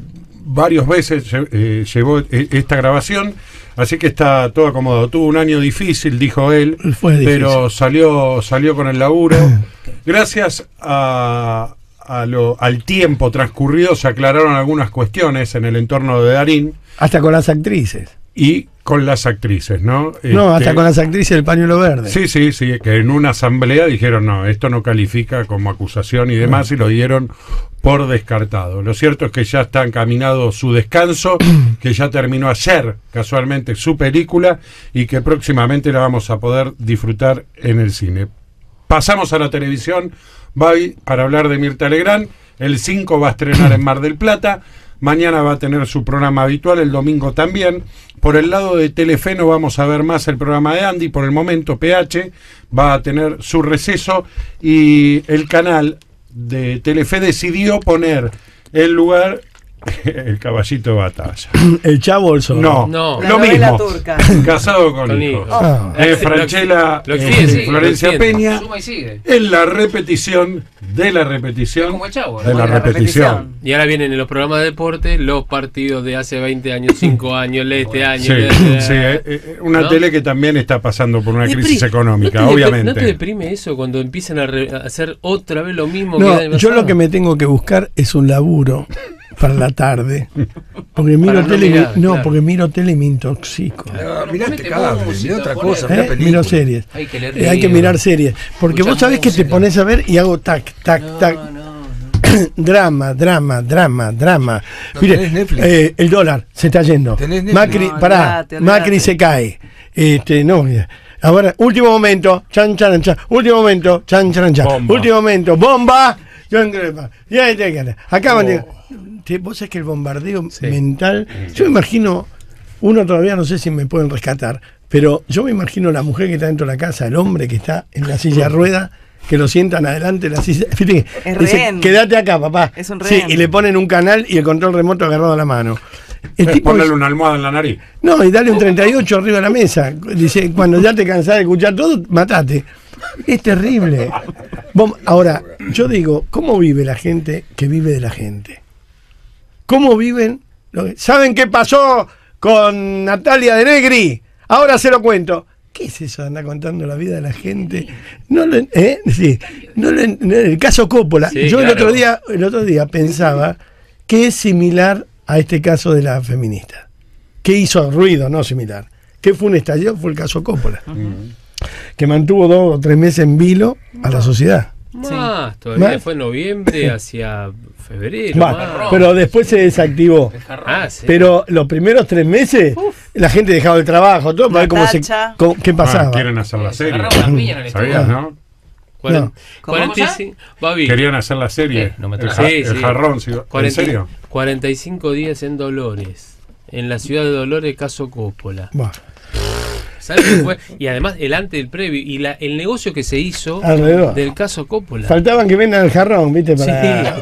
varias veces eh, llevó eh, esta grabación, así que está todo acomodado. Tuvo un año difícil, dijo él, Fue difícil. pero salió, salió con el laburo. Gracias a... A lo, al tiempo transcurrido se aclararon algunas cuestiones en el entorno de Darín Hasta con las actrices. y con las actrices, ¿no? No, Este, hasta con las actrices del pañuelo verde. Sí, sí, sí, que en una asamblea dijeron, no, esto no califica como acusación y demás, y lo dieron por descartado. Lo cierto es que ya está encaminado su descanso, que ya terminó ayer, casualmente, su película, y que próximamente la vamos a poder disfrutar en el cine. Pasamos a la televisión, Babi, para hablar de Mirta Legrand. El cinco va a estrenar en Mar del Plata. Mañana va a tener su programa habitual, el domingo también. Por el lado de Telefe no vamos a ver más el programa de Andy. Por el momento P H va a tener su receso y el canal de Telefe decidió poner el lugar... El caballito de batalla. El Chavo o el Zorro. No, No. La lo novela mismo. turca. Casado con, Con hijos. hijos. Ah. Eh, Franchella, Lo eh, extiende, sí, Florencia lo extiende. Peña. Suma y sigue. En la repetición de la repetición. Es como el Chavo, de ¿no? la La repetición. repetición. Y ahora vienen en los programas de deporte los partidos de hace veinte años, cinco años, de este año. Sí, de- sí, eh, eh, una ¿no? tele que también está pasando por una Depri- crisis económica, ¿no te depri- obviamente. ¿No te deprime eso cuando empiezan a, re- a hacer otra vez lo mismo No, que el año yo pasado? lo que me tengo que buscar es un laburo para la tarde. Porque miro Para no tele y me- mirar, no, claro. porque miro tele y me intoxico. No, mirate Mete cable, música, mirá otra poné. cosa, ¿Eh? mirá película. Miro series. Hay que leer Eh, hay que libros. mirar series. Porque Escuchar vos sabés que te música. pones a ver y hago tac, tac, tac. No, no, no. Drama, drama, drama, drama. ¿No Mire, tenés Netflix? eh, el dólar se está yendo. ¿Tenés Netflix? Macri, No, pará, olvidate, olvidate. Macri se cae. Este, no, mira. Ahora, último momento, chan, chan, chan. Último momento, chan, chan, chan. Bomba. Último momento, bomba. Acaban de. Te- Vos sabés que el bombardeo Sí. mental. Yo me imagino, uno todavía no sé si me pueden rescatar, pero yo me imagino la mujer que está dentro de la casa, el hombre que está en la silla de rueda, que lo sientan adelante de la silla. Fíjate que Es dice, rehén. quédate acá, papá. Es un Sí, rehén. y le ponen un canal y el control remoto agarrado a la mano. El Es tipo ponerle es- una almohada en la nariz. no, y dale un treinta y ocho arriba de la mesa. Dice, cuando ya te cansás de escuchar todo, matate. Es terrible. Vos- ahora, yo digo, ¿cómo vive la gente que vive de la gente? ¿Cómo viven? lo que- ¿Saben qué pasó con Natalia de Negri? Ahora se lo cuento. ¿Qué es eso de andar contando la vida de la gente? No lo, en- ¿eh? Sí, no lo en- no, el caso Coppola. Sí, yo el claro. otro día, el otro día pensaba que es similar a este caso de la feminista. ¿Qué hizo ruido? No similar. ¿Qué fue un estallido? Fue el caso Coppola. Que mantuvo dos o tres meses en vilo a la sociedad. Más, todavía Más. fue en noviembre hacia febrero. Va, más. pero después se desactivó. Ah, sí. Pero los primeros tres meses, la gente dejaba el trabajo, todo para ver cómo se, Natacha. cómo- qué pasaba. Ah, quieren hacer la Se serie. agarraban las piñas en el ¿Sabías, estudio. no? Cuaren- no. ¿Cómo? cuarenta y cinco Babi, Querían hacer la serie. Eh, no me el, traes. ja- Sí, el sí. jarrón. sí. ¿En cuarenta serio? cuarenta y cinco días en Dolores. En la ciudad de Dolores, caso Coppola. Bueno, ¿Sabes qué fue? Y además el antes del previo y la, el negocio que se hizo Alrededor. del caso Coppola. faltaban que vendan el jarrón, ¿viste? Sí. Para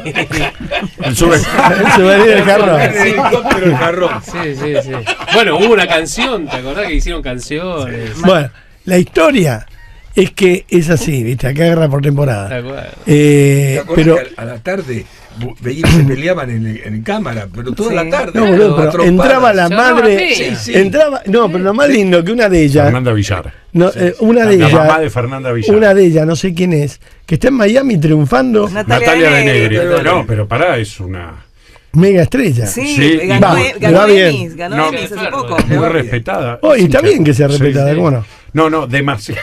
El sube. el souvenir del jarrón. El helicóptero, el jarrón. Sí, sí, sí. Bueno, hubo una canción, ¿te acordás que hicieron canciones? Bueno, la historia es que es así, ¿viste? Acá agarra por ¿Te temporada. acuerdas? Eh, ¿Te acordás pero que a a la tarde bu- veía que se peleaban en, en cámara, pero toda Sí. la tarde. no, boludo, a pero trompadas. entraba la Se agarraban madre, las piñas. Sí, sí. entraba, no, pero lo más lindo que una de ellas, Fernanda Villar. no, eh, una de La mamá ellas, de Fernanda Villar. una de ellas, no sé quién es, que está en Miami triunfando, Natalia, Natalia de Negri. Negri. No, pero pará, es una. mega estrella. Sí, Sí, ganó, va, eh, ganó va bien. Emmys, ganó No, Emmys hace claro. poco. Muy va bien. respetada. Oh, y Es está hincha. bien que sea Sí, respetada, sí. ¿cómo no? No, no, demasiado.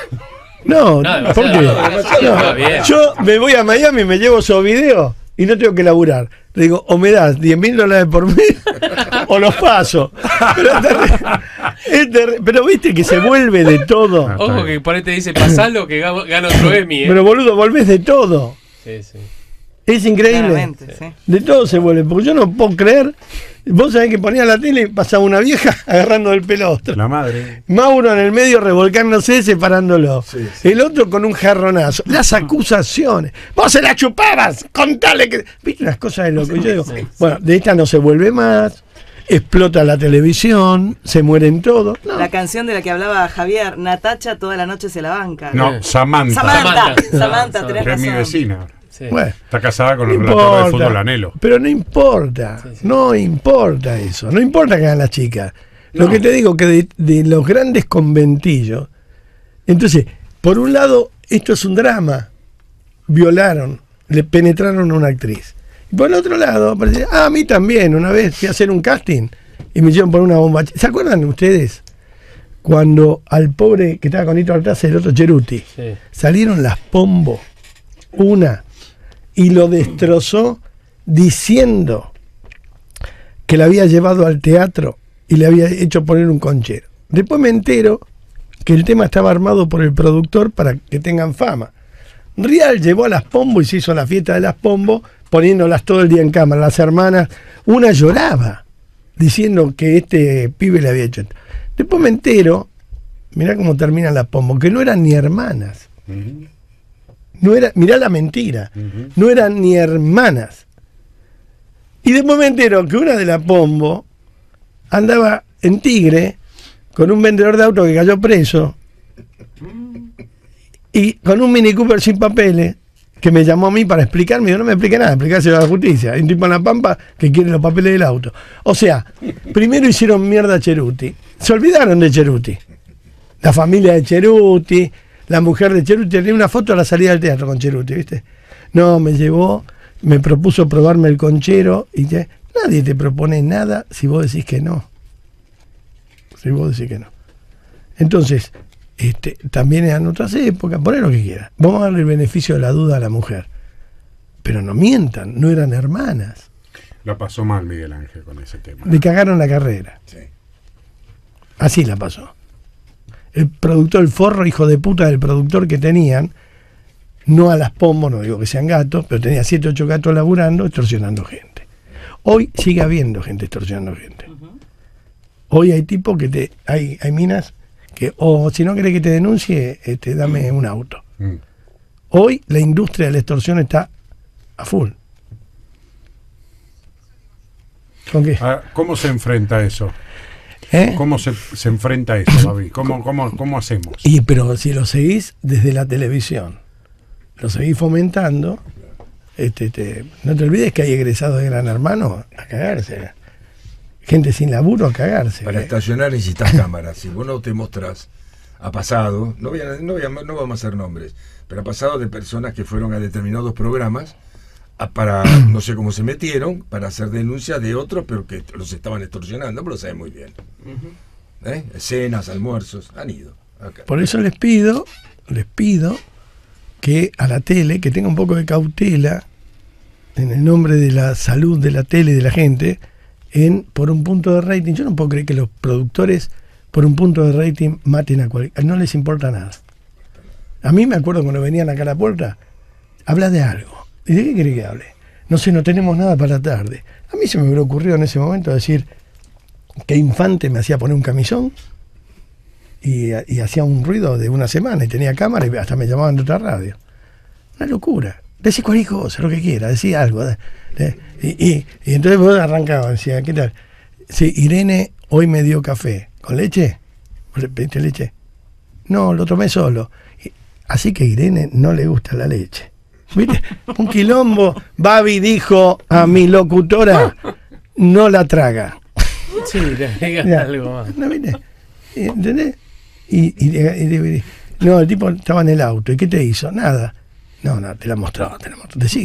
No, No, ¿por qué? demasiado, No, va bien. yo me voy a Miami, me llevo esos videos y no tengo que laburar. Le digo, o me das diez mil dólares por mes o los paso. Pero, es terri- es terri- pero viste que se vuelve de todo. Ah, Ojo que por ahí te dice, pasalo que gano, gano otro Emmy, ¿eh? Pero boludo, volvés de todo. Sí, sí. Es increíble. Claramente, sí. De todo se vuelve. Porque yo no puedo creer. Vos sabés que ponía la tele y pasaba una vieja agarrando el pelo a otro. La madre. Mauro en el medio revolcándose, separándolo. Sí, sí. El otro con un jarronazo. Las acusaciones. Vos se la chupabas. Contale que. ¿Viste las cosas de loco? Y yo digo, bueno, de esta no se vuelve más. Explota la televisión. Se mueren todos. No. La canción de la que hablaba Javier, Natacha toda la noche se la banca. No, Samantha. Samantha, Samantha. Samantha, No, tenés Que es mi razón. vecina. Sí. Bueno, Está casada con no el relator de importa. fútbol Anelo. Pero no importa. No importa eso. No importa que hagan las chicas. Lo No. que te digo que de, de los grandes conventillos. Entonces, por un lado, esto es un drama. Violaron, le penetraron a una actriz. Y por el otro lado, aparece, ah, a mí también. Una vez fui a hacer un casting y me hicieron poner una bomba. ¿Se acuerdan ustedes? Cuando al pobre que estaba con Nito Artaza y el otro Cheruti Sí. salieron las Pombo, una, y lo destrozó diciendo que la había llevado al teatro y le había hecho poner un conchero. Después me entero que el tema estaba armado por el productor para que tengan fama. Rial llevó a las Pombo y se hizo la fiesta de las Pombo poniéndolas todo el día en cámara, las hermanas, una lloraba diciendo que este pibe le había hecho esto. Después me entero, mirá cómo termina la Pombo, que no eran ni hermanas. Uh-huh. No era, mirá la mentira, uh-huh. No eran ni hermanas. Y después me entero que una de la Pombo andaba en Tigre con un vendedor de auto que cayó preso y con un Mini Cooper sin papeles, que me llamó a mí para explicarme. Yo no me expliqué nada, explicárselo a la justicia. Hay un tipo en La Pampa que quiere los papeles del auto. O sea, primero hicieron mierda a Cheruti. Se olvidaron de Cheruti. La familia de Cheruti, la mujer de Cheruti. Tenía una foto a la salida del teatro con Cheruti, ¿viste? No, me llevó, me propuso probarme el conchero. Y te, nadie te propone nada si vos decís que no. Si vos decís que no. Entonces, este, también eran otras épocas, poné lo que quieras. Vamos a darle el beneficio de la duda a la mujer. Pero no mientan, no eran hermanas. La pasó mal Miguel Ángel con ese tema. Le cagaron la carrera. Sí. Así la pasó. El productor, el forro, hijo de puta del productor que tenían, no a las Pombos, no digo que sean gatos, pero tenía siete, ocho gatos laburando, extorsionando gente. Hoy sigue habiendo gente extorsionando gente. Uh-huh. Hoy hay tipos que te, hay, hay minas que, o si no querés que te denuncie, este, dame un auto. Mm. Hoy la industria de la extorsión está a full. ¿Con qué? Ah, ¿cómo se enfrenta eso? ¿Eh? ¿Cómo se, se enfrenta eso, David? ¿Cómo, cómo, cómo hacemos? Y pero si lo seguís desde la televisión, lo seguís fomentando, este, este, no te olvides que hay egresados de Gran Hermano a cagarse. Gente sin laburo a cagarse. Para ¿eh? estacionar necesitas cámaras. Si vos no te mostrás, ha pasado, no, voy a, no, voy a, no vamos a hacer nombres, pero ha pasado de personas que fueron a determinados programas a, para, no sé cómo se metieron, para hacer denuncias de otros, pero que los estaban extorsionando, pero lo saben muy bien. Uh-huh. ¿Eh? Cenas, almuerzos, han ido. Acá. Por eso les pido, les pido que a la tele, que tenga un poco de cautela en el nombre de la salud de la tele y de la gente, en por un punto de rating. Yo no puedo creer que los productores por un punto de rating maten a cualquiera. No les importa nada. A mí me acuerdo cuando venían acá a la puerta, habla de algo. ¿Y de qué querés que hable? No sé, no tenemos nada para la tarde. A mí se me hubiera ocurrido en ese momento decir que Infante me hacía poner un camisón y, y hacía un ruido de una semana y tenía cámara y hasta me llamaban de otra radio. Una locura. Decí cualquier cosa, lo que quiera, decí algo. De, de, y, y, y entonces vos arrancabas, decía, ¿qué tal? Sí, Irene hoy me dio café. ¿Con leche? ¿Le pediste leche? No, lo tomé solo. Y, así que a Irene no le gusta la leche. ¿Viste? Un quilombo. Babi dijo a mi locutora, no la traga. Sí, le agregas algo más. ¿No, viste? ¿Entendés? Y, y, y, y, no, el tipo estaba en el auto. ¿Y qué te hizo? Nada. No, no, te la mostró, te la mostró. Decí.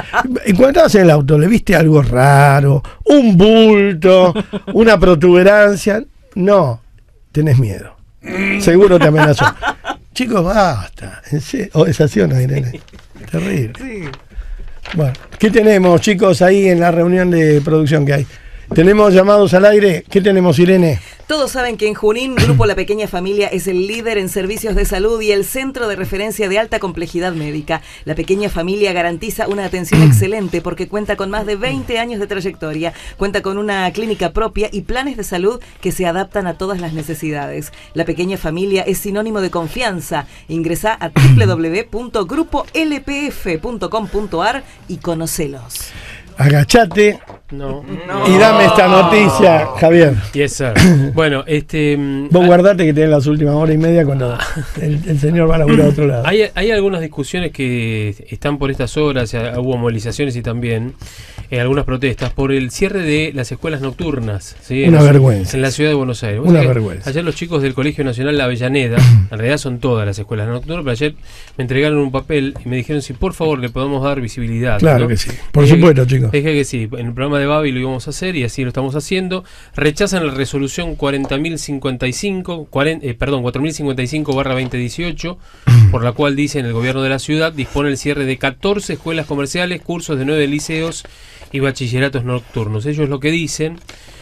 Y cuando estabas en el auto, ¿le viste algo raro? ¿Un bulto? ¿Una protuberancia? No, tenés miedo. Seguro te amenazó. Chicos, basta. ¿O es así o no, Irene? Terrible. Sí. Bueno, ¿qué tenemos, chicos, ahí en la reunión de producción que hay? ¿Tenemos llamados al aire? ¿Qué tenemos, Irene? Todos saben que en Junín, Grupo La Pequeña Familia es el líder en servicios de salud y el centro de referencia de alta complejidad médica. La Pequeña Familia garantiza una atención excelente porque cuenta con más de veinte años de trayectoria, cuenta con una clínica propia y planes de salud que se adaptan a todas las necesidades. La Pequeña Familia es sinónimo de confianza. Ingresá a doble u doble u doble u punto grupo l p f punto com punto a r y conocelos. Agachate no. y dame esta noticia, Javier. Yes, sir. Bueno, este... Vos guardate que tenés las últimas horas y media cuando el, el señor va a laburar a otro lado. Hay, hay algunas discusiones que están por estas horas, hubo movilizaciones y también eh, algunas protestas por el cierre de las escuelas nocturnas. ¿sí? Una en vergüenza. En la ciudad de Buenos Aires. Una vergüenza. Ayer los chicos del Colegio Nacional La Avellaneda, en realidad son todas las escuelas nocturnas, pero ayer me entregaron un papel y me dijeron si por favor le podemos dar visibilidad. Claro, ¿no? Que sí, por dije, supuesto, chicos. Dije que sí, en el programa de Babi lo íbamos a hacer y así lo estamos haciendo. Rechazan la resolución cuarenta mil cincuenta y cinco, cuarenta, eh, perdón, cuatro mil cincuenta y cinco barra veinte dieciocho, por la cual dicen el gobierno de la ciudad dispone el cierre de catorce escuelas comerciales, cursos de nueve liceos y bachilleratos nocturnos. Ellos lo que dicen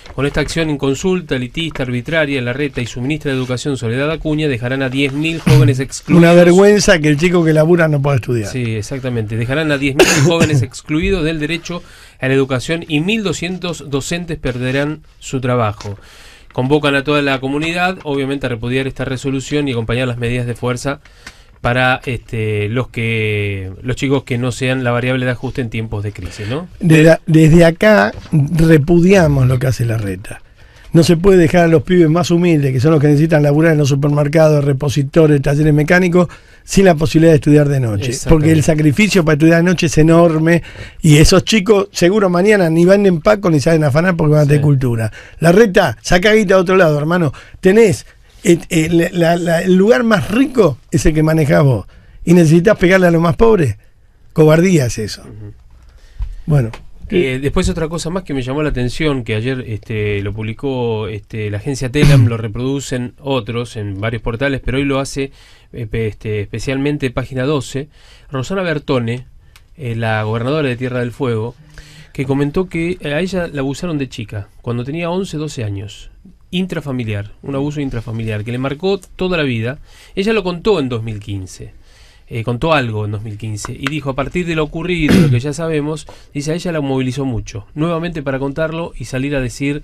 Con esta acción en consulta, elitista, arbitraria, Larreta y su ministra de Educación, Soledad Acuña, dejarán a diez mil jóvenes excluidos. Una vergüenza que el chico que labura no pueda estudiar. Sí, exactamente. Dejarán a diez mil jóvenes excluidos del derecho a la educación y mil doscientos docentes perderán su trabajo. Convocan a toda la comunidad, obviamente, a repudiar esta resolución y acompañar las medidas de fuerza para este, los que los chicos que no sean la variable de ajuste en tiempos de crisis, ¿no? Desde, desde acá repudiamos lo que hace Larreta. No se puede dejar a los pibes más humildes, que son los que necesitan laburar en los supermercados, repositores, talleres mecánicos, sin la posibilidad de estudiar de noche. Porque el sacrificio para estudiar de noche es enorme y esos chicos seguro mañana ni van en Paco ni salen a afanar porque van a tener sí. cultura. Larreta, saca guita a otro lado, hermano. Tenés eh, eh, la, la, el lugar más rico es el que manejás vos. Y necesitas pegarle a los más pobres. Cobardía es eso. Uh-huh. Bueno. Eh, después otra cosa más que me llamó la atención, que ayer este, lo publicó este, la agencia Telam, lo reproducen otros en varios portales, pero hoy lo hace eh, este, especialmente Página doce, Rosana Bertone, eh, la gobernadora de Tierra del Fuego, que comentó que a ella la abusaron de chica, cuando tenía once, doce años, intrafamiliar, un abuso intrafamiliar, que le marcó toda la vida. Ella lo contó en dos mil quince. Eh, contó algo en dos mil quince y dijo, a partir de lo ocurrido, lo que ya sabemos, dice, a ella la movilizó mucho, nuevamente para contarlo y salir a decir,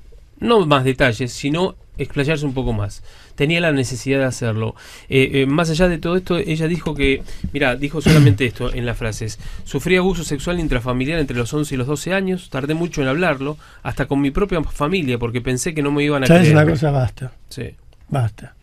no más detalles, sino explayarse un poco más. Tenía la necesidad de hacerlo. Eh, eh, más allá de todo esto, ella dijo que, mira, dijo solamente esto en las frases, sufrí abuso sexual intrafamiliar entre los once y los doce años, tardé mucho en hablarlo, hasta con mi propia familia, porque pensé que no me iban a creer. ¿Sabes una cosa? Basta. Sí. Basta.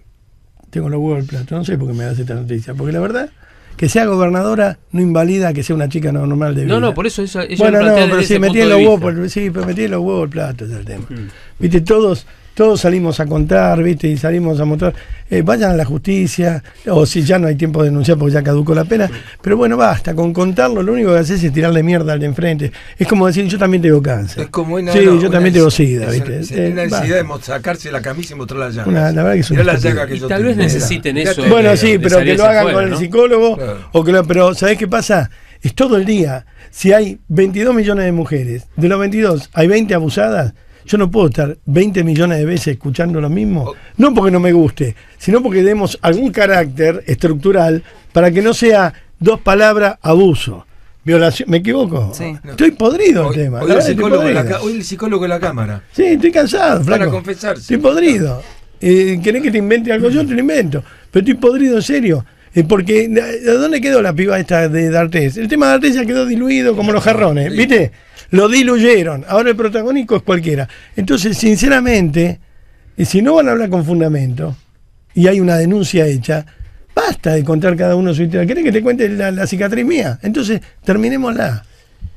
Tengo los huevos del plato, no sé por qué me das esta noticia, porque la verdad, que sea gobernadora no invalida que sea una chica normal de vida. No, no, por eso ella, ella bueno, lo plantea no, pero si metí los huevos, por, sí, pero metí los huevos del plato, es el tema. Mm. Viste, todos, todos salimos a contar, viste, y salimos a mostrar, eh, vayan a la justicia, o si ya no hay tiempo de denunciar porque ya caducó la pena, mm. pero bueno, basta, con contarlo, lo único que haces es tirarle mierda al de enfrente. Es como decir, yo también tengo cáncer. Es como una, sí, no, yo también tengo sida, viste. Tiene una necesidad de sacarse la camisa y mostrar la llaga. Una, la verdad que es una la llaga que y yo tal vez necesiten eso. Bueno, de, sí, de pero que lo hagan fuera, con ¿no? el psicólogo, claro. o que lo, pero ¿sabés qué pasa? Es todo el día. Si hay veintidós millones de mujeres, de los veintidós hay veinte abusadas, yo no puedo estar veinte millones de veces escuchando lo mismo, no porque no me guste, sino porque demos algún carácter estructural para que no sea dos palabras abuso, violación. ¿Me equivoco? Sí. Estoy podrido hoy, el tema. Hoy el, psicólogo de la, hoy el psicólogo de la cámara. Sí, estoy cansado, flaco. Para confesarse. Estoy podrido. Eh, ¿Querés que te invente algo? Yo te lo invento. Pero estoy podrido en serio. Eh, porque, ¿de dónde quedó la piba esta de D'Artés? El tema de D'Artés ya quedó diluido como los jarrones, ¿viste? Lo diluyeron. Ahora el protagónico es cualquiera. Entonces, sinceramente, si no van a hablar con fundamento y hay una denuncia hecha, basta de contar cada uno su historia. ¿Querés que te cuente la, la cicatriz mía? Entonces, terminémosla.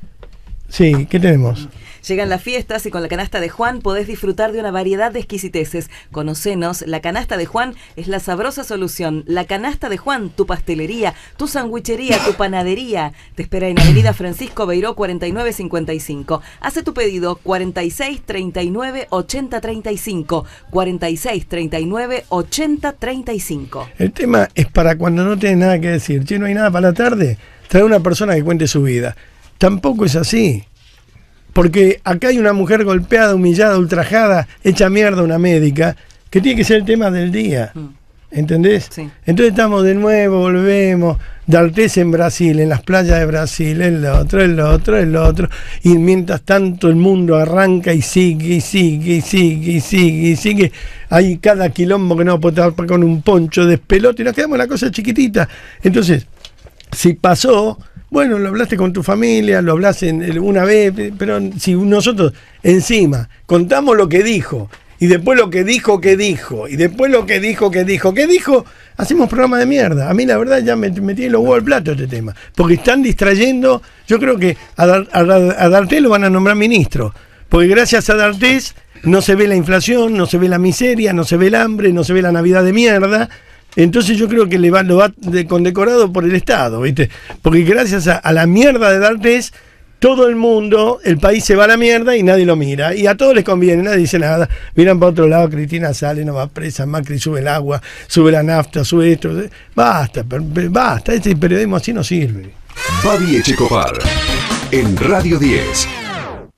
Sí, ¿qué tenemos? Llegan las fiestas y con la canasta de Juan podés disfrutar de una variedad de exquisiteces. Conocenos, la canasta de Juan es la sabrosa solución. La canasta de Juan, tu pastelería, tu sandwichería, tu panadería. Te espera en Avenida Francisco Beiró cuarenta y nueve cincuenta y cinco. Hace tu pedido cuarenta y seis treinta y nueve ochenta treinta y cinco. cuarenta y seis treinta y nueve ochenta treinta y cinco. El tema es para cuando no tenés nada que decir. Che, no hay nada para la tarde. Trae una persona que cuente su vida. Tampoco es así. Porque acá hay una mujer golpeada, humillada, ultrajada, hecha mierda, una médica, que tiene que ser el tema del día. ¿Entendés? Sí. Entonces estamos de nuevo, volvemos, D'Artés en Brasil, en las playas de Brasil, el otro, el otro, el otro. Y mientras tanto el mundo arranca y sigue, y sigue, y sigue, y sigue, y sigue. Hay cada quilombo que no puede tapar con un poncho de pelote y nos quedamos en la cosa chiquitita. Entonces, si pasó... Bueno, lo hablaste con tu familia, lo hablaste en, una vez, pero si nosotros encima contamos lo que dijo, y después lo que dijo que dijo, y después lo que dijo que dijo, que dijo, hacemos programa de mierda. A mí la verdad ya me metí en los huevos al plato este tema, porque están distrayendo. Yo creo que a, Dar, a, a D'Artés lo van a nombrar ministro, porque gracias a D'Artés no se ve la inflación, no se ve la miseria, no se ve el hambre, no se ve la Navidad de mierda. Entonces yo creo que le va, lo va de, condecorado por el Estado, ¿viste? Porque gracias a, a la mierda de D'Artés, todo el mundo, el país se va a la mierda y nadie lo mira. Y a todos les conviene, nadie dice nada. Miran para otro lado, Cristina sale, no va presa, Macri sube el agua, sube la nafta, sube esto. Basta, basta, este periodismo así no sirve. Babi Echecopar, en Radio diez.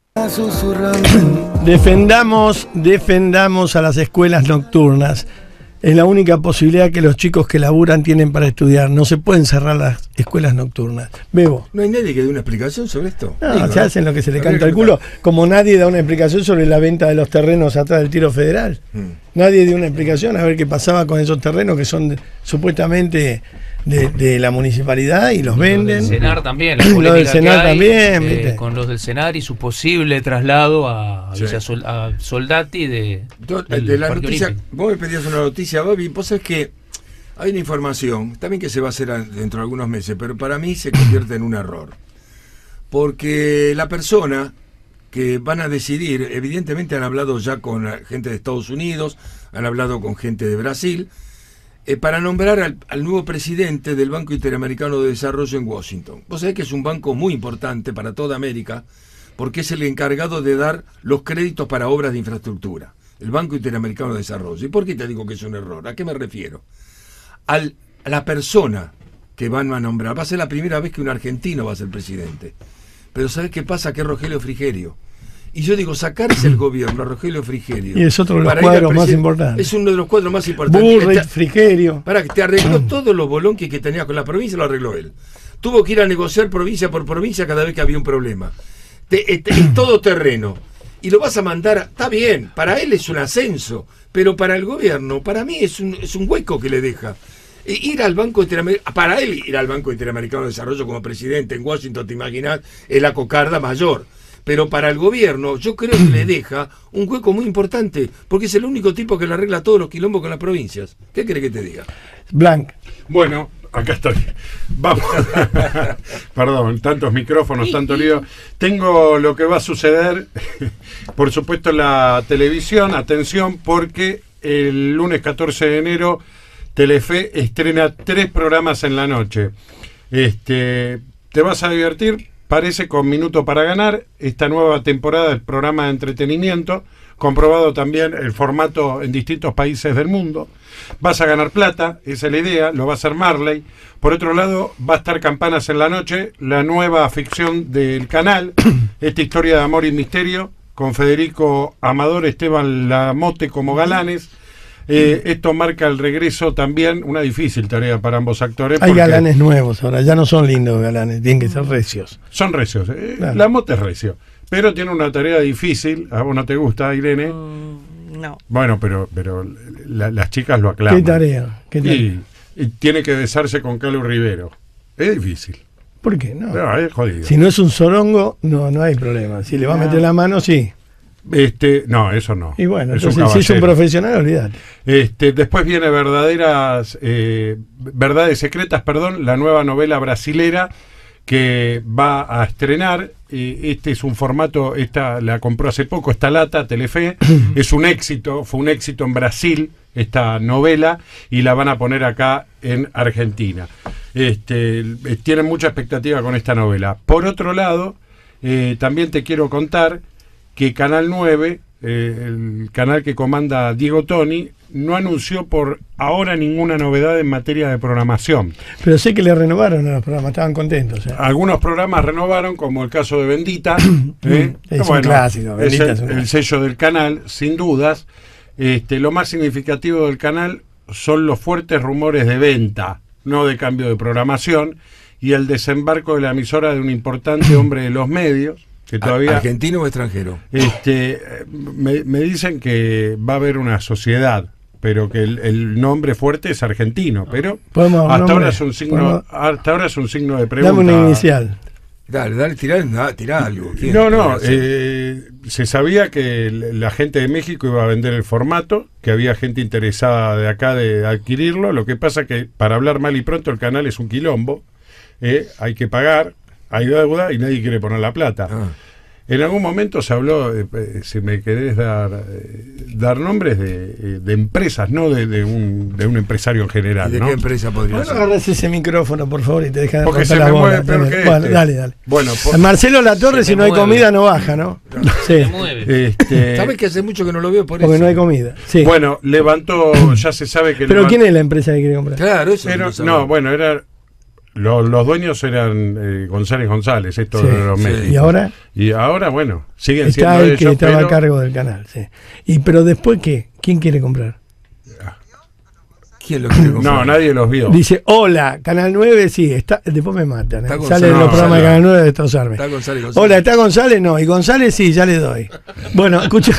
Defendamos, defendamos a las escuelas nocturnas. Es la única posibilidad que los chicos que laburan tienen para estudiar. No se pueden cerrar las escuelas nocturnas. Bebo. ¿No hay nadie que dé una explicación sobre esto? No, Digo, se ¿no? hacen lo que se le Habría canta al que culo. Como nadie da una explicación sobre la venta de los terrenos atrás del Tiro Federal. Hmm. Nadie dio una explicación a ver qué pasaba con esos terrenos que son de- supuestamente de, de la municipalidad y los venden. El Senar también, la Lo polémica del que Senar hay, también, eh, ¿viste? con los del Senar y su posible traslado a, Sí. Villa Sol- a Soldati de, Yo, del de la Parque noticia, Olímpico. vos me pedías una noticia, Babi, vos sabés que hay una información, también que se va a hacer a- dentro de algunos meses, pero para mí se convierte en un error. Porque la persona que van a decidir, evidentemente han hablado ya con eh, gente de Estados Unidos, han hablado con gente de Brasil, eh, para nombrar al, al nuevo presidente del Banco Interamericano de Desarrollo en Washington. Vos sabés que es un banco muy importante para toda América, porque es el encargado de dar los créditos para obras de infraestructura, el Banco Interamericano de Desarrollo. ¿Y por qué te digo que es un error? ¿A qué me refiero? Al, a la persona que van a nombrar. Va a ser la primera vez que un argentino va a ser presidente. Pero ¿sabes qué pasa? Que es Rogelio Frigerio. Y yo digo, sacarse el gobierno a Rogelio Frigerio. Y es otro de los para ir al cuadros más presidente- importantes. Es uno de los cuadros más importantes. Burrich, Te- Frigerio. Para que te arregló todos los bolonques que tenía con la provincia, lo arregló él. Tuvo que ir a negociar provincia por provincia cada vez que había un problema. Te, eh, te- es todo terreno. Y lo vas a mandar, a- está bien, para él es un ascenso, pero para el gobierno, para mí es un, es un hueco que le deja. E ir al Banco Interamericano, para él ir al Banco Interamericano de Desarrollo como presidente en Washington, te imaginas, es la cocarda mayor. Pero para el gobierno, yo creo que le deja un hueco muy importante, porque es el único tipo que le arregla todos los quilombos con las provincias. ¿Qué querés que te diga? Blanc. Bueno, acá estoy. Vamos. Perdón, tantos micrófonos, tanto lío. Tengo lo que va a suceder, por supuesto, en la televisión. Atención, porque el lunes catorce de enero Telefe estrena tres programas en la noche. Este, te vas a divertir, parece, con Minuto para Ganar, esta nueva temporada del programa de entretenimiento, comprobado también el formato en distintos países del mundo. Vas a ganar plata, esa es la idea, lo va a hacer Marley. Por otro lado, va a estar Campanas en la noche, la nueva ficción del canal, esta historia de amor y misterio, con Federico Amador, Esteban Lamote como galanes. Eh, esto marca el regreso también, una difícil tarea para ambos actores. Hay porque galanes nuevos ahora, ya no son lindos galanes, tienen que ser recios. Son recios. eh, Claro. Lamote es recio. Pero tiene una tarea difícil. ¿A vos no te gusta, Irene? No. Bueno, pero, pero la- las chicas lo aclaman. ¿Qué tarea? ¿Qué tarea? Y, y tiene que besarse con Calu Rivero. Es difícil. ¿Por qué? No. No, es jodido. Si no es un sorongo, no, no hay problema. Si le va a No. meter la mano, sí. Este, no, eso no. Y bueno, Es un entonces si es un caballero. profesional, olvídate. Este, después viene verdaderas eh, verdades secretas, perdón, la nueva novela brasilera que va a estrenar. Eh, este es un formato, esta la compró hace poco, esta lata, Telefe, es un éxito, fue un éxito en Brasil esta novela y la van a poner acá en Argentina. Este, eh, tienen mucha expectativa con esta novela. Por otro lado, eh, también te quiero contar que Canal nueve, eh, el canal que comanda Diego Toni, no anunció por ahora ninguna novedad en materia de programación. Pero sé que le renovaron a los programas, estaban contentos. ¿eh? Algunos programas renovaron, como el caso de Bendita. ¿eh? Es un clásico, es Bendita el, es un el clásico. sello del canal, sin dudas. Este, lo más significativo del canal son los fuertes rumores de venta, no de cambio de programación, y el desembarco de la emisora de un importante hombre de los medios, que todavía... ¿Argentino o extranjero? Este, me, me dicen que va a haber una sociedad, pero que el, el nombre fuerte es argentino, pero Podemos, hasta nombre, ahora es un signo, podemos- hasta ahora es un signo de pregunta. Dame una inicial. Dale, dale, tirá, na- tirá algo. ¿Quién? No, no, Podría ser. eh, se sabía que el- la gente de México iba a vender el formato, que había gente interesada de acá de adquirirlo. Lo que pasa que para hablar mal y pronto el canal es un quilombo, eh, hay que pagar, hay deuda y nadie quiere poner la plata. Ah. En algún momento se habló, eh, eh, si me querés dar eh, dar nombres de, eh, de empresas, no de, de un, de un empresario en general. ¿Y de ¿no? qué empresa podría Bueno, ser? agarras ese micrófono, por favor, y te dejan de Porque cortar se la me bola. mueve peor que Bueno, este. dale, dale. Bueno, por- Marcelo Latorre, Se si no me hay mueve. comida, no baja, ¿no? Sí, Se mueve. este, ¿Sabes que hace mucho que no lo veo por porque eso? no hay comida. Sí. bueno, levantó, ya se sabe que Pero levantó- ¿quién es la empresa que quiere comprar? Claro, eso Pero, lo no, sabemos. bueno, era Los, los dueños eran eh, González González, estos Sí, de los sí. medios. ¿Y ahora? Y ahora, bueno, siguen Está siendo el ellos, que estaba pero- a cargo del canal, sí. Y pero después, ¿qué? ¿Quién quiere comprar? ¿Quién lo quiere comprar? No, nadie los vio. Dice, hola, Canal nueve, sí, está, después me matan. ¿eh? Está Sale González. en los No, programas de sale. Canal nueve a destrozarme. Está González, González. Hola, ¿está González? No, y González sí, ya le doy. Bueno, escucha,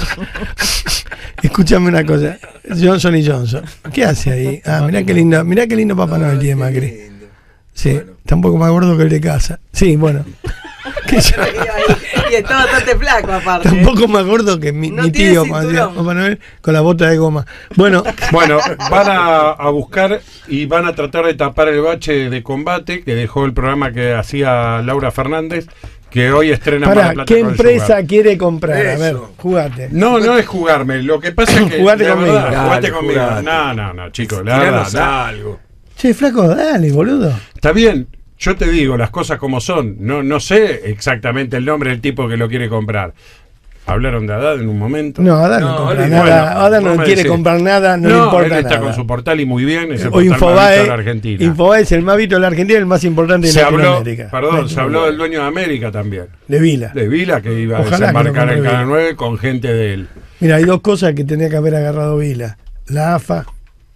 escúchame una cosa. Johnson y Johnson. ¿Qué hace ahí? Ah, mirá qué lindo, mirá qué lindo Papá Noel tiene Macri. Sí, está un poco más gordo que el de casa. Sí, bueno. Que yo- Y está bastante flaco aparte. Está un poco más gordo que mi, No mi tiene tío cuando hacía cinturón. Papá Noel con la bota de goma. Bueno, Bueno, van a, a buscar y van a tratar de tapar el bache de combate que dejó el programa que hacía Laura Fernández, que hoy estrena Mar para, del Plata ¿qué con el empresa Sugar. quiere comprar? A ver, Eso. jugate. No, no es jugarme. Lo que pasa es que. Jugate de conmigo. verdad, jugate Dale, conmigo. jugate. No, no, no, chicos. La Tiranos verdad. no. algo. Che, flaco, dale, boludo. Está bien. Yo te digo las cosas como son. No, no sé exactamente el nombre del tipo que lo quiere comprar. Hablaron de Haddad en un momento. No, Adán no, No, compra olvidate. nada. Bueno, Adán vos no me quiere decís. comprar nada, no, No, le importa él está nada. con su portal y muy bien. Es el O portal más visto Infobae, de la Argentina. Infobae es el más visto de la Argentina y el más importante de Se habló, Latinoamérica. perdón, se habló del dueño de América también. De Vila. De Vila, que iba a Ojalá que desembarcar lo en compre Canal Vila. nueve con gente de él. Mira, hay dos cosas que tenía que haber agarrado Vila. La A F A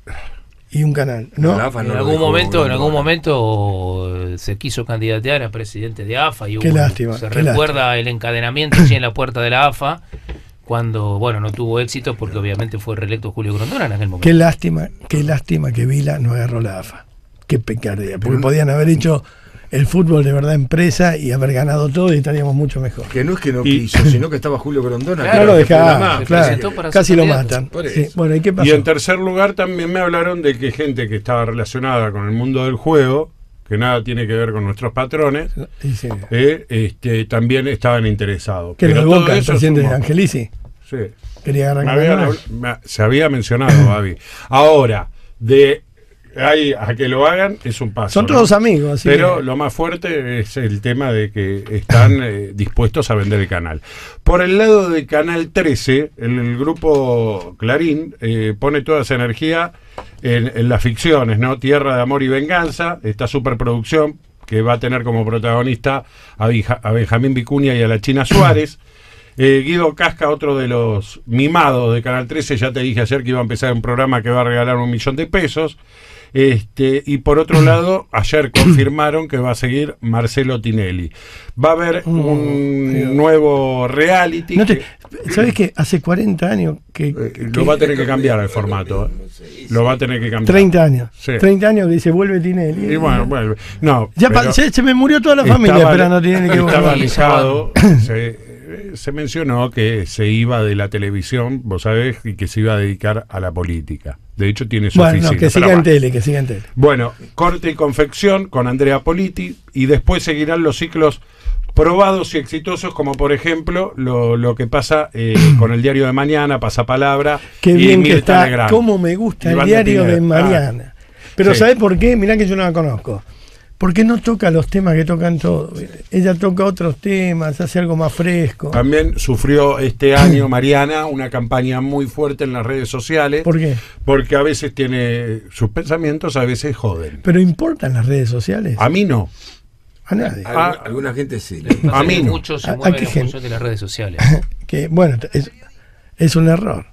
y un canal, ¿no? La A F A no En lo algún dejó momento, en Grondona. algún momento eh, se quiso candidatear a presidente de A F A y Qué hubo- lástima, se qué recuerda el encadenamiento allí en la puerta de la A F A cuando, bueno, no tuvo éxito porque obviamente fue reelecto Julio Grondona en aquel momento. Qué lástima, qué lástima que Vila no agarró la A F A. Qué picardía. Porque podían haber hecho el fútbol de verdad empresa y haber ganado todo y estaríamos mucho mejor. Que no es que no Y- quiso, sino que estaba Julio Grondona. Claro, no lo que fue la dejaba, más. Se claro. presentó para Casi ser lo candidato. matan. Por Sí, eso. bueno, ¿y qué pasó? Y en tercer lugar también me hablaron de que gente que estaba relacionada con el mundo del juego, que nada tiene que ver con nuestros patrones, Y sí. eh, este, también estaban interesados. Que Pero el todo Boca, el eso presidente de sumó. Angelici, Sí. quería agarrar Me Canal habían nueve. habl- me- se había mencionado, Babi. Ahora, de ahí a que lo hagan es un paso. Son ¿no? todos amigos, así Pero que- lo más fuerte es el tema de que están eh, dispuestos a vender el canal. Por el lado de Canal trece, el, el grupo Clarín eh, pone toda esa energía en, en las ficciones, ¿no? Tierra de Amor y Venganza, esta superproducción que va a tener como protagonista a, Bija- a Benjamín Vicuña y a la China Suárez. Eh, Guido Casca, otro de los mimados de Canal trece, ya te dije ayer que iba a empezar un programa que va a regalar un millón de pesos. Este, y por otro lado, ayer confirmaron que va a seguir Marcelo Tinelli. Va a haber un nuevo reality. No te- que, ¿Sabes qué? Hace cuarenta años que, eh, que- lo va a tener que cambiar el formato. eh. Lo va a tener que cambiar. treinta años. Sí. treinta años que dice vuelve Tinelli. Y bueno, vuelve. No, Ya pa- pero se, se me murió toda la familia estaba- esperando a Tinelli que Estaba vuelva. alejado. se, se mencionó que se iba de la televisión, vos sabés, y que se iba a dedicar a la política. De hecho, tiene su Bueno, oficina. no, que pero siga en bueno. tele, que siga en tele. Bueno, corte y confección con Andrea Politi y después seguirán los ciclos probados y exitosos como por ejemplo lo, lo que pasa eh, con el diario de mañana, Pasapalabra. Qué y bien que Mirta está, Legrand. cómo me gusta Iván el diario de Pineda. Mariana. Pero sí. ¿sabés por qué? Mirá que yo no la conozco. Porque no toca los temas que tocan todos. Ella toca otros temas, hace algo más fresco. También sufrió este año Mariana una campaña muy fuerte en las redes sociales. ¿Por qué? Porque a veces tiene sus pensamientos, a veces joden. Pero importan las redes sociales. A mí no. A nadie. Alguna, Ah. alguna gente sí. A mí no. Muchos se ¿A- a mueven qué en gente? función de las redes sociales. Que bueno, es, es un error.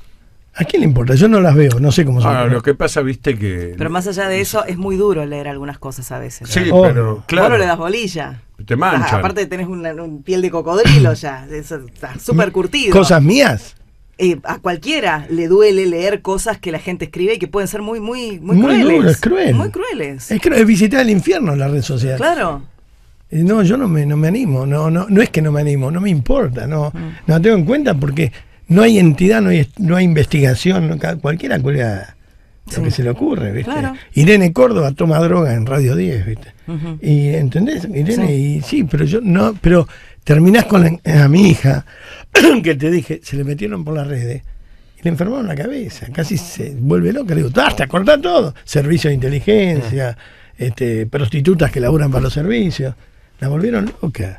¿A quién le importa? Yo no las veo, no sé cómo son. Ah, lo que pasa, viste que... Pero más allá de eso, es muy duro leer algunas cosas a veces. Sí, Oh. pero Vos claro. no le das bolilla. Te manchan. Ah, aparte tenés una, un piel de cocodrilo ya. Eso está súper curtido. Cosas mías. Eh, a cualquiera le duele leer cosas que la gente escribe y que pueden ser muy, muy, muy, Muy crueles. duro, es cruel. Muy crueles. Es, que es visitar el infierno en la red social. Claro. Y no, yo no me, no me animo, no, no, no es que no me animo, no me importa, no, no la tengo en cuenta porque no hay entidad, no hay, no hay investigación, no, ca- cualquiera cuelga lo Sí. que se le ocurre, ¿viste? Claro. Irene Córdoba toma droga en Radio diez, ¿viste? Ujú. Y ¿entendés? Irene, Sí. y sí, pero yo no, pero terminás con la- a mi hija, que te dije, se le metieron por las redes y le enfermaron la cabeza, casi se vuelve loca, le digo, basta, cortá todo, servicio de inteligencia, este, prostitutas que laburan para los servicios, la volvieron loca.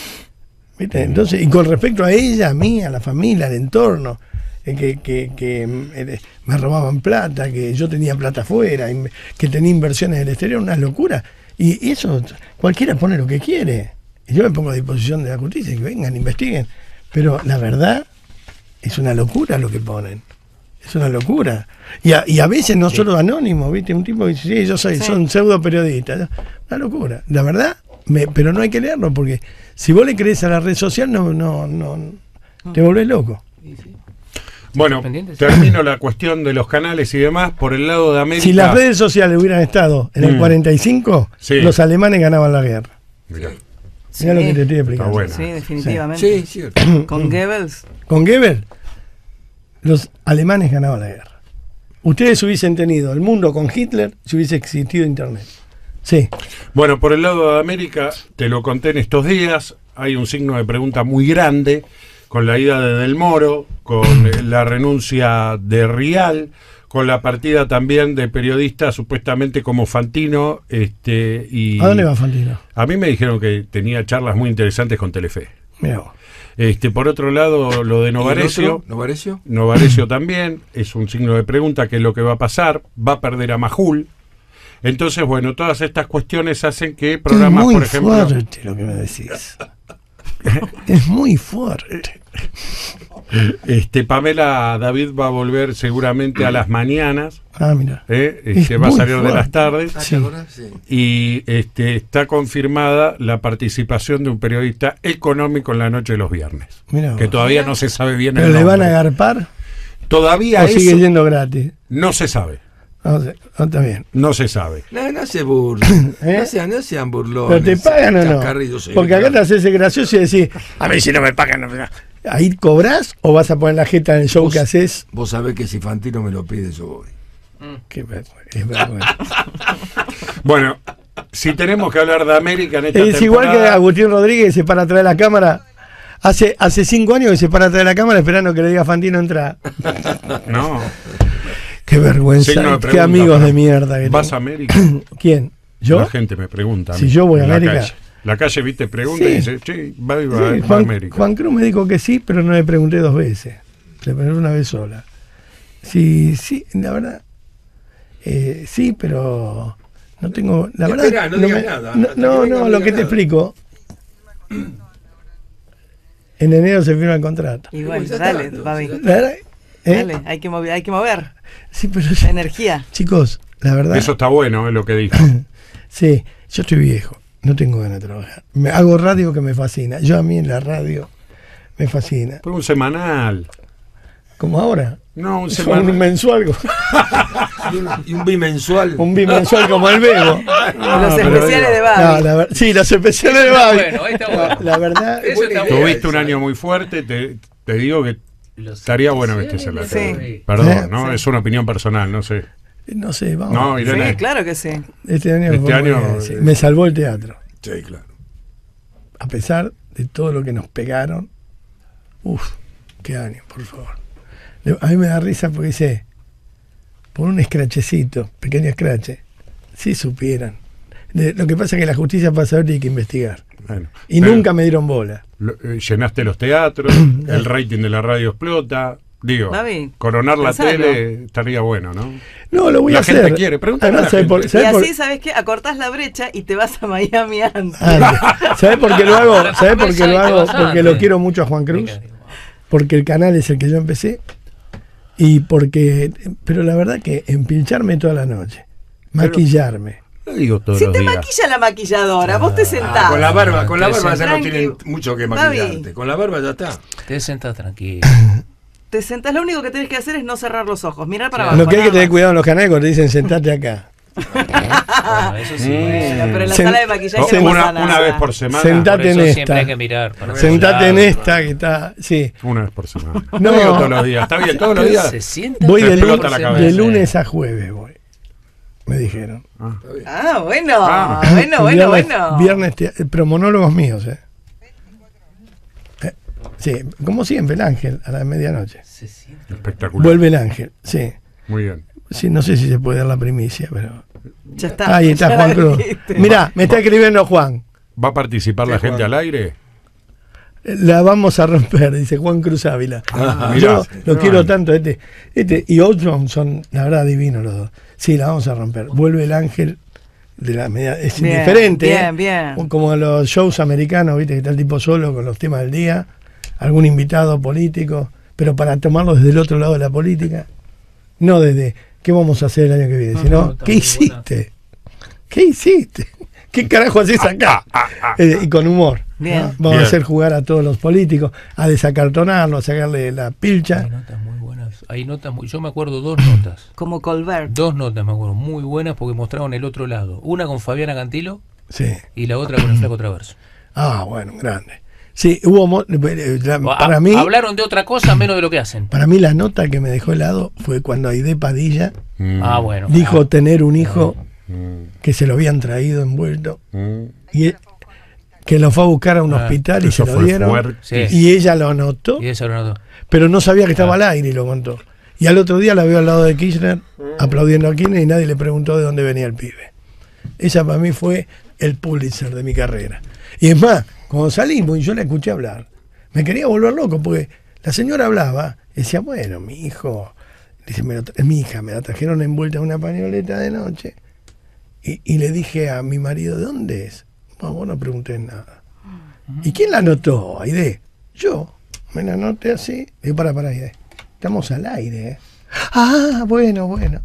¿Viste? Entonces, y con respecto a ella, a mí, a la familia, al entorno, eh, que, que, que eh, me robaban plata, que yo tenía plata afuera, in- que tenía inversiones del exterior, una locura. Y, y eso, cualquiera pone lo que quiere. Y yo me pongo a disposición de la justicia, que vengan, investiguen. Pero la verdad es una locura lo que ponen. Es una locura. Y a, y a veces no sí. solo anónimos, ¿viste? Un tipo que dice, sí, yo soy, sí. son pseudo periodistas. Una locura. La verdad, me, pero no hay que leerlo, porque si vos le crees a la red social, no, no, no, te volvés loco. Bueno, termino la cuestión de los canales y demás. Por el lado de América. Si las redes sociales hubieran estado en el mm. cuarenta y cinco, sí. los alemanes ganaban la guerra. Mirá. Sí. Mirá lo que te estoy explicando. Bueno. Sí, definitivamente. Sí, sí. Con Goebbels. Con Goebbels, los alemanes ganaban la guerra. Ustedes hubiesen tenido el mundo con Hitler si hubiese existido Internet. Sí. Bueno, por el lado de América, te lo conté en estos días, hay un signo de pregunta muy grande con la ida de Del Moro, con la renuncia de Rial, con la partida también de periodistas supuestamente como Fantino. Este, y ¿A dónde va Fantino? A mí me dijeron que tenía charlas muy interesantes con Telefe. Mirá. Este, por otro lado, lo de Novarecio. ¿Novarecio? Novarecio también es un signo de pregunta, qué es lo que va a pasar. Va a perder a Majul. Entonces, bueno, todas estas cuestiones hacen que programas, es muy por ejemplo. Es fuerte lo que me decís. Es muy fuerte. Este, Pamela David va a volver seguramente a las mañanas. Ah, mira. ¿eh? Este, va a salir fuerte. de las tardes. Sí. Y este, está confirmada la participación de un periodista económico en la noche de los viernes. Mirá que vos. todavía no se sabe bien. ¿Pero el le nombre. van a agarpar? Todavía ¿O eso sigue yendo gratis? No se sabe. No, sé, no está bien. No se sabe. No, no se burlen. ¿Eh? No sean, no sean burlones. ¿Pero te pagan o no? Porque acá te haces gracioso y decís, a ver si no me pagan. No me pagan. ¿Ahí cobrás o vas a poner la jeta en el show vos, que haces? Vos sabés que si Fantino me lo pide, yo voy. Mm. Qué es vergüenza. Bueno, si tenemos que hablar de América en esta Es temporada... igual que Agustín Rodríguez se para atrás de la cámara. Hace, hace cinco años que se para atrás de la cámara esperando que le diga Fantino entra. No. Qué vergüenza. Pregunta, qué amigos de mierda. Que ¿Vas a América? ¿Quién? ¿Yo? La gente me pregunta. Si yo voy a América. La calle, la calle viste, pregunta sí. y dice, che, va, va, sí, va a Juan, América. Juan Cruz me dijo que sí, pero no le pregunté dos veces. Le pregunté una vez sola. Sí, sí, la verdad. Eh, sí, pero no tengo. La verdad. Espera, no, no, digas me, nada, no, no, no, no lo que nada. Te explico. En enero se firma el contrato. Y bueno, dale, Babi. ¿Eh? Dale, hay que mover, hay que mover. Sí, pero ya, energía. Chicos, la verdad. Eso está bueno, es lo que dijo. Sí, yo estoy viejo, no tengo ganas de trabajar. Me hago radio que me fascina. Yo a mí en la radio me fascina. Fue un semanal. ¿Como ahora? No, un semanal. Un mensual. Y un bimensual. Un bimensual como el Bebo. No, los especiales de Babi. No, la ver, sí, los especiales de Babi. Bueno, ahí está bueno. La, la verdad. Tuviste un año muy fuerte, te, te digo que estaría bueno que estés en la tele. Sí. Perdón, ¿Eh? ¿no? Sí. Es una opinión personal, no sé. No sé, vamos. No, Irene. Sí, claro que sí. Este año, este año muy, sí, me salvó el teatro. Sí, claro. A pesar de todo lo que nos pegaron. Uf, qué año, por favor. A mí me da risa porque dice, por un escrachecito, pequeño escrache, si supieran. De, lo que pasa es que la justicia para saber tiene que investigar. Bueno, y nunca me dieron bola. Lo, eh, llenaste los teatros, el rating de la radio explota. Digo, Babi, coronar la pensalo. tele estaría bueno, ¿no? No, lo voy la a hacer. La gente quiere, pregúntale a la gente. Por, y por? así, ¿sabes qué? Acortás la brecha y te vas a Miami antes. Ah, ¿sabes por qué lo hago? ¿Sabes por qué lo hago? Porque lo quiero mucho a Juan Cruz. Porque el canal es el que yo empecé. Y porque, pero la verdad que empincharme toda la noche, maquillarme. Lo digo todos si los te días. maquilla la maquilladora, ah, vos te sentás. Ah, con la barba, con la barba ya tranqui. no tienen mucho que maquillarte. Babi. Con la barba ya está. Te sentás tranquilo. Te sentás, lo único que tenés que hacer es no cerrar los ojos, mirar para sí, abajo. Lo que hay que tener cuidado en los canales cuando te dicen sentate acá. Bueno, eso sí. Bueno, pero en la Sen sala de maquillaje no, no una, pasa nada. una vez por semana. Sentate por en siempre esta. Hay que mirar para Sentate lado, en esta que está. Sí. Una vez por semana. No, no digo todos los días. Está bien, todos los días. Se sienta voy de, lunes, lunes, de lunes a jueves, voy. Me dijeron. Ah, ah bueno, ah. bueno, bueno, viernes, bueno. Viernes, pero monólogos míos, eh. eh. Sí, como siempre, el ángel a la medianoche. Espectacular. Vuelve el ángel, sí. Muy bien. Sí, no sé si se puede dar la primicia, pero. Ya está. Ahí está Juan Cruz. Mirá, me está escribiendo Juan. ¿Va a participar la gente Juan? al aire? La vamos a romper, dice Juan Cruz Ávila. Ah, Yo mirá. lo No, quiero no. tanto. Este, este y Outron son, la verdad, divinos los dos. Sí, la vamos a romper. Vuelve el ángel de la media, es Bien, indiferente. bien, ¿eh? bien. Como los shows americanos, viste que está el tipo solo con los temas del día, algún invitado político, pero para tomarlo desde el otro lado de la política, no desde qué vamos a hacer el año que viene, No, sino no, está qué muy hiciste, qué hiciste, qué carajo haces acá, Eh, y con humor. Bien. ¿no? Vamos Bien. a hacer jugar a todos los políticos, a desacartonarlo, a sacarle la pilcha. Hay notas muy buenas. Hay notas muy, yo me acuerdo dos notas. Como Colbert. Dos notas me acuerdo, muy buenas porque mostraron el otro lado. Una con Fabiana Cantilo Sí. y la otra con el Flaco Traverso. Ah, bueno, grande. Sí, hubo mo- eh, la- Ha- para mí, Hablaron de otra cosa menos de lo que hacen. para mí la nota que me dejó helado fue cuando Aide Padilla Mm. Ah, bueno. dijo tener un hijo Mm. que se lo habían traído envuelto Mm. y e- que lo fue a buscar a un Ah, hospital y eso se lo fue dieron fuerte. Sí. y ella lo notó, Y eso lo notó. pero no sabía que estaba Ah. al aire y lo contó. Y al otro día la veo al lado de Kirchner aplaudiendo a Kirchner y nadie le preguntó de dónde venía el pibe. Esa para mí fue el Pulitzer de mi carrera. Y es más, cuando salimos y yo la escuché hablar, me quería volver loco porque la señora hablaba y decía, bueno, mi hijo, dice, me lo tra- mi hija me la trajeron envuelta en una pañoleta de noche. Y, y le dije a mi marido, ¿de dónde es? No, vos no pregunté nada. ¿Y quién la anotó, Aide? Yo. Me la anoté así. Digo, para, para, Aide. Estamos al aire, ¿eh? Ah, bueno, bueno.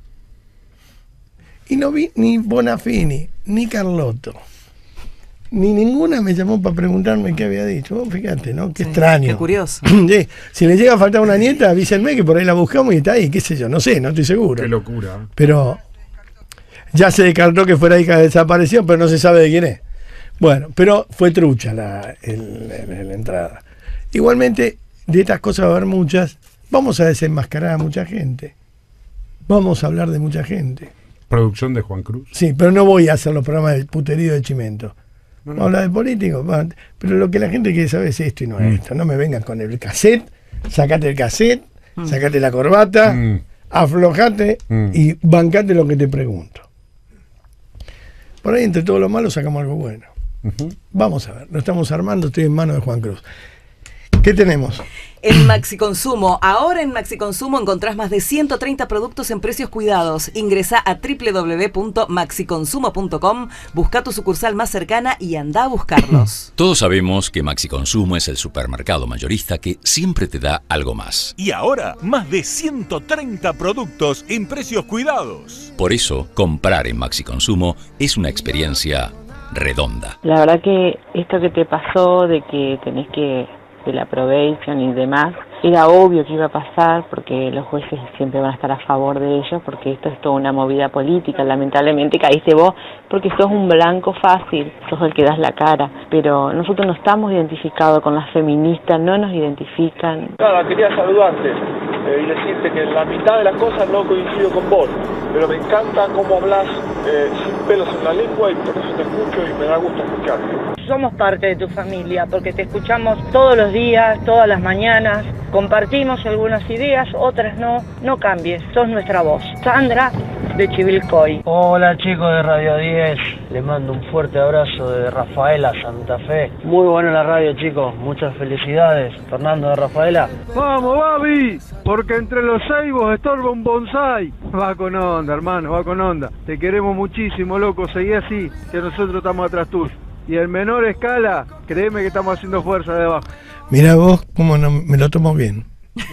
Y no vi ni Bonafini, ni Carlotto, ni ninguna me llamó para preguntarme qué había dicho. Vos fíjate, ¿no? Qué Sí, extraño. qué curioso. Sí, si le llega a faltar una nieta, avísenme que por ahí la buscamos y está ahí, qué sé yo, no sé, no estoy seguro. Qué locura. Pero ya se descartó que fuera hija de desaparición, pero no se sabe de quién es. Bueno, pero fue trucha la, el- el- la entrada. Igualmente, de estas cosas va a haber muchas. Vamos a desenmascarar a mucha gente. Vamos a hablar de mucha gente. Producción de Juan Cruz. Sí, pero no voy a hacer los programas del puterío de Chimento. No, no. Vamos a hablar de políticos. va, Pero lo que la gente quiere saber es esto y no Mm. esto. No me vengan con el cassette, sacate el cassette, sacate la corbata, Mm. aflojate Mm. y bancate lo que te pregunto. Por ahí entre todo lo malo sacamos algo bueno. Ujú. Vamos a ver, lo estamos armando, estoy en manos de Juan Cruz. ¿Qué tenemos? En Maxi Consumo, ahora en Maxi Consumo encontrás más de ciento treinta productos en precios cuidados. Ingresá a doble u doble u doble u punto maxi consumo punto com, busca tu sucursal más cercana y anda a buscarlos. Todos sabemos que Maxi Consumo es el supermercado mayorista que siempre te da algo más. Y ahora, más de ciento treinta productos en precios cuidados. Por eso, comprar en Maxi Consumo es una experiencia redonda. La verdad que esto que te pasó de que tenés que, de la probation y demás, era obvio que iba a pasar porque los jueces siempre van a estar a favor de ellos, porque esto es toda una movida política. Lamentablemente caíste vos porque sos un blanco fácil, sos el que das la cara, pero nosotros no estamos identificados con las feministas, no nos identifican. Nada, quería saludarte eh, y decirte que en la mitad de las cosas no coincido con vos, pero me encanta cómo hablas eh, sin pelos en la lengua y por eso te escucho y me da gusto escucharte. Somos parte de tu familia porque te escuchamos todos los días, todas las mañanas, compartimos algunas ideas, otras no, no cambies, sos nuestra voz. Sandra de Chivilcoy. Hola chicos de Radio diez, les mando un fuerte abrazo de Rafaela, Santa Fe. Muy buena la radio chicos, muchas felicidades. Fernando de Rafaela. Vamos, Babi, porque entre los ceibos estorba un bonsai. Va con onda, hermano, va con onda. Te queremos muchísimo, loco, seguí así, que nosotros estamos atrás tuyo. Y en menor escala, créeme que estamos haciendo fuerza de abajo. Mirá vos cómo no, me lo tomo bien.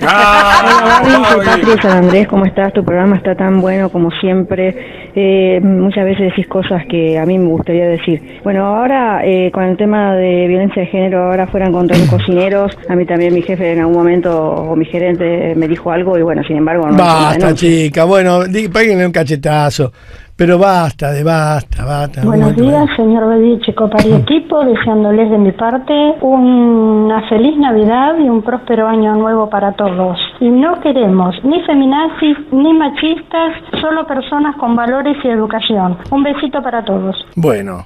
Hola Babi, soy Patri de San Andrés, ¿cómo estás? Tu programa está tan bueno como siempre. Eh, muchas veces decís cosas que a mí me gustaría decir. Bueno, ahora eh, con el tema de violencia de género, ahora fueran contra los cocineros. A mí también mi jefe en algún momento, o mi gerente, me dijo algo y bueno, sin embargo... no Basta, chica, bueno, di- páguenle un cachetazo. Pero basta, de basta, basta. Buenos un momento, días, señor Babi, Checopar y equipo, deseándoles de mi parte una feliz Navidad y un próspero año nuevo para todos. Y no queremos ni feminazis ni machistas, solo personas con valores y educación. Un besito para todos. Bueno,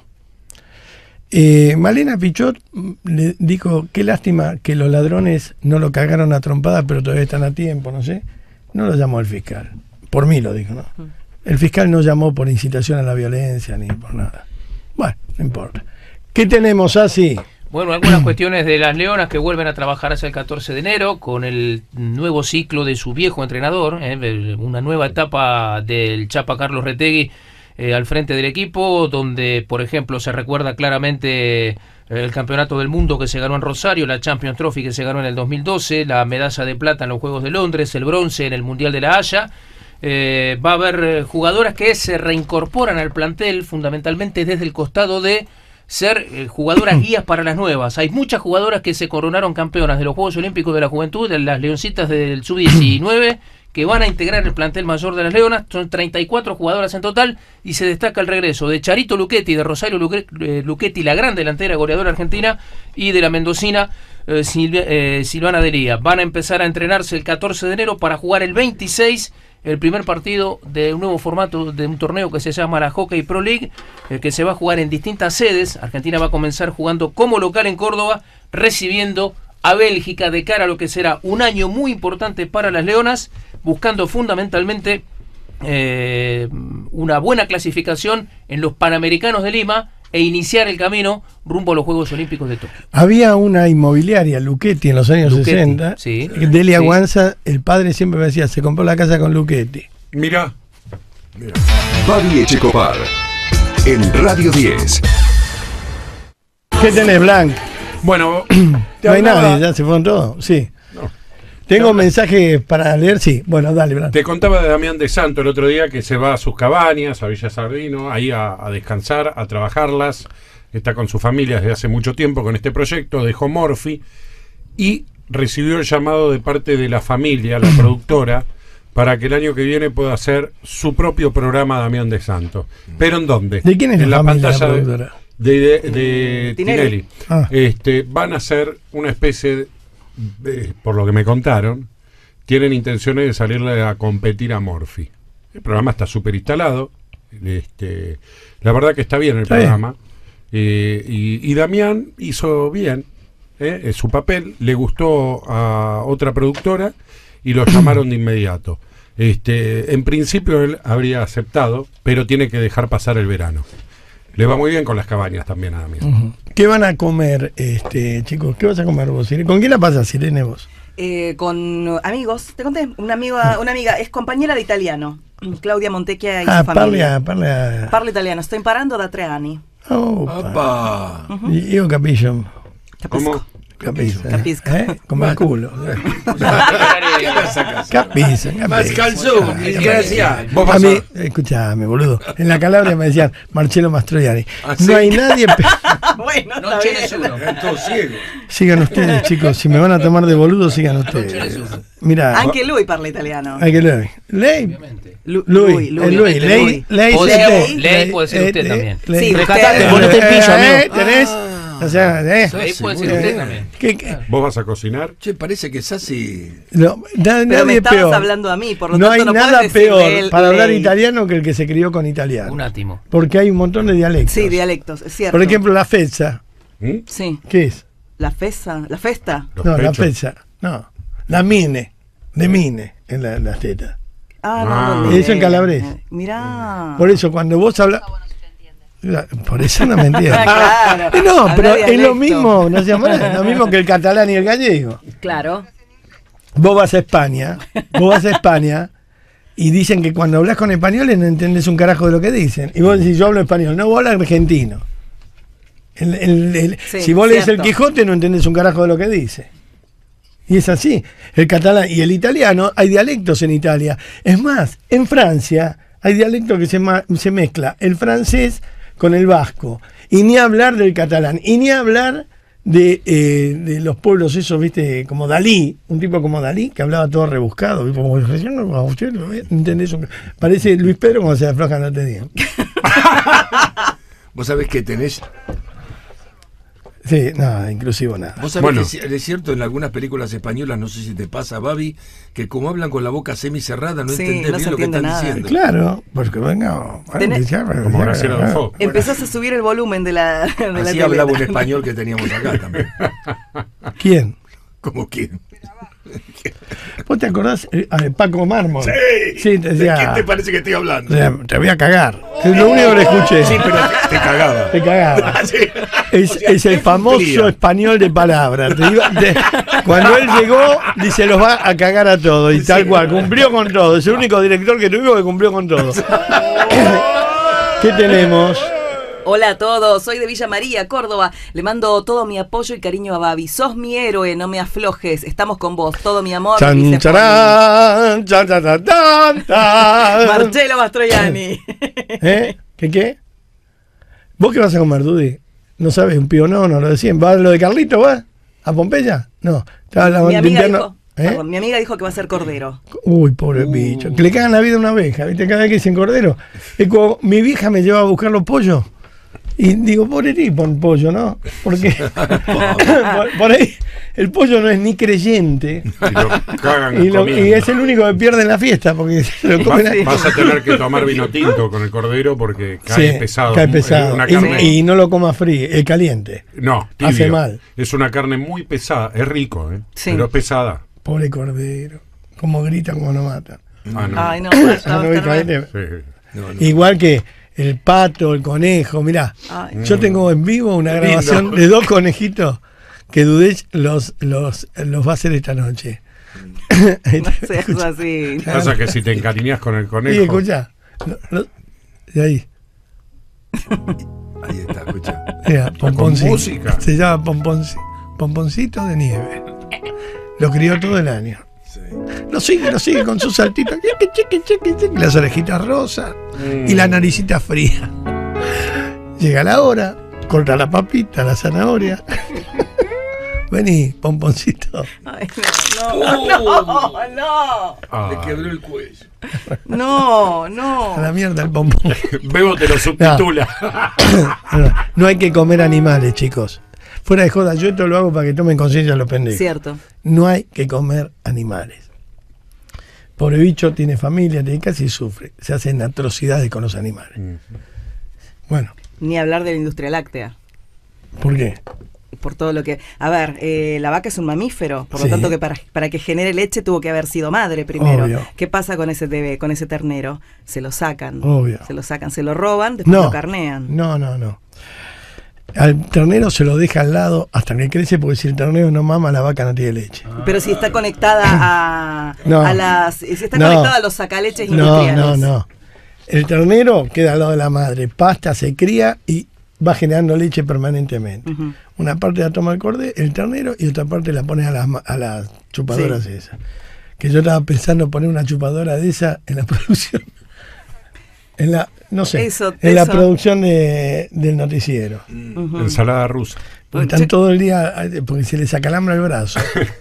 eh, Malena Pichot mm, le dijo, qué lástima que los ladrones no lo cagaron a trompadas, pero todavía están a tiempo, no sé. No lo llamó el fiscal. Por mí lo dijo, ¿no? El fiscal no llamó por incitación a la violencia ni por nada. Bueno, no importa. ¿Qué tenemos así? Bueno, algunas cuestiones de las Leonas que vuelven a trabajar hacia el catorce de enero con el nuevo ciclo de su viejo entrenador, ¿eh? Una nueva etapa del Chapa Carlos Retegui eh, al frente del equipo, donde, por ejemplo, se recuerda claramente el campeonato del mundo que se ganó en Rosario, la Champions Trophy que se ganó en el dos mil doce, la medalla de plata en los Juegos de Londres, el bronce en el Mundial de La Haya. Eh, va a haber eh, jugadoras que se reincorporan al plantel fundamentalmente desde el costado de ser eh, jugadoras guías para las nuevas. Hay muchas jugadoras que se coronaron campeonas de los Juegos Olímpicos de la Juventud, de las Leoncitas del sub diecinueve, que van a integrar el plantel mayor de las Leonas. Son treinta y cuatro jugadoras en total, y se destaca el regreso de Charito Luchetti, de Rosario Luque, eh, Luchetti, la gran delantera goleadora argentina, y de la mendocina eh, Silvia, eh, Silvana Delía. Van a empezar a entrenarse el catorce de enero para jugar el veintiséis el primer partido de un nuevo formato de un torneo que se llama la Hockey Pro League, eh, que se va a jugar en distintas sedes. Argentina va a comenzar jugando como local en Córdoba, recibiendo a Bélgica de cara a lo que será un año muy importante para las Leonas, buscando fundamentalmente eh, una buena clasificación en los Panamericanos de Lima e iniciar el camino rumbo a los Juegos Olímpicos de Tokio. Había una inmobiliaria, Luchetti, en los años Luchetti, sesenta. sí. Delia Sí. Guanza, el padre siempre me decía, se compró la casa con Luchetti. Mirá. Babi Echecopar en Radio diez. ¿Qué tenés, Blanc? Bueno, no hay nadie, ya se fueron todos. Sí. Tengo mensajes para leer, sí. Bueno, dale, Blanc. Te contaba de Damián de Santo el otro día, que se va a sus cabañas, a Villa Sardino, ahí a, a descansar, a trabajarlas. Está con su familia desde hace mucho tiempo con este proyecto, dejó Morphy y recibió el llamado de parte de la familia, la productora, para que el año que viene pueda hacer su propio programa Damián de Santo. ¿Pero en dónde? ¿De quién es en la la familia, pantalla la de, productora? de, de, de Tinelli. Tinelli. Ah. Este, van a hacer una especie de, de- por lo que me contaron, tienen intenciones de salirle a competir a Morphy. El programa está súper instalado. Este, la verdad que está bien el Está bien. programa. Eh, y, y Damián hizo bien eh, en su papel, le gustó a otra productora y lo llamaron de inmediato. Este, en principio él habría aceptado, pero tiene que dejar pasar el verano. Le va muy bien con las cabañas también a Damián. Ujú. ¿Qué van a comer, este chicos? ¿Qué vas a comer vos, Irene? ¿Con quién la pasas, Irene, vos? Eh, con amigos, te conté, una amiga, una amiga, es compañera de italiano, Claudia Montecchia y Ah, su familia. parla, parla. Parla italiano, sto imparando da tre anni. Opa. Io capisco. ¿Cómo? Capisco. Capisco. ¿Eh? Como el culo. ¿Qué la sacas? Capisco. Más calzón, desgraciado. Vos A vas mí, a- escuchame, boludo. En la Calabria me decían Marcelo Mastroianni. ¿Ah, sí? No hay nadie. pe- Bueno, No ce nessuno. Están todos ciegos. Sigan ustedes, chicos. Si me van a tomar de boludo, sigan ustedes. Mira. Anche lui parla italiano. Anche lui. Lei. Lu- Lui, lui, eh, lui, lui, lei, lui. lei, Puede sei ser- te. lei puede ser eh, usted eh, también. lei. Sí, Rescatate, usted- ponete en piso, Eh, amigo. ¿Tenés? O sea, eh. Ahí puede ser usted también. ¿Qué- qué? ¿Vos vas a cocinar? Che, parece que Sassi. No, na- Pero me nadie estabas peor. hablando a mí, por lo no tanto hay no nada puedes decir peor de él, para hablar lei. italiano que el que se crió con italiano. Un átimo. Porque hay un montón de dialectos. Sí, dialectos, es cierto. Por ejemplo, la fezza. ¿Mm? Sí, ¿Qué es? la fesa, la festa. Los no, la pechos. fezza. No. La mine. De mine en la, las tetas. Ah, Ah. no, no, Eso en calabrés. Mirá. Por eso, cuando vos hablas. Por eso no me entiendes. Ah, claro. Eh, No, Habla pero es lo dialecto. mismo, no seas mal, es lo mismo que el catalán y el gallego. Claro. Vos vas a España, vos vas a España y dicen que cuando hablas con españoles no entendés un carajo de lo que dicen. Y vos decís, yo hablo español, no, vos hablas argentino. El- el- el- Sí, si vos lees el cierto. Quijote no entendés un carajo de lo que dice. Y es así. El catalán y el italiano, hay dialectos en Italia. Es más, en Francia hay dialectos que se, ma- se mezcla el francés con el vasco. Y ni hablar del catalán. Y ni hablar de, eh, de los pueblos esos, viste, como Dalí. Un tipo como Dalí, que hablaba todo rebuscado. Y como, yo no, usted no entendés un- Parece Luis Pedro cuando se afloja no te digan. Vos sabés que tenés. Sí, nada, inclusivo nada. Vos sabés Bueno. que es, es cierto en algunas películas españolas, no sé si te pasa, Babi, que como hablan con la boca semicerrada no Sí, entendés no se bien lo que entiende están nada. diciendo. Claro, porque venga. Tenés- Como Graciela Dufo. Empezás a subir el volumen de la, de la Así hablaba un tableta. español que teníamos acá también. ¿Quién? ¿Cómo quién? ¿Vos te acordás? Eh, a Paco Mármol. Sí. Sí, te ¿De decía. quién te parece que estoy hablando? Te, te voy a cagar. Es lo único que le escuché. Sí, pero te, te cagaba. Te cagaba. Sí. Es, O sea, es el ¿qué famoso cumplía? español de palabras. Te iba- te- cuando él llegó, dice, los va a cagar a todos. Y tal cual, cumplió con todo. Es el único director que tuvimos que cumplió con todo. ¿Qué tenemos? Hola a todos, soy de Villa María, Córdoba. Le mando todo mi apoyo y cariño a Babi. Sos mi héroe, no me aflojes. Estamos con vos, todo mi amor. Chan, dice charán, chan, chan, chan, chan, chan. Marcelo Mastroianni. ¿Eh? ¿Qué qué? ¿Vos qué vas a comer, Dudy? No sabes, un pío no, no lo decían. ¿Va a lo de Carlito, va? ¿A Pompeya? No. Estaba la Mi amiga, limpiando- dijo, ¿Eh? perdón, mi amiga dijo que va a ser cordero. Uy, pobre bicho. Que le cagan la vida a una abeja, ¿viste? Cada vez que dicen cordero. Es como mi vieja me lleva a buscar los pollos. Y digo, pobre tipo el pollo, ¿no? Porque por, por ahí el pollo no es ni creyente. Y lo cagan Y, lo- comiendo. y es el único que pierde en la fiesta porque se lo Va- comen ahí. vas a tener que tomar vino tinto con el cordero porque cae Sí, pesado. cae Es pesado. una Y- carne- Y, no lo coma frío, es caliente. No, tibio. Hace mal. Es una carne muy pesada. Es rico, ¿eh? Sí. Pero es pesada. Pobre cordero. Como gritan cuando lo matan. Ah, no. Ay, no, vaya, Ah, no, va a estar viste, Sí. No, no. Igual que el pato, el conejo, mirá, Ay. yo tengo en vivo una Lindo. grabación de dos conejitos que Dudech los, los, los va a hacer esta noche. No seas así. Pasa que si te encariñas con el Y conejo. escucha, lo- lo- de ahí, Ahí está, escucha. mira, pomponcito. música. Se llama pomponci- pomponcito de nieve. Lo crió todo el año. Sí. Lo sigue, lo sigue con sus saltitos, chiqui, chiqui, chiqui, chiqui, las orejitas rosas Mm. y la naricita fría. Llega la hora, corta la papita, la zanahoria. Vení, pomponcito. Ay, no, no, no, no. Ah. Le quebró el cuello. No, A la no. mierda el pompón. Bebo te lo subtitula. No, no hay que comer animales, chicos. Fuera de joda, yo esto lo hago para que tomen conciencia los pendejos. Cierto. No hay que comer animales. Pobre bicho tiene familia, tiene casi sufre. Se hacen atrocidades con los animales. Bueno, Ni hablar de la industria láctea. ¿por qué? Por todo lo que... A ver, eh, la vaca es un mamífero, por lo Sí. tanto que para, para que genere leche tuvo que haber sido madre primero. Obvio. ¿Qué pasa con ese bebé, con ese ternero? Se lo sacan. Obvio. Se lo sacan, se lo roban, después No, lo carnean. no, no, no. Al ternero se lo deja al lado hasta que crece, porque si el ternero no mama, la vaca no tiene leche. Pero si está conectada a, No. a las... Si está No. conectada a los sacaleches No, industriales. no, no. El ternero queda al lado de la madre, pasta, se cría y va generando leche permanentemente. Ujú. Una parte la toma el corde, el ternero, y otra parte la pone a las, ma- a las chupadoras Sí. esas. Que yo estaba pensando poner una chupadora de esa en la producción. En la, no sé, Eso, en la eso. producción de, del noticiero. Ujú. Ensalada rusa. Porque están todo el día, porque se les acalambra el brazo.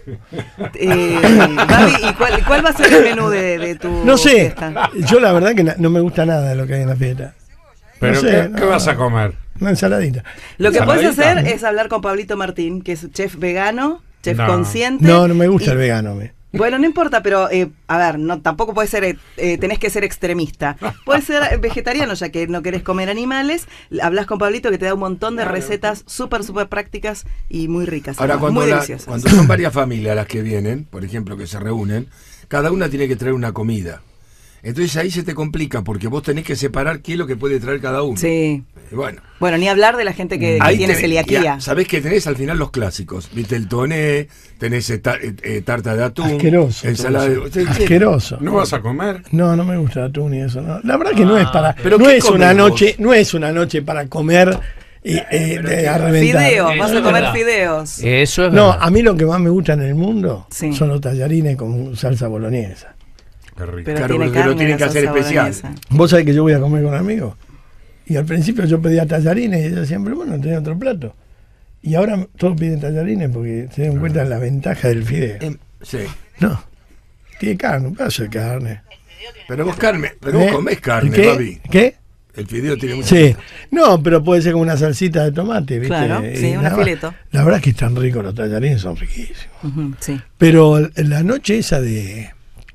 Eh, Babi, ¿y cuál, cuál va a ser el menú de, de tu No sé, fiesta? yo la verdad que na- no me gusta nada de lo que hay en la fiesta. ¿Pero No sé, qué, no. qué vas a comer? Una ensaladita. Lo que puedes ¿Ensaladita? hacer es hablar con Pablito Martín, que es chef vegano, chef No. consciente. No, no me gusta y- el vegano. Me. Bueno, no importa, pero eh, a ver, no tampoco puede ser, eh, eh, tenés que ser extremista. Puedes ser eh, vegetariano, ya que no querés comer animales. Hablas con Pablito, que te da un montón de recetas súper, súper prácticas y muy ricas. Ahora, cuando, muy la- deliciosas. cuando son varias familias las que vienen, por ejemplo, que se reúnen, cada una tiene que traer una comida. Entonces ahí se te complica porque vos tenés que separar qué es lo que puede traer cada uno. Sí. Y bueno, Bueno, ni hablar de la gente que, que ahí tiene tenés- celiaquía. ya, sabés que tenés al final los clásicos. Viste el toné, tenés eh, ta- eh, eh, tarta de atún, Asqueroso. ensalada de... todo eso. Asqueroso. ¿No vas a comer? No, no me gusta el atún y eso. No. La verdad que no es para. ¿pero No qué es una comés vos? noche, no es una noche para comer y eh, de- a reventar. Fideos, vas Eso a es comer verdad. fideos. Eso es No, verdad. a mí lo que más me gusta en el mundo Sí. son los tallarines con salsa boloñesa. Qué rico. Pero Claro, tiene porque lo carne tienen la que hacer salsa especial. boloñesa. Vos sabés que yo voy a comer con amigos. Y al principio yo pedía tallarines y ellos siempre, bueno, tenía otro plato. Y ahora todos piden tallarines porque se dan cuenta de la ventaja del fideo. Em, sí. No, tiene carne, un pedazo de carne. Pero vos, carne, pero vos ¿Eh? comés carne, ¿Qué? Babi. ¿Qué? El fideo tiene mucha... Sí. No, pero puede ser como una salsita de tomate, ¿viste? Claro, Y sí, un nada más. fileto. La verdad es que están ricos los tallarines, son riquísimos. Ujú, sí. Pero la noche esa de...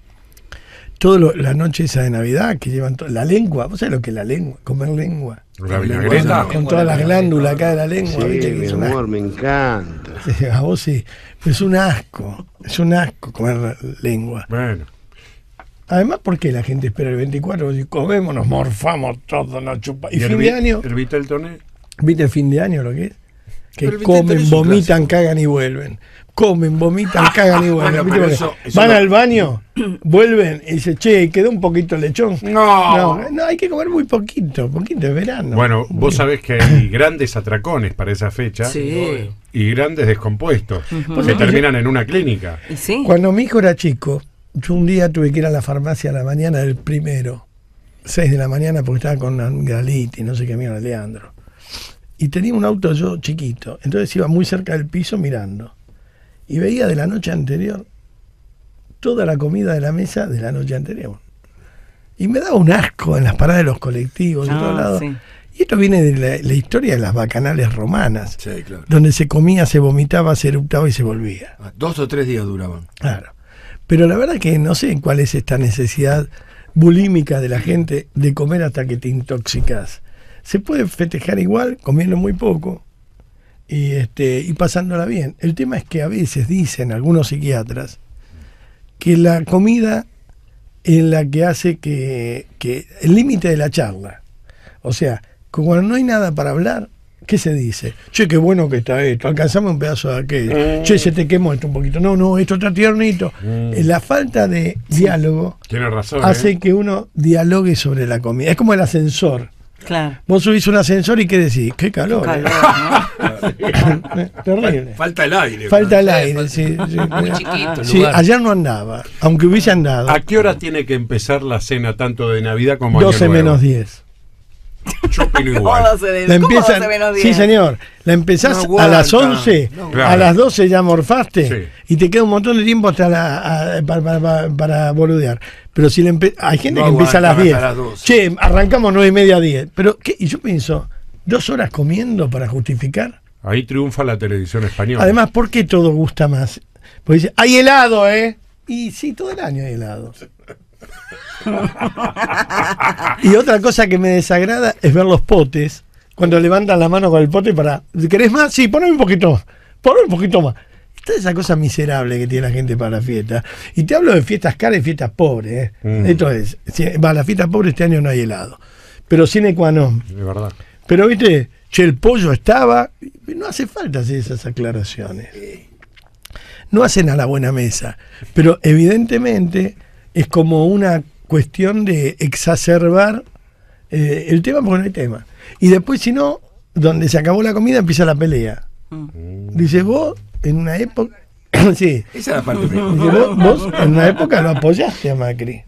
Todo lo- la noche esa de Navidad que llevan to- la lengua, ¿vos sabés lo que es la lengua? Comer lengua. La vinagreta. Con todas las glándulas acá de la lengua, ¿viste? Que es un asco. me encanta. Sí, a vos sí. Pero es un asco. Es un asco comer lengua. Bueno. Además, ¿por qué la gente espera el veinticuatro? Si comemos, nos morfamos todo, nos chupa. Y, el fin vi- de año, ¿El Vitel Toné? ¿viste el fin de año lo que es? que Pero el comen, Vicente es un vomitan, cagan y vuelven. Comen, vomitan, cagan y vuelven. Bueno, ¿Viste? pero Porque eso- eso van no- al baño, vuelven y dicen, che, quedó un poquito el lechón. No. no, no, hay que comer muy poquito, poquito es verano. Bueno, vos sabés que hay grandes atracones para esa fecha. Sí. Y grandes descompuestos Ujú. que terminan en una clínica. Cuando mi hijo era chico, yo un día tuve que ir a la farmacia a la mañana del primero, seis de la mañana, porque estaba con una galitis, no sé qué mierda, Leandro. Y tenía un auto yo chiquito, entonces iba muy cerca del piso mirando. Y veía de la noche anterior toda la comida de la mesa de la noche anterior. Y me daba un asco en las paradas de los colectivos, en Ah, todos lados. sí. Y esto viene de la, la historia de las bacanales romanas, Sí, claro. donde se comía, se vomitaba, se eructaba y se volvía. Ah, Dos o tres días duraban. Claro. Pero la verdad que no sé cuál es esta necesidad bulímica de la gente de comer hasta que te intoxicas. Se puede festejar igual comiendo muy poco y este y pasándola bien. El tema es que a veces dicen algunos psiquiatras que la comida es la que hace que, que el límite de la charla. O sea, que cuando no hay nada para hablar, ¿qué se dice? Che, qué bueno que está esto, alcanzame un pedazo de aquello. Mm. Che, se te quemó esto un poquito. No, no, esto está tiernito. Mm. Eh, La falta de diálogo Tienes razón. hace ¿eh? que uno dialogue sobre la comida. Es como el ascensor. Claro. Vos subís un ascensor y ¿qué decís? Qué calor. Qué eh. calor, Terrible. Falta el aire. Falta el aire, sí. sí. Muy chiquito el Sí, lugar. ayer no andaba, aunque hubiese andado. ¿A qué hora tiene que empezar la cena tanto de Navidad como Año doce Nuevo? menos diez. Yo opino igual. ¿Cómo se- La cómo empiezan, doce menos sí diez? señor, la empezás No a aguanta, las once, no aguanta. a las doce ya morfaste Sí. y te queda un montón de tiempo hasta la, a- para, para- para- para boludear. Pero si le empe- hay gente No que empieza a las aguantan diez. hasta las doce. Che, arrancamos nueve y media, diez. Pero, ¿qué? Y yo pienso, dos horas comiendo para justificar. Ahí triunfa la televisión española. Además, ¿por qué todo gusta más? Porque dice, hay helado, ¿eh? Y sí, todo el año hay helado. Y otra cosa que me desagrada es ver los potes cuando levantan la mano con el pote para. ¿Querés más? Sí, poneme un poquito más. Poneme un poquito más. Esta es esa cosa miserable que tiene la gente para la fiesta. Y te hablo de fiestas caras y fiestas pobres. ¿eh? Mm. Esto es. Si, va, la fiesta pobre este año no hay helado. Pero sine qua non. De verdad. Pero viste, che, el pollo estaba. No hace falta hacer esas aclaraciones. No hacen a la buena mesa. Pero evidentemente es como una cuestión de exacerbar eh, el tema porque no hay tema. Y después, si no, donde se acabó la comida empieza la pelea. Dice vos, en una época. Sí. Esa es la parte Dice, vos, vos en una época lo apoyaste a Macri.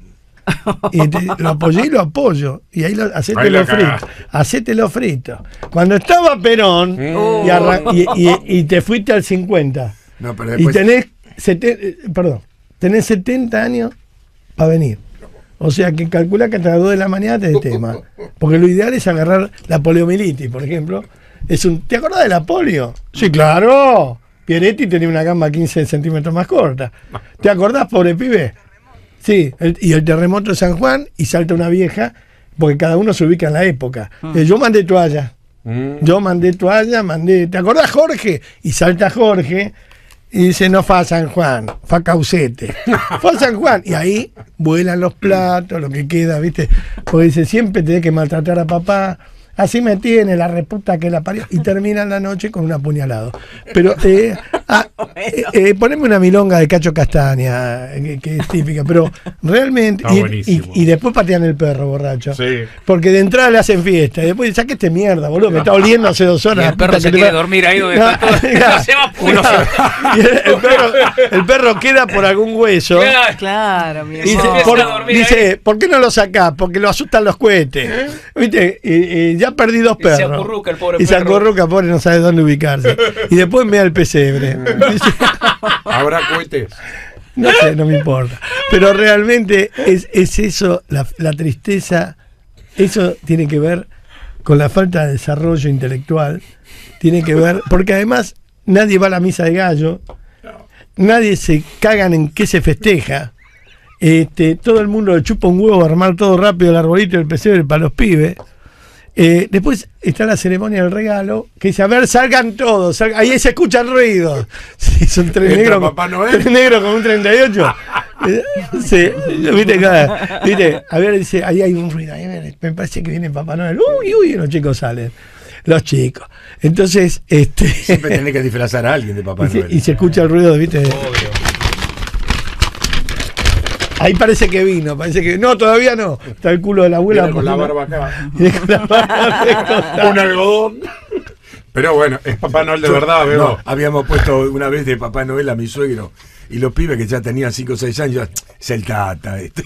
Y te- lo apoyé y lo apoyo. Y ahí lo, Ahí hacételo la frito. cagaste. Hacételo frito. Cuando estaba Perón Mm. y, arran- y- y- y te fuiste al cincuenta. No, pero Y después. tenés, sete- eh, perdón, tenés setenta años para venir. O sea que calcula que hasta las dos de la mañana te de tema. Porque lo ideal es agarrar la poliomielitis, por ejemplo. Es un, ¿te acordás de la polio? Sí, claro. Pieretti tenía una gamba quince centímetros más corta. ¿Te acordás, pobre pibe? Sí, el- y el terremoto de San Juan y salta una vieja, porque cada uno se ubica en la época. Eh, yo mandé toalla. Mm. Yo mandé toalla, mandé. ¿Te acordás, Jorge? Y salta Jorge y dice: no fa a San Juan, fa a Caucete. Fue a San Juan. Y ahí vuelan los platos, lo que queda, ¿viste? Porque dice: siempre tenés que maltratar a papá. Así me tiene la reputa que la parió. Y termina la noche con un apuñalado. Pero eh, ah, eh, eh, poneme una milonga de Cacho Castaña, eh, que, que es típica. Pero realmente. Está Y, buenísimo. y- y después patean el perro, borracho. Sí. Porque de entrada le hacen fiesta. Y después saque este mierda, boludo. Me está oliendo hace dos horas. Y el la perro puta se que te quiere va- dormir ahí donde No, está todo. claro. No se va a Uno se- y el, el perro, el perro queda por algún hueso. Claro. Claro, mi Y dice, amor. por, a dormir dice, ¿por qué no lo sacás? Porque lo asustan los cohetes. ¿Viste? Y, y ya perdí dos Y se perros. acurruca el pobre y se perro. acurruca, pobre, no sabe dónde ubicarse. Y después me da el pesebre. Dice, ¿Habrá cohetes? no sé, no me importa. Pero realmente es, es eso, la, la tristeza, eso tiene que ver con la falta de desarrollo intelectual, tiene que ver, porque además nadie va a la misa de gallo, nadie se cagan en qué se festeja, este, todo el mundo le chupa un huevo a armar todo rápido el arbolito del pesebre para los pibes. Eh, después está la ceremonia del regalo, que dice, a ver, salgan todos, salgan. Ahí se escuchan ruidos. Sí, son tres ¿Entra negros, Papá con, Noel? tres negros con un treinta y ocho. Eh, sí, ¿viste? Cada- ¿viste? A ver, dice, ahí hay un ruido, ahí, a ver, me parece que viene Papá Noel. Uy, uy, y los chicos salen. los chicos. Entonces, este. Siempre tenés que disfrazar a alguien de Papá y, se, Noel. y se escucha el ruido, ¿viste? Ahí parece que vino, parece que. No, todavía no. Está el culo de la abuela. Viene con la barba acá. Un algodón. Pero bueno, es Papá Noel de Yo- verdad, Bebo. no, habíamos puesto una vez de Papá Noel a mi suegro y los pibes que ya tenían cinco o seis años, es el tata este.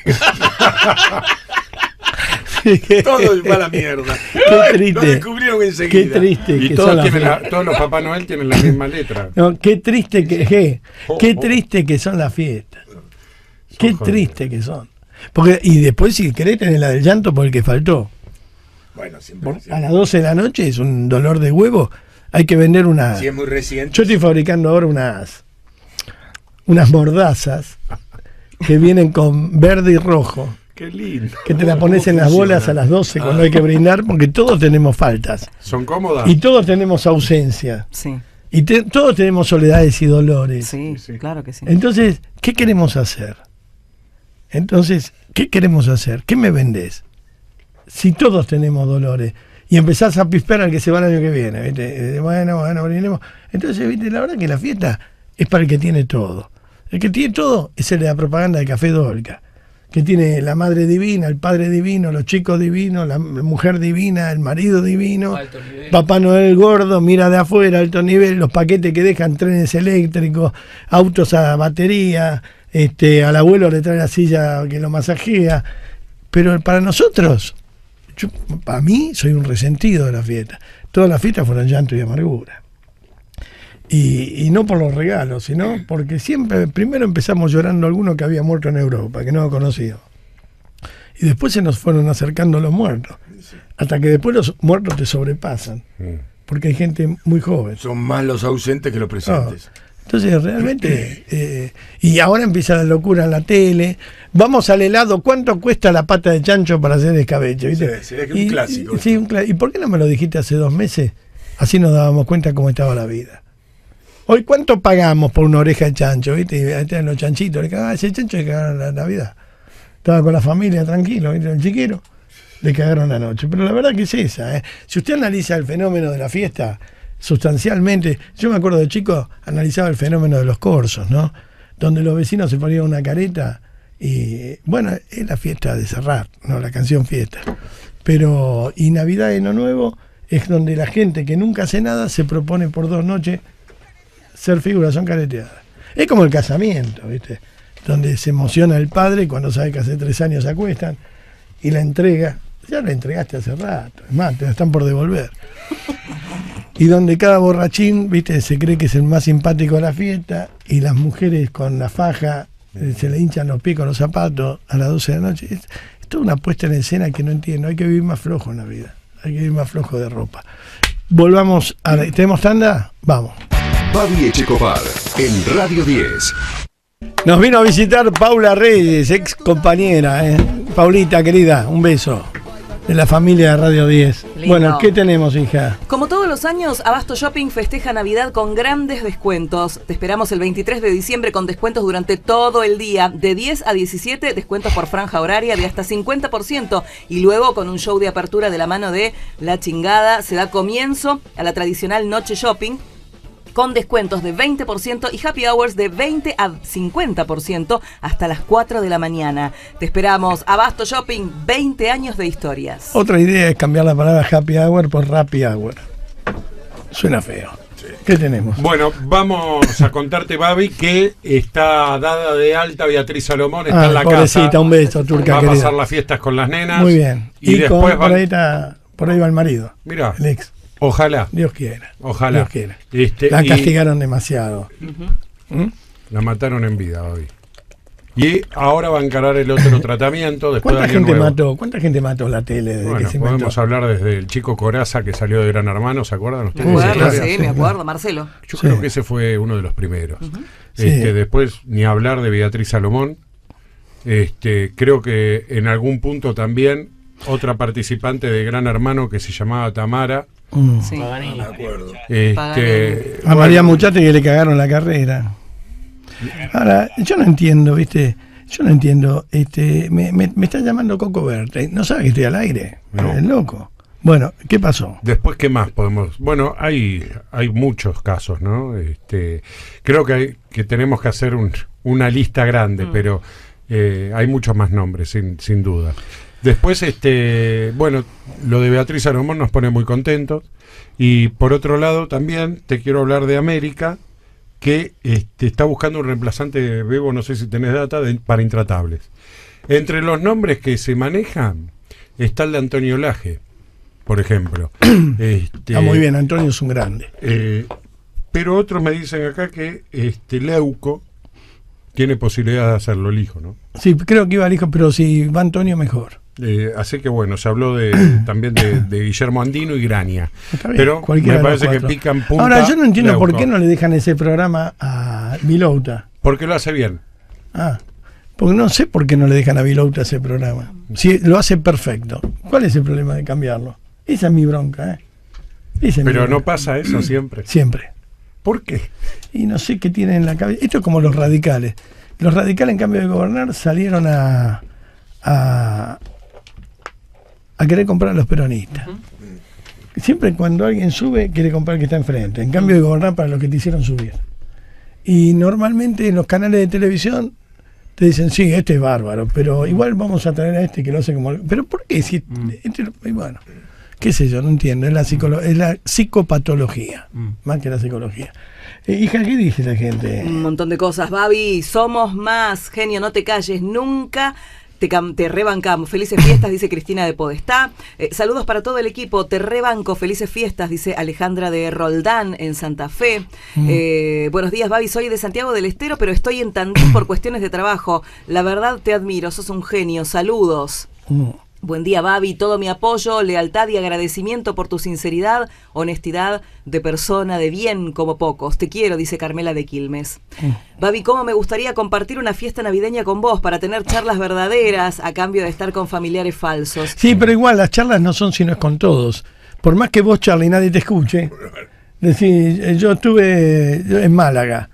Todo va a la mierda. Qué triste. Lo descubrieron enseguida. Qué triste. Y que todos, son las tienen la- fiestas. todos los Papá Noel tienen la misma letra. No, qué triste que. Qué, Oh, qué oh. triste que son las fiestas. Qué triste que son. Porque, y después, si querés, tenés la del llanto por el que faltó. Bueno, siempre. Por- a las doce de la noche es un dolor de huevo. Hay que vender una. Si es muy reciente. Yo estoy fabricando ahora unas. Unas mordazas que vienen con verde y rojo. Qué lindo. Que te la pones en las bolas a las doce cuando hay que brindar, porque todos tenemos faltas. ¿Son cómodas? Y todos tenemos ausencia. Sí. Y te- todos tenemos soledades y dolores. Sí, claro que sí. Entonces, ¿qué queremos hacer? Entonces, ¿qué queremos hacer? ¿Qué me vendés? Si todos tenemos dolores y empezás a pispear al que se va el año que viene, ¿viste? Eh, Bueno, bueno, brindemos. Entonces, ¿viste? La verdad que la fiesta es para el que tiene todo. El que tiene todo es el de la propaganda de Café Dolca, que tiene la madre divina, el padre divino, los chicos divinos, la mujer divina, el marido divino, Papá Noel gordo, mira de afuera, alto nivel, los paquetes que dejan, trenes eléctricos, autos a batería, este, al abuelo le trae la silla que lo masajea. Pero para nosotros, yo, para mí, soy un resentido de la fiesta. Todas las fiestas fueron llanto y amargura. Y, y no por los regalos, sino porque siempre, primero empezamos llorando a alguno que había muerto en Europa, que no lo conocíamos. Y después se nos fueron acercando los muertos. Hasta que después los muertos te sobrepasan. Porque hay gente muy joven. Son más los ausentes que los presentes. No. Entonces, realmente. Eh, y ahora empieza la locura en la tele. Vamos al helado. ¿Cuánto cuesta la pata de chancho para hacer escabeche? ¿Viste? Sí, sí, es un y, clásico. y- sí, un cla- ¿Y por qué no me lo dijiste hace dos meses? Así nos dábamos cuenta cómo estaba la vida. Hoy, ¿cuánto pagamos por una oreja de chancho? ¿Viste? Y ahí están los chanchitos. Le cagaron, ese chancho le cagaron la Navidad. Estaba con la familia tranquilo, ¿viste? El chiquero. Le cagaron la noche. Pero la verdad que es esa. ¿eh? Si usted analiza el fenómeno de la fiesta sustancialmente, yo me acuerdo de chico, analizaba el fenómeno de los corsos, ¿no? Donde los vecinos se ponían una careta y, bueno, es la fiesta de Serrat, ¿no? La canción fiesta. Pero, y Navidad y Año Nuevo es donde la gente que nunca hace nada se propone por dos noches ser figuras, son careteadas. Es como el casamiento, ¿viste? Donde se emociona el padre cuando sabe que hace tres años se acuestan y la entrega, ya la entregaste hace rato, es más, te la están por devolver. Y donde cada borrachín, ¿viste? Se cree que es el más simpático de la fiesta y las mujeres con la faja eh, se le hinchan los pies con los zapatos a las doce de la noche. Es, es toda una puesta en escena que no entiendo. Hay que vivir más flojo en la vida. Hay que vivir más flojo de ropa. Volvamos a la... ¿Tenemos tanda? Vamos. Babi Echecopar en Radio diez. Nos vino a visitar Paula Reyes, ex compañera. ¿eh? Paulita, querida, un beso. De la familia de Radio diez. Lindo. Bueno, ¿qué tenemos, hija? Como todos los años, Abasto Shopping festeja Navidad con grandes descuentos. Te esperamos el veintitrés de diciembre con descuentos durante todo el día. De diez a diecisiete, descuentos por franja horaria de hasta cincuenta por ciento. Y luego, con un show de apertura de la mano de La Chingada, se da comienzo a la tradicional Noche Shopping, con descuentos de veinte por ciento y happy hours de veinte a cincuenta por ciento hasta las cuatro de la mañana. Te esperamos. Abasto Shopping, veinte años de historias. Otra idea es cambiar la palabra happy hour por happy hour. Suena feo. ¿Qué tenemos? Bueno, vamos a contarte, Babi, que está dada de alta Beatriz Salomón, está Ah, en la pobrecita, casa. un beso, turca Va a querida. pasar las fiestas con las nenas. Muy bien. Y, Y, después con- va- por, ahí está, por ahí va el marido. Mira, El ex. ojalá. Dios quiera. Ojalá. Dios quiera. Este, La y castigaron demasiado. ¿Mm? La mataron en vida, Babi. Y ahora va a encarar el otro tratamiento después de ¿Cuánta Año gente Nuevo. mató? ¿Cuánta gente mató la tele desde Bueno, que se inventó? podemos hablar desde el chico Coraza que salió de Gran Hermano, ¿se acuerdan ustedes? Me de esa acuerdo, historia? sí, me acuerdo, Marcelo. Yo Sí. creo que ese fue uno de los primeros. Sí. Este, después, ni hablar de Beatriz Salomón. Este, creo que en algún punto también otra participante de Gran Hermano que se llamaba Tamara. Mm. Sí. Me acuerdo. Este, A María Muchate que le cagaron la carrera. Ahora, yo no entiendo, ¿viste? Yo no entiendo. Este, me, me, me está llamando Coco Verte. ¿No sabe que estoy al aire? No. Es loco. Bueno, ¿qué pasó? Después, ¿qué más podemos? Bueno, hay, hay muchos casos, ¿no? Este, creo que, hay, que tenemos que hacer un, una lista grande, mm. pero eh, hay muchos más nombres, sin, sin duda. Después, este, bueno, lo de Beatriz Aromón nos pone muy contentos. Y por otro lado, también te quiero hablar de América, que este, está buscando un reemplazante, Bebo, no sé si tenés data, de, para Intratables. Entre los nombres que se manejan está el de Antonio Laje, por ejemplo. este, Está muy bien, Antonio es un grande. Eh, pero otros me dicen acá que este Leuco tiene posibilidad de hacerlo, el hijo, ¿no? Sí, creo que iba el hijo, pero si va Antonio, mejor. Eh, así que bueno, se habló de también de, de Guillermo Andino y Grania. Bien, pero me parece que pican punta. Ahora, yo no entiendo Leuco. por qué no le dejan ese programa a Vilouta. Porque lo hace bien. Ah, porque no sé por qué no le dejan a Vilouta ese programa. Si lo hace perfecto. ¿Cuál es el problema de cambiarlo? Esa es mi bronca, ¿eh? Esa es Pero mi bronca. no pasa eso siempre. Siempre. ¿Por qué? Y no sé qué tienen en la cabeza. Esto es como los radicales. Los radicales, en cambio de gobernar, salieron a a, a querer comprar a los peronistas. Uh-huh. Siempre cuando alguien sube, quiere comprar al que está enfrente. En cambio de gobernar para los que te hicieron subir. Y normalmente en los canales de televisión te dicen, sí, este es bárbaro, pero igual vamos a traer a este que lo hace como... ¿Pero por qué? Si mm. este, bueno, qué sé yo, no entiendo. Es la, psicolo es la psicopatología, mm. más que la psicología. Eh, hija, ¿qué dice la gente? Un montón de cosas. Babi, somos más. Genio, no te calles nunca. Te, te rebancamos. Felices fiestas, dice Cristina de Podestá. Eh, saludos para todo el equipo. Te rebanco. Felices fiestas, dice Alejandra de Roldán, en Santa Fe. Mm. Eh, buenos días, Babi. Soy de Santiago del Estero, pero estoy en Tandil por cuestiones de trabajo. La verdad, te admiro. Sos un genio. Saludos. Mm. Buen día, Babi. Todo mi apoyo, lealtad y agradecimiento por tu sinceridad, honestidad de persona de bien como pocos. Te quiero, dice Carmela de Quilmes. Mm. Babi, cómo me gustaría compartir una fiesta navideña con vos para tener charlas verdaderas a cambio de estar con familiares falsos. Sí, pero igual las charlas no son sino es con todos. Por más que vos charles y nadie te escuche, decís, yo estuve en Málaga.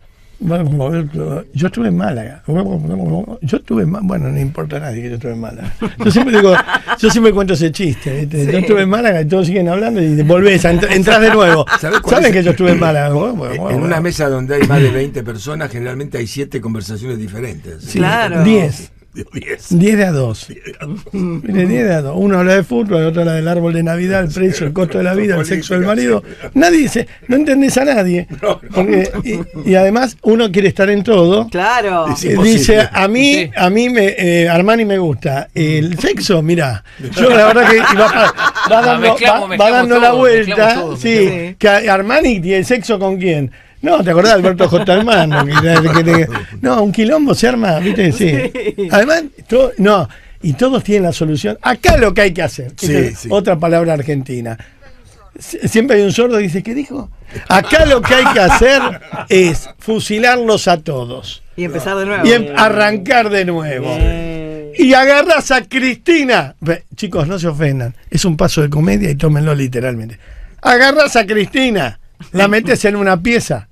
Yo estuve en Málaga. Yo estuve en Málaga. Bueno, no importa a nadie que yo estuve en Málaga. Yo siempre digo, yo siempre cuento ese chiste. ¿Viste? Sí. Yo estuve en Málaga y todos siguen hablando y volvés, a entr entras de nuevo. ¿Saben que yo estuve en Málaga? Bueno, bueno, en una mesa donde hay más de veinte personas, generalmente hay siete conversaciones diferentes. Sí, claro. diez. diez de a dos. Mire, diez de a dos. Uno habla de fútbol, el otro habla del árbol de Navidad, el precio, el costo de la vida, el sexo del marido. Nadie dice, no entendés a nadie. Porque, y, y además uno quiere estar en todo. Claro. Dice, a mí, a mí me, eh, Armani me gusta. El sexo, mirá. Yo la verdad que va, va dando, va, va dando la vuelta. Todo, sí, que Armani tiene el sexo con quién. No, ¿te acordás de Alberto J. Almano? Que, que, que, no, un quilombo se arma, ¿viste? Sí. sí. Además, todo, no, y todos tienen la solución. Acá lo que hay que hacer, sí, sí. Otra palabra argentina. Siempre hay un sordo que dice, ¿qué dijo? Acá lo que hay que hacer es fusilarlos a todos. Y empezar de nuevo. Y em arrancar de nuevo. Bien. Y agarrás a Cristina. Chicos, no se ofendan. Es un paso de comedia y tómenlo literalmente. Agarrás a Cristina, la metes en una pieza.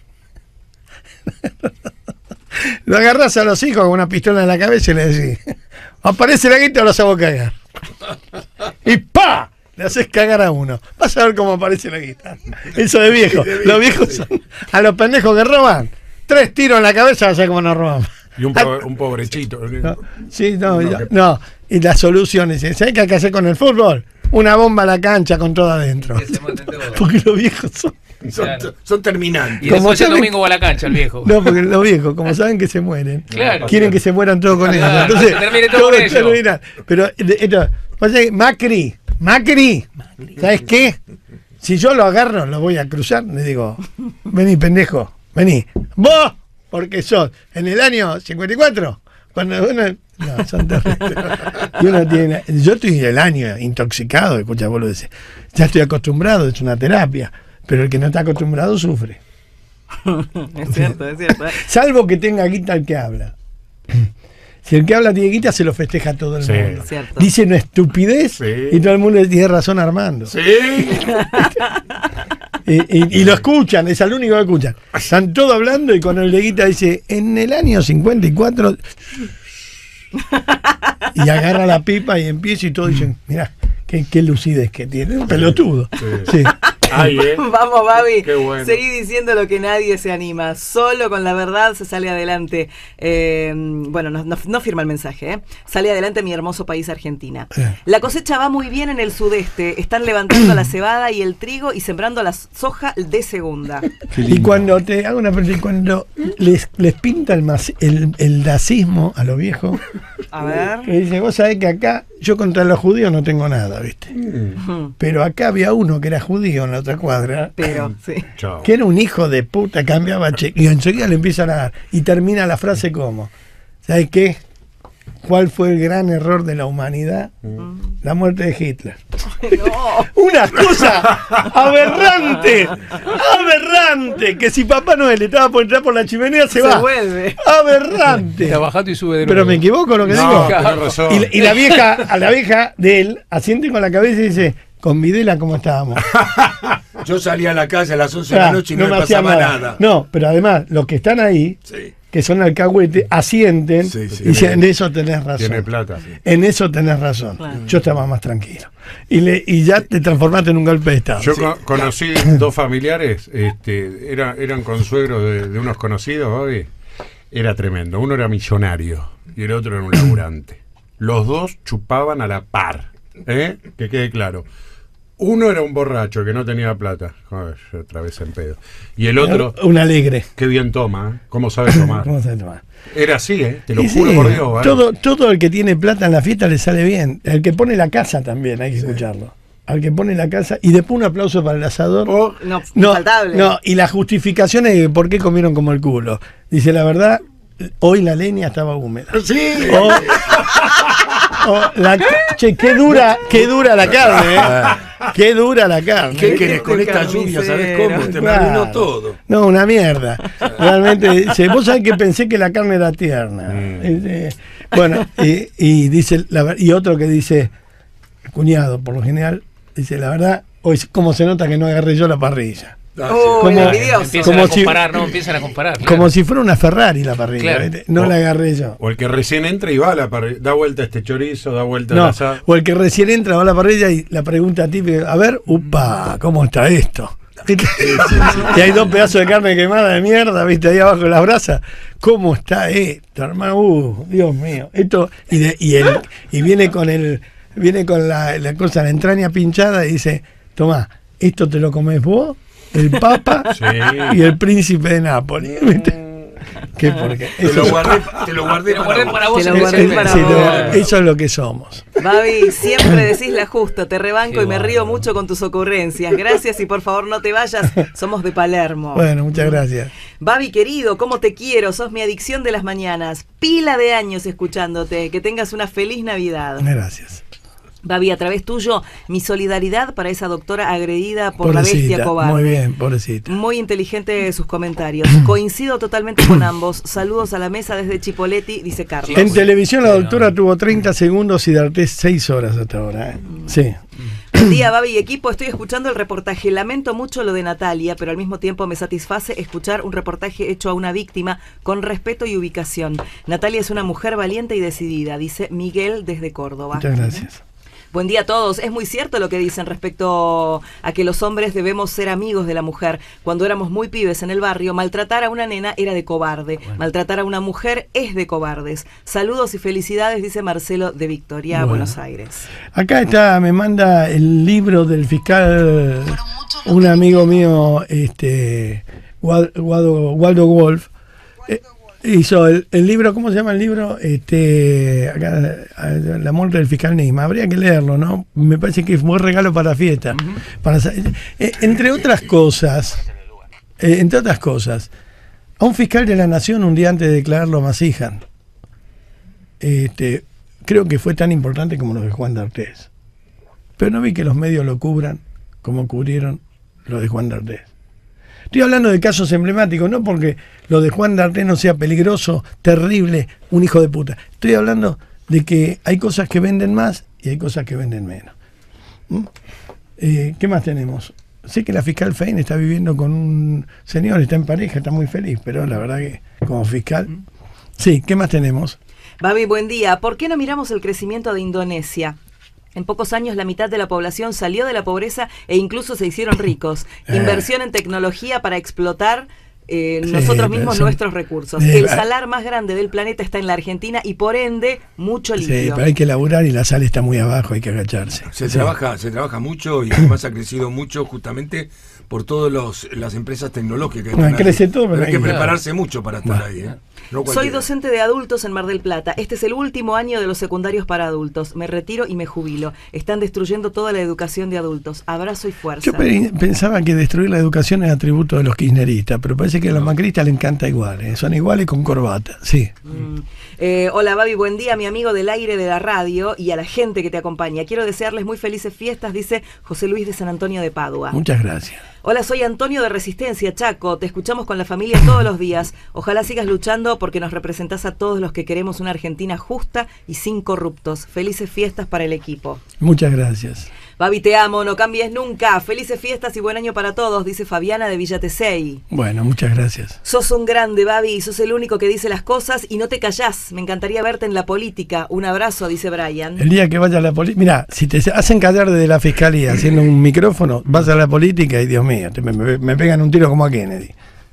Lo agarrás a los hijos con una pistola en la cabeza y le decís, aparece la guita o los hago cagar. Y ¡pa! Le haces cagar a uno. Vas a ver cómo aparece la guita. Eso de viejo. Los viejos son a los pendejos que roban. Tres tiros en la cabeza, vas a ver cómo nos roban. Y un, pobre, un pobrechito. No, sí, no, no, ya, no. Y la solución es, ¿sabes qué hay que hacer con el fútbol? Una bomba a la cancha con todo adentro. Porque los viejos son... Son, son terminantes. Y después el domingo va a la cancha el viejo. No, porque los viejos, como saben que se mueren, claro, quieren que se mueran todos con ellos. Entonces, todo con ellos. Pero esto, Macri, Macri, ¿sabes qué? Si yo lo agarro, lo voy a cruzar, le digo, vení, pendejo, vení. Vos, porque sos en el año cincuenta y cuatro, cuando uno... No, son terribles. Y uno tiene, yo estoy el año intoxicado, escucha, vos lo decís. Ya estoy acostumbrado, es una terapia. Pero el que no está acostumbrado sufre. Es cierto, es cierto. Salvo que tenga guita el que habla. Si el que habla tiene guita, se lo festeja a todo el sí. mundo. Cierto. Dice una estupidez sí. y todo el mundo le tiene razón a Armando. Sí. y, y, y lo escuchan, es el único que escuchan. Están todos hablando y con el de guita dice, en el año cincuenta y cuatro... y agarra la pipa y empieza y todos dicen, mirá, qué, qué lucidez que tiene, un pelotudo. Sí. Sí. Ay, ¿eh? Vamos, Babi. Qué bueno. Seguí diciendo lo que nadie se anima. Solo con la verdad se sale adelante. Eh, bueno, no, no, no firma el mensaje. ¿eh? Sale adelante mi hermoso país, Argentina. Eh. La cosecha va muy bien en el sudeste. Están levantando la cebada y el trigo y sembrando la soja de segunda. Y cuando te hago una pregunta, cuando les, les pinta el, mas, el, el dacismo a los viejos, A ver. que dice, vos sabés que acá yo contra los judíos no tengo nada, ¿viste? Mm. Pero acá había uno que era judío en la otra cuadra, Pero, sí. que era un hijo de puta, cambiaba che, y enseguida le empiezan a dar. Y termina la frase como, ¿sabés qué? ¿Cuál fue el gran error de la humanidad? La muerte de Hitler. No. Una cosa aberrante, aberrante, que si Papá Noel estaba por entrar por la chimenea se, Se va. vuelve. Aberrante. Está bajando y sube de nuevo. Pero me equivoco lo que No, digo. tenés razón. Y, la- y la vieja, a la vieja de él, asiente con la cabeza y dice, con Videla cómo estábamos. Yo salía a la calle a las once de la Ah, noche y no, me hacía pasaba nada. No, pero además, los que están ahí, Sí. que son alcahuete, asienten Sí, sí. y dicen, en eso tenés razón. Tiene plata. En eso tenés razón. Claro. Yo estaba más tranquilo. Y, le, y ya te transformaste en un golpe de Estado. Yo Sí. co- conocí dos familiares, este, era, eran consuegros de, de unos conocidos, Bobby. Era tremendo. Uno era millonario y el otro era un laburante. Los dos chupaban a la par. ¿eh? Que quede claro. Uno era un borracho que no tenía plata. Joder, yo otra vez en pedo. Y el otro, Un alegre. qué bien toma, ¿eh? ¿Cómo sabe tomar? ¿Cómo se llama? Era así, ¿eh? Te lo Y juro sí, por Dios. ¿eh? todo, todo el que tiene plata en la fiesta le sale bien. El que pone la casa también, hay que escucharlo. Al que pone la casa. Y después un aplauso para el asador. Oh, No, No, infaltable. no, y la justificación es de por qué comieron como el culo. Dice, la verdad, hoy la leña estaba húmeda. Sí. O, o la, che, qué dura, qué dura la carne, ¿eh? Qué dura la carne. ¿Qué querés con esta lluvia? ¿Sabés cómo? Te me Claro. arruinó todo. No, una mierda. Realmente, dice, vos sabés que pensé que la carne era tierna. Dice, bueno, y, y dice, la ver- y otro que dice, el cuñado, por lo general, dice, la verdad, hoy como se nota que no agarré yo la parrilla. Ah, Oh, Como- el envidioso. Empiezan Como a si- comparar, ¿no? Empiezan a comparar. claro. Como si fuera una Ferrari la parrilla, Claro. ¿viste? No O- la agarré yo. O el que recién entra y va a la parrilla, da vuelta este chorizo, da vuelta No, al asado. o el que recién entra va a la parrilla y la pregunta típica, a ver, upa, ¿cómo está esto? ¿Viste? Y hay dos pedazos de carne quemada de mierda, viste, ahí abajo de las brasas. ¿Cómo está esto, hermano? Uh, Dios mío. Esto, y, de- y, el, y viene con el, viene con la, la cosa, la entraña pinchada y dice, tomá, esto te lo comes vos, el Papa Sí. y el príncipe de Nápoles. ¿Viste? ¿Qué porque? Te Eso lo es- guardé, te lo guardé Te lo para guardé vos. para vos. Te lo en guardé ese- para sí, vos. no, eso es lo que somos. Babi, siempre decís la justa, te rebanco Qué y me río mucho con tus ocurrencias. Gracias y por favor no te vayas, somos de Palermo. Bueno, muchas gracias. Babi querido, cómo te quiero, sos mi adicción de las mañanas. Pila de años escuchándote, que tengas una feliz Navidad. Gracias. Babi, a través tuyo, mi solidaridad para esa doctora agredida por la bestia Pobrecita, cobarde. muy bien, pobrecita. Muy inteligente sus comentarios. Coincido totalmente con ambos. Saludos a la mesa desde Chipoletti, dice Carlos. En televisión la doctora tuvo treinta segundos y D'Artés seis horas hasta ahora. ¿eh? Sí. Buen día, Babi y equipo. Estoy escuchando el reportaje. Lamento mucho lo de Natalia, pero al mismo tiempo me satisface escuchar un reportaje hecho a una víctima con respeto y ubicación. Natalia es una mujer valiente y decidida, dice Miguel desde Córdoba. Muchas gracias. Buen día a todos. Es muy cierto lo que dicen respecto a que los hombres debemos ser amigos de la mujer. Cuando éramos muy pibes en el barrio, maltratar a una nena era de cobarde. Maltratar a una mujer es de cobardes. Saludos y felicidades, dice Marcelo de Victoria, Bueno. Buenos Aires. Acá está, me manda el libro del fiscal, un amigo mío, este, Wal- Waldo, Waldo Wolf. Eh, hizo el, el libro, ¿cómo se llama el libro? Este, acá, La muerte del fiscal Nisma. Habría que leerlo, ¿no? Me parece que es un buen regalo para la fiesta. Para, sa- eh, entre otras cosas, eh, entre otras cosas, a un fiscal de la Nación un día antes de declararlo a Masijan, este, creo que fue tan importante como lo de Juan D'Artés. Pero no vi que los medios lo cubran como cubrieron lo de Juan D'Artés. Estoy hablando de casos emblemáticos, no porque lo de Juan D'Artés no sea peligroso, terrible, un hijo de puta. Estoy hablando de que hay cosas que venden más y hay cosas que venden menos. ¿Mm? Eh, ¿Qué más tenemos? Sé que la fiscal Fein está viviendo con un señor, está en pareja, está muy feliz, pero la verdad que como fiscal... Sí, ¿qué más tenemos? Babi, buen día. ¿Por qué no miramos el crecimiento de Indonesia? En pocos años la mitad de la población salió de la pobreza e incluso se hicieron ricos. Inversión en tecnología para explotar eh, Sí, nosotros pero mismos son- nuestros recursos. Eh, El ah. salar más grande del planeta está en la Argentina y por ende mucho Sí, litio. pero hay que laburar y la sal está muy abajo, hay que agacharse. Se Sí. trabaja, se trabaja mucho y además ha crecido mucho justamente por todas las empresas tecnológicas. que Bueno, están crece ahí. todo, pero Pero hay que hay- prepararse mucho para estar Bueno. ahí. ¿eh? No Soy cualquiera. docente de adultos en Mar del Plata. Este es el último año de los secundarios para adultos. Me retiro y me jubilo. Están destruyendo toda la educación de adultos. Abrazo y fuerza. Yo pe- pensaba que destruir la educación es atributo de los kirchneristas, pero parece que a los macristas les encanta igual, ¿eh? Son iguales con corbata, sí. Mm. Eh, hola Babi, buen día, mi amigo del aire de la radio y a la gente que te acompaña. Quiero desearles muy felices fiestas, dice José Luis de San Antonio de Padua. Muchas gracias. Hola, soy Antonio de Resistencia, Chaco. Te escuchamos con la familia todos los días. Ojalá sigas luchando porque nos representás a todos los que queremos una Argentina justa y sin corruptos. Felices fiestas para el equipo. Muchas gracias. Babi, te amo, no cambies nunca. Felices fiestas y buen año para todos, dice Fabiana de Villa Tesey. Bueno, muchas gracias. Sos un grande, Babi, sos el único que dice las cosas y no te callás. Me encantaría verte en la política. Un abrazo, dice Brian. El día que vaya a la política, mira, si te hacen callar desde la fiscalía haciendo un micrófono, vas a la política y Dios mío, te- me, me- me pegan un tiro como a Kennedy.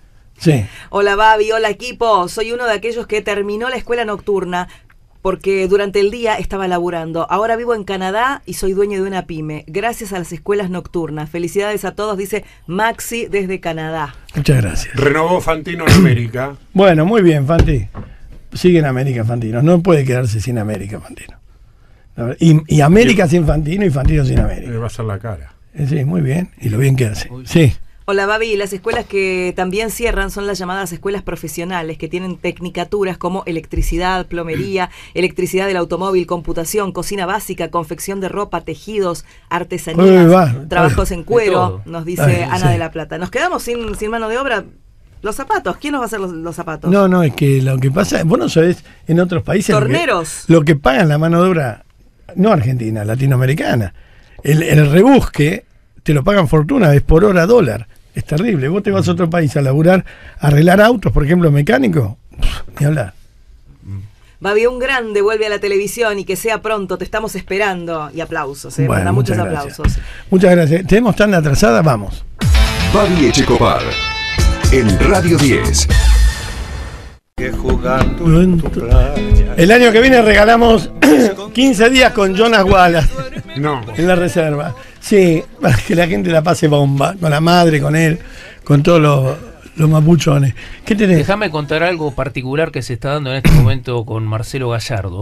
Sí. Hola Babi, hola equipo. Soy uno de aquellos que terminó la escuela nocturna porque durante el día estaba laburando. Ahora vivo en Canadá y soy dueño de una pyme. Gracias a las escuelas nocturnas. Felicidades a todos, dice Maxi desde Canadá. Muchas gracias. Renovó Fantino en América. Bueno, muy bien, Fanti. Sigue en América Fantino. No puede quedarse sin América Fantino. La verdad. Y, y América sin Fantino y Fantino sin América. Le va a hacer la cara. Eh, Sí, muy bien. Y lo bien que hace. Sí. Hola Babi, las escuelas que también cierran son las llamadas escuelas profesionales que tienen tecnicaturas como electricidad, plomería, electricidad del automóvil, computación, cocina básica, confección de ropa, tejidos, artesanías, Uy, va. trabajos en De cuero, todo. nos dice Ay, Ana sí. de la Plata. Nos quedamos sin, sin mano de obra. Los zapatos, ¿quién nos va a hacer los, los zapatos? No, no, es que lo que pasa, vos no sabés en otros países. lo que- Torneros. Lo que, pagan la mano de obra, no argentina, latinoamericana. El, el rebusque te lo pagan fortuna, es por hora dólar. Es terrible. Vos te vas a otro país a laburar, a arreglar autos, por ejemplo, mecánico, ni hablar. Babi, un grande vuelve a la televisión y que sea pronto, te estamos esperando. Y aplausos, ¿eh? Bueno, Manda muchos muchas gracias. aplausos. Muchas gracias. ¿Tenemos tan atrasada? Vamos. Babi Echecopar en Radio diez. El año que viene regalamos quince días con Jonas Wallace. No. En la reserva. Sí, para que la gente la pase bomba. Con la madre, con él, con todos los, los mapuchones. ¿Qué tenés? Déjame contar algo particular que se está dando en este momento con Marcelo Gallardo,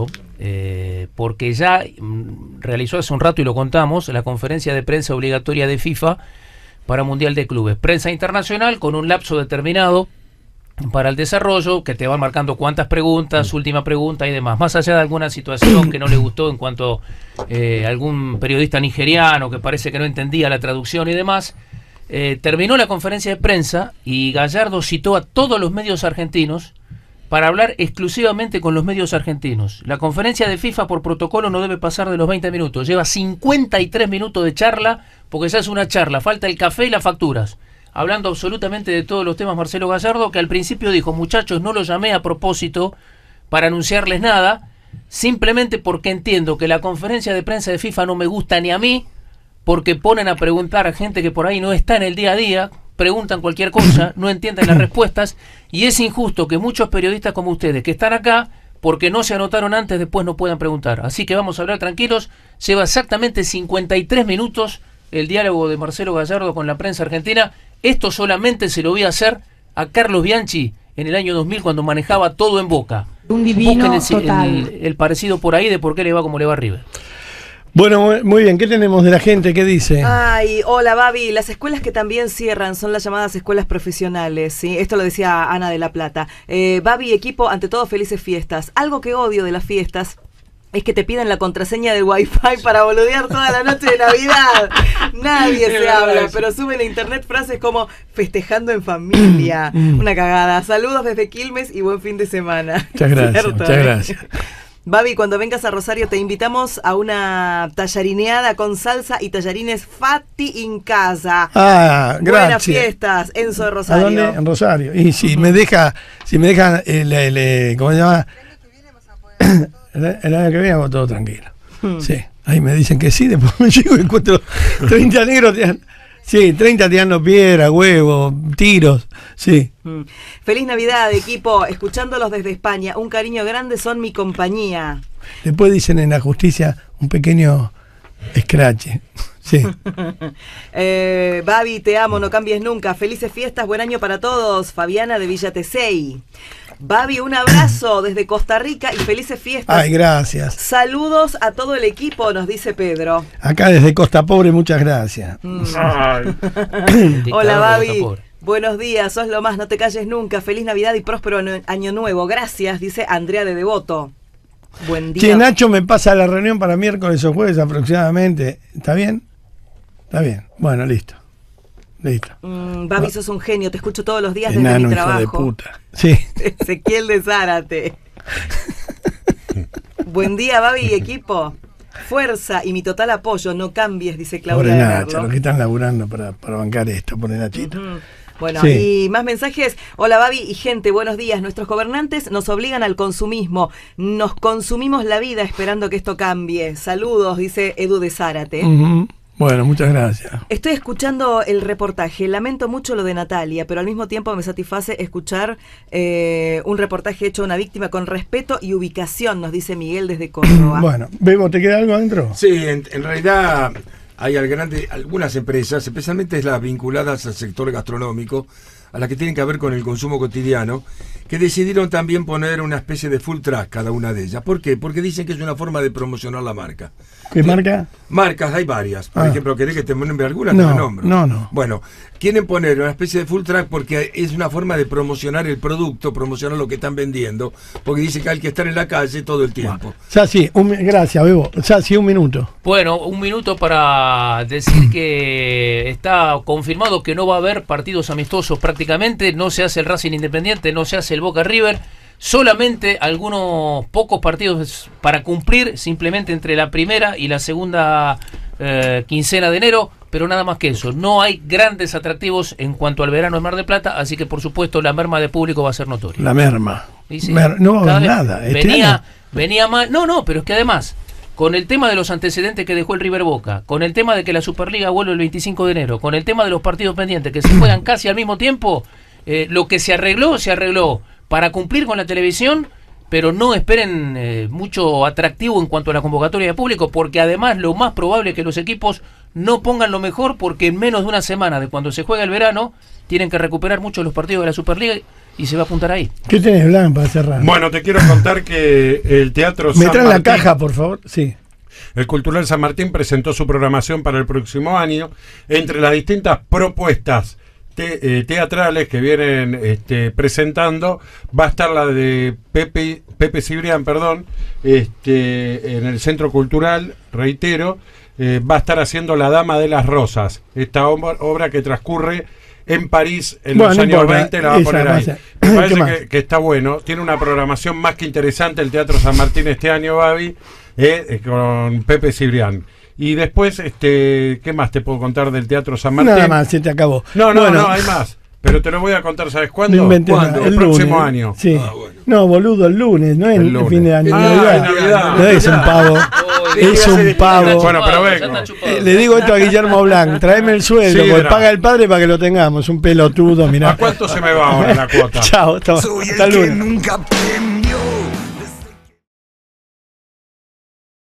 eh, porque ya mm, realizó hace un rato y lo contamos, la conferencia de prensa obligatoria de FIFA para Mundial de Clubes. Prensa internacional con un lapso determinado para el desarrollo, que te van marcando cuántas preguntas, última pregunta y demás. Más allá de alguna situación que no le gustó en cuanto eh, algún periodista nigeriano que parece que no entendía la traducción y demás, eh, terminó la conferencia de prensa y Gallardo citó a todos los medios argentinos para hablar exclusivamente con los medios argentinos. La conferencia de FIFA por protocolo no debe pasar de los veinte minutos. Lleva cincuenta y tres minutos de charla, porque ya es una charla. Falta el café y las facturas. Hablando absolutamente de todos los temas Marcelo Gallardo, que al principio dijo, muchachos, no lo llamé a propósito para anunciarles nada, simplemente porque entiendo que la conferencia de prensa de FIFA no me gusta ni a mí, porque ponen a preguntar a gente que por ahí no está en el día a día, preguntan cualquier cosa, no entienden las respuestas, y es injusto que muchos periodistas como ustedes que están acá, porque no se anotaron antes, después no puedan preguntar. Así que vamos a hablar tranquilos, lleva exactamente cincuenta y tres minutos el diálogo de Marcelo Gallardo con la prensa argentina. Esto solamente se lo voy a hacer a Carlos Bianchi en el año dos mil cuando manejaba todo en Boca. Un divino Busquen el, total. el- el parecido por ahí de por qué le va como le va a River. Bueno, muy- muy bien. ¿Qué tenemos de la gente? ¿Qué dice? Ay, hola Babi, las escuelas que también cierran son las llamadas escuelas profesionales, ¿sí? Esto lo decía Ana de la Plata. Eh, Babi, equipo, ante todo felices fiestas. Algo que odio de las fiestas es que te piden la contraseña del Wi-Fi para boludear toda la noche de Navidad. Nadie Es se verdad habla, eso. pero suben a internet frases como festejando en familia. Una cagada. Saludos desde Quilmes y buen fin de semana. Muchas gracias, ¿Cierto, muchas eh? gracias. Babi, cuando vengas a Rosario te invitamos a una tallarineada con salsa y tallarines Fatti en casa. Ah, Buenas gracias. fiestas, Enzo de ¿A Rosario. dónde? En Rosario. Y si me deja, si me dejan, el, el, el- ¿cómo se llama? El, el año que viene hago todo tranquilo. Hmm. Sí. Ahí me dicen que sí, después me llego y encuentro treinta negros. Tirando, sí, treinta tirando piedra, huevo, tiros. Sí. Mm. Feliz Navidad, equipo. Escuchándolos desde España. Un cariño grande, son mi compañía. Después dicen en la justicia un pequeño escrache. Sí. eh, Babi, te amo, no cambies nunca. Felices fiestas, buen año para todos. Fabiana de Villa Tesey. Babi, un abrazo desde Costa Rica y felices fiestas. Ay, gracias. Saludos a todo el equipo, nos dice Pedro. Acá desde Costa Pobre, muchas gracias. Mm. Hola, Babi. Buenos días, sos lo más, no te calles nunca. Feliz Navidad y próspero año nuevo. Gracias, dice Andrea de Devoto. Buen día. Che, Nacho me pasa la reunión para miércoles o jueves aproximadamente. ¿Está bien? Está bien. Bueno, listo. Listo. Mm, Babi, sos un genio, te escucho todos los días Enano, desde mi hijo trabajo. de puta. Sí. Ezequiel de Zárate. Buen día, Babi y equipo. Fuerza y mi total apoyo, no cambies, dice Claudia. Pobre de Nacho, Merlo. los que están laburando para, para bancar esto, pobre Nachito. Uh-huh. Bueno, Sí. y más mensajes. Hola, Babi y gente, buenos días. Nuestros gobernantes nos obligan al consumismo. Nos consumimos la vida esperando que esto cambie. Saludos, dice Edu de Zárate. Ujú. Bueno, muchas gracias. Estoy escuchando el reportaje, lamento mucho lo de Natalia, pero al mismo tiempo me satisface escuchar eh, un reportaje hecho a una víctima con respeto y ubicación, nos dice Miguel desde Córdoba. Bueno, Bebo, ¿te queda algo adentro? Sí, en, en realidad hay al grande, algunas empresas, especialmente las vinculadas al sector gastronómico, a las que tienen que ver con el consumo cotidiano, que decidieron también poner una especie de full track cada una de ellas. ¿Por qué? Porque dicen que es una forma de promocionar la marca. ¿Qué marca? Marcas, hay varias. Por Ah. ejemplo, ¿querés que te nombre algunas? No, te la nombro. no, no. Bueno, quieren poner una especie de full track porque es una forma de promocionar el producto, promocionar lo que están vendiendo, porque dice que hay que estar en la calle todo el tiempo. Ya sí, un, gracias, Bebo. Ya sí, un minuto. Bueno, un minuto para decir que está confirmado que no va a haber partidos amistosos prácticamente, no se hace el Racing Independiente, no se hace el Boca River, solamente algunos pocos partidos para cumplir simplemente entre la primera y la segunda eh, quincena de enero, pero nada más que eso, no hay grandes atractivos en cuanto al verano en Mar del Plata, así que por supuesto la merma de público va a ser notoria. La merma. Y sí, Mer- no va a cada haber vez nada. Este Venía, año- venía mal. No, no, pero es que además, con el tema de los antecedentes que dejó el River Boca, con el tema de que la Superliga vuelve el veinticinco de enero, con el tema de los partidos pendientes que se juegan casi al mismo tiempo, eh, lo que se arregló, se arregló para cumplir con la televisión, pero no esperen eh, mucho atractivo en cuanto a la convocatoria de público, porque además lo más probable es que los equipos no pongan lo mejor, porque en menos de una semana de cuando se juega el verano, tienen que recuperar muchos los partidos de la Superliga y se va a apuntar ahí. ¿Qué tenés, Blan, para cerrar? Bueno, te quiero contar que el Teatro ¿Me San traen la Martín, caja, por favor? Sí. el Cultural San Martín presentó su programación para el próximo año. Entre las distintas propuestas te- eh, teatrales que vienen este, presentando, va a estar la de Pepe, Pepe Cibrián, perdón, este, en el Centro Cultural, reitero, eh, va a estar haciendo La Dama de las Rosas, esta obra, obra que transcurre en París en Bueno, los no años importa, veinte, la va a esa poner va a ahí. ser. Me ¿Qué parece más? que, que está bueno, tiene una programación más que interesante el Teatro San Martín este año, Babi, eh, eh, con Pepe Cibrián. Y después, este, ¿qué más te puedo contar del Teatro San Martín? Nada más, se te acabó. No, no, Bueno, no, hay más. Pero te lo voy a contar, ¿sabes cuándo? No inventes ¿Cuándo? nada, El, el próximo lunes. año. Sí. No, boludo, el lunes, no es El el, lunes. fin de año. Ah, Navidad. es Navidad. No es un pavo. Es un pavo. Bueno, pero vengo. Eh, Le digo esto a Guillermo Blanc, tráeme el sueldo, Sí, porque Dra. paga el padre para que lo tengamos. Un pelotudo, mirá. ¿A cuánto se me va ahora la cuota? Chao, hasta, Soy hasta el el que lunes. nunca teme.